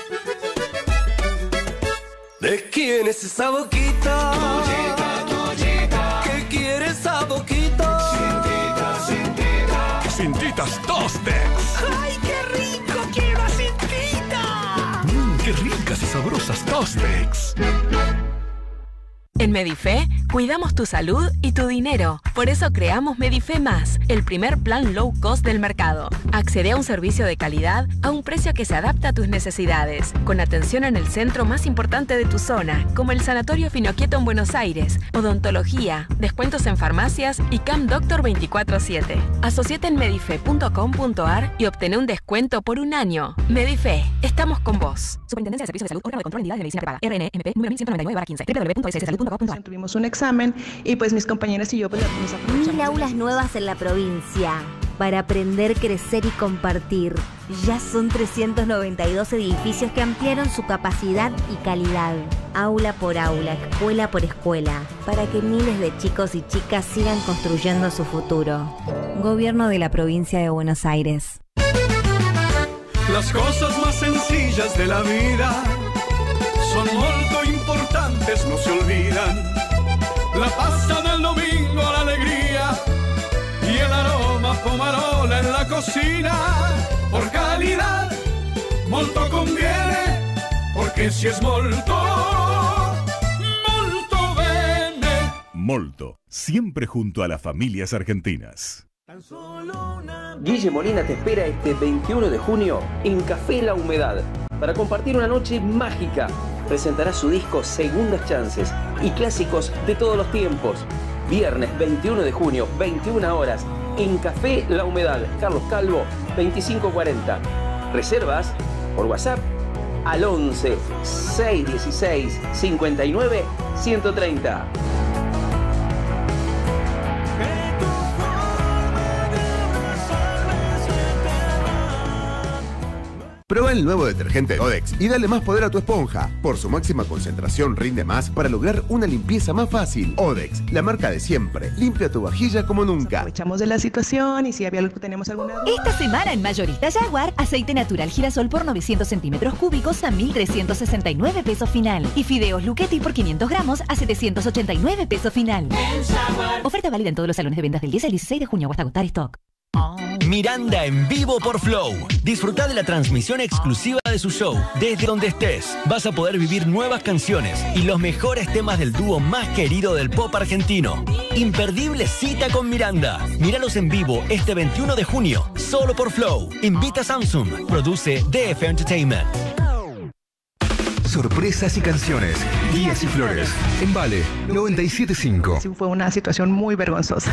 ¿De quién es esa boquita? Tullita, tullita. ¿Qué quiere esa boquita? Cintita, cintita. Cintitas Tostex. ¡Ay, qué rico! ¡Quiero una cintita! Mmm, qué ricas y sabrosas Tostex. En Medife, cuidamos tu salud y tu dinero. Por eso creamos Medife Más, el primer plan low cost del mercado. Accede a un servicio de calidad a un precio que se adapta a tus necesidades, con atención en el centro más importante de tu zona, como el Sanatorio Finoquieto en Buenos Aires, odontología, descuentos en farmacias y Camp Doctor veinticuatro siete. Asociate en medife punto com punto ar y obtené un descuento por un año. Medife, estamos con vos. Superintendencia de Servicios de Salud, órgano de control en unidades de medicina prepaga. R N M P número mil ciento noventa y nueve barra quince. w w w punto s s salud punto com punto ar. Tuvimos un examen y pues mis compañeras y yo pues nos aprovechamos. Mil aulas nuevas en la provincia para aprender, crecer y compartir. Ya son trescientos noventa y dos edificios que ampliaron su capacidad y calidad. Aula por aula, escuela por escuela, para que miles de chicos y chicas sigan construyendo su futuro. Gobierno de la provincia de Buenos Aires. Las cosas más sencillas de la vida son molto importantes, no se olvidan. La pasta del domingo, la alegría y el aroma pomarola en la cocina. Por calidad, molto conviene, porque si es molto, molto bene. Molto, siempre junto a las familias argentinas. Guille Molina te espera este veintiuno de junio en Café La Humedad para compartir una noche mágica. Presentará su disco Segundas Chances y clásicos de todos los tiempos. Viernes veintiuno de junio, veintiuna horas, en Café La Humedad, Carlos Calvo, veinticinco cuarenta. Reservas por WhatsApp al once, seiscientos dieciséis, cincuenta y nueve, ciento treinta. Prueba el nuevo detergente Odex y dale más poder a tu esponja. Por su máxima concentración rinde más para lograr una limpieza más fácil. Odex, la marca de siempre. Limpia tu vajilla como nunca. Aprovechamos de la situación y si había algo que tenemos alguna duda. Esta semana en Mayorista Jaguar, aceite natural girasol por novecientos centímetros cúbicos a mil trescientos sesenta y nueve pesos final. Y fideos Luchetti por quinientos gramos a setecientos ochenta y nueve pesos final. Oferta válida en todos los salones de ventas del diez al dieciséis de junio o hasta agotar stock. Miranda en vivo por Flow. Disfruta de la transmisión exclusiva de su show desde donde estés. Vas a poder vivir nuevas canciones y los mejores temas del dúo más querido del pop argentino. Imperdible cita con Miranda. Míralos en vivo este veintiuno de junio, solo por Flow. Invita a Samsung. Produce D F Entertainment. Sorpresas y canciones. Días y flores. En Vale noventa y siete punto cinco. Sí, fue una situación muy vergonzosa.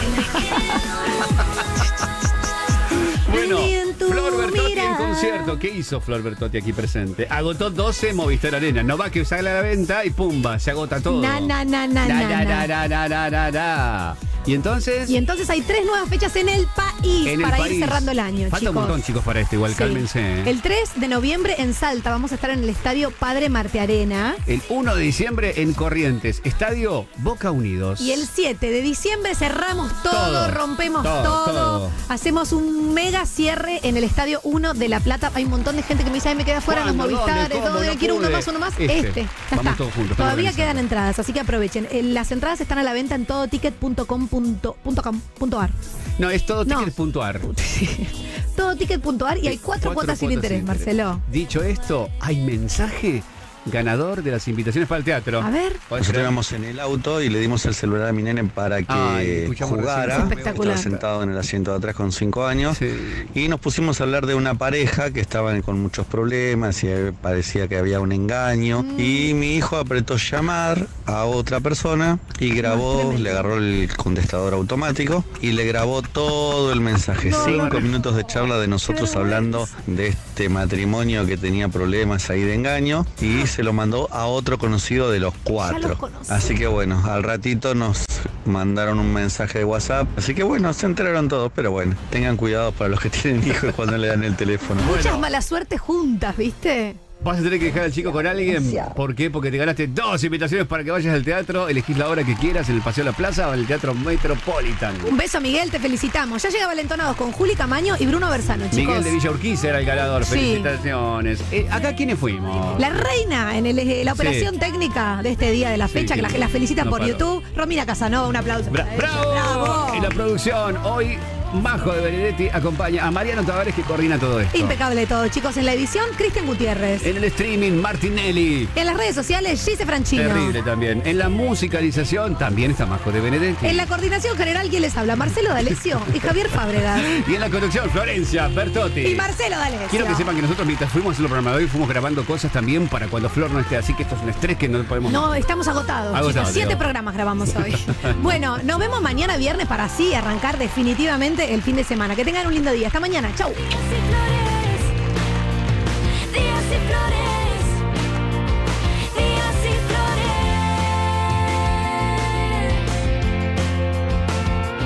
Bueno, Flor Bertotti en concierto. ¿Qué hizo Flor Bertotti aquí presente? Agotó doce Movistar Arena. No va que sale a la venta y pumba, se agota todo. Na, na, na, na, Na, na, na, na. na, na, na, na, na. Y entonces, Y entonces hay tres nuevas fechas en el país en el para país. ir cerrando el año, Falta chicos. un montón, chicos, para esto. Igual, Sí. cálmense. ¿eh? El tres de noviembre en Salta vamos a estar en el estadio Padre Marte Arena. El uno de diciembre en Corrientes, estadio Boca Unidos. Y el siete de diciembre cerramos todo, Todo, rompemos todo, todo, todo. Hacemos un mega cierre en el estadio uno de La Plata. Hay un montón de gente que me dice, ay, me queda fuera los ¿Cuándo? Movistares, ¿Dónde? ¿Cómo? todo, No quiero uno pude. más, uno más. Este. Este. Ya Vamos está. todos juntos, estamos Todavía organizando. quedan entradas, así que aprovechen. Eh, Las entradas están a la venta en todoticket punto com punto ar. No, es todo No. ticket punto ar. Todoticket punto ar y hay cuatro, cuotas sin interés, Marcelo. Dicho esto, ¿hay mensaje ganador de las invitaciones para el teatro? A ver. Nosotros íbamos en el auto y le dimos el celular a mi nene para que Ay, escuchamos jugara. recién. Espectacular. Estaba sentado en el asiento de atrás con cinco años. Y nos pusimos a hablar de una pareja que estaban con muchos problemas y parecía que había un engaño. Mm. Y mi hijo apretó llamar a otra persona y grabó, le agarró el contestador automático y le grabó todo el mensaje. No, Cinco no. minutos de charla de nosotros hablando de este matrimonio que tenía problemas ahí de engaño y se lo mandó a otro conocido de los cuatro. Así que bueno, al ratito nos mandaron un mensaje de WhatsApp. Así que bueno, se enteraron todos, pero bueno, tengan cuidado para los que tienen hijos cuando le dan el teléfono. Muchas malas suertes juntas, ¿viste? Vas a tener que dejar al chico con alguien. ¿Por qué? Porque te ganaste dos invitaciones para que vayas al teatro. Elegís la hora que quieras, en el Paseo de la Plaza o en el Teatro Metropolitan. Un beso, Miguel, te felicitamos. Ya llega Valentonados con Juli Camaño y Bruno Bersano, chicos. Miguel de Villa Urquiza era el ganador. Sí. Felicitaciones. Eh, ¿Acá quiénes fuimos? La reina en el- eh, la Sí. operación técnica de este día de la Sí, fecha, que que la, la felicitan no por paró. YouTube. Romina Casanova, un aplauso. Bra- ¡Bravo! ¡Bravo! En la producción, hoy Majo de Benedetti acompaña a Mariano Tavares que coordina todo esto. Impecable todo, chicos. En la edición, Cristian Gutiérrez. En el streaming, Martinelli. En las redes sociales, Gise Franchino. Terrible también. En la musicalización también está Majo de Benedetti. En la coordinación general, ¿quién les habla? Marcelo D'Alessio y Javier Fábregas. Y en la conducción, Florencia Bertotti. Y Marcelo D'Alessio. Quiero que sepan que nosotros mientras fuimos a hacer el programa de hoy fuimos grabando cosas también para cuando Flor no esté, así que esto es un estrés que no podemos... No, estamos agotados. Agotados, chicos. Siete digo. programas grabamos hoy. Bueno, nos vemos mañana viernes para así arrancar definitivamente el fin de semana. Que tengan un lindo día. Hasta mañana. Chau.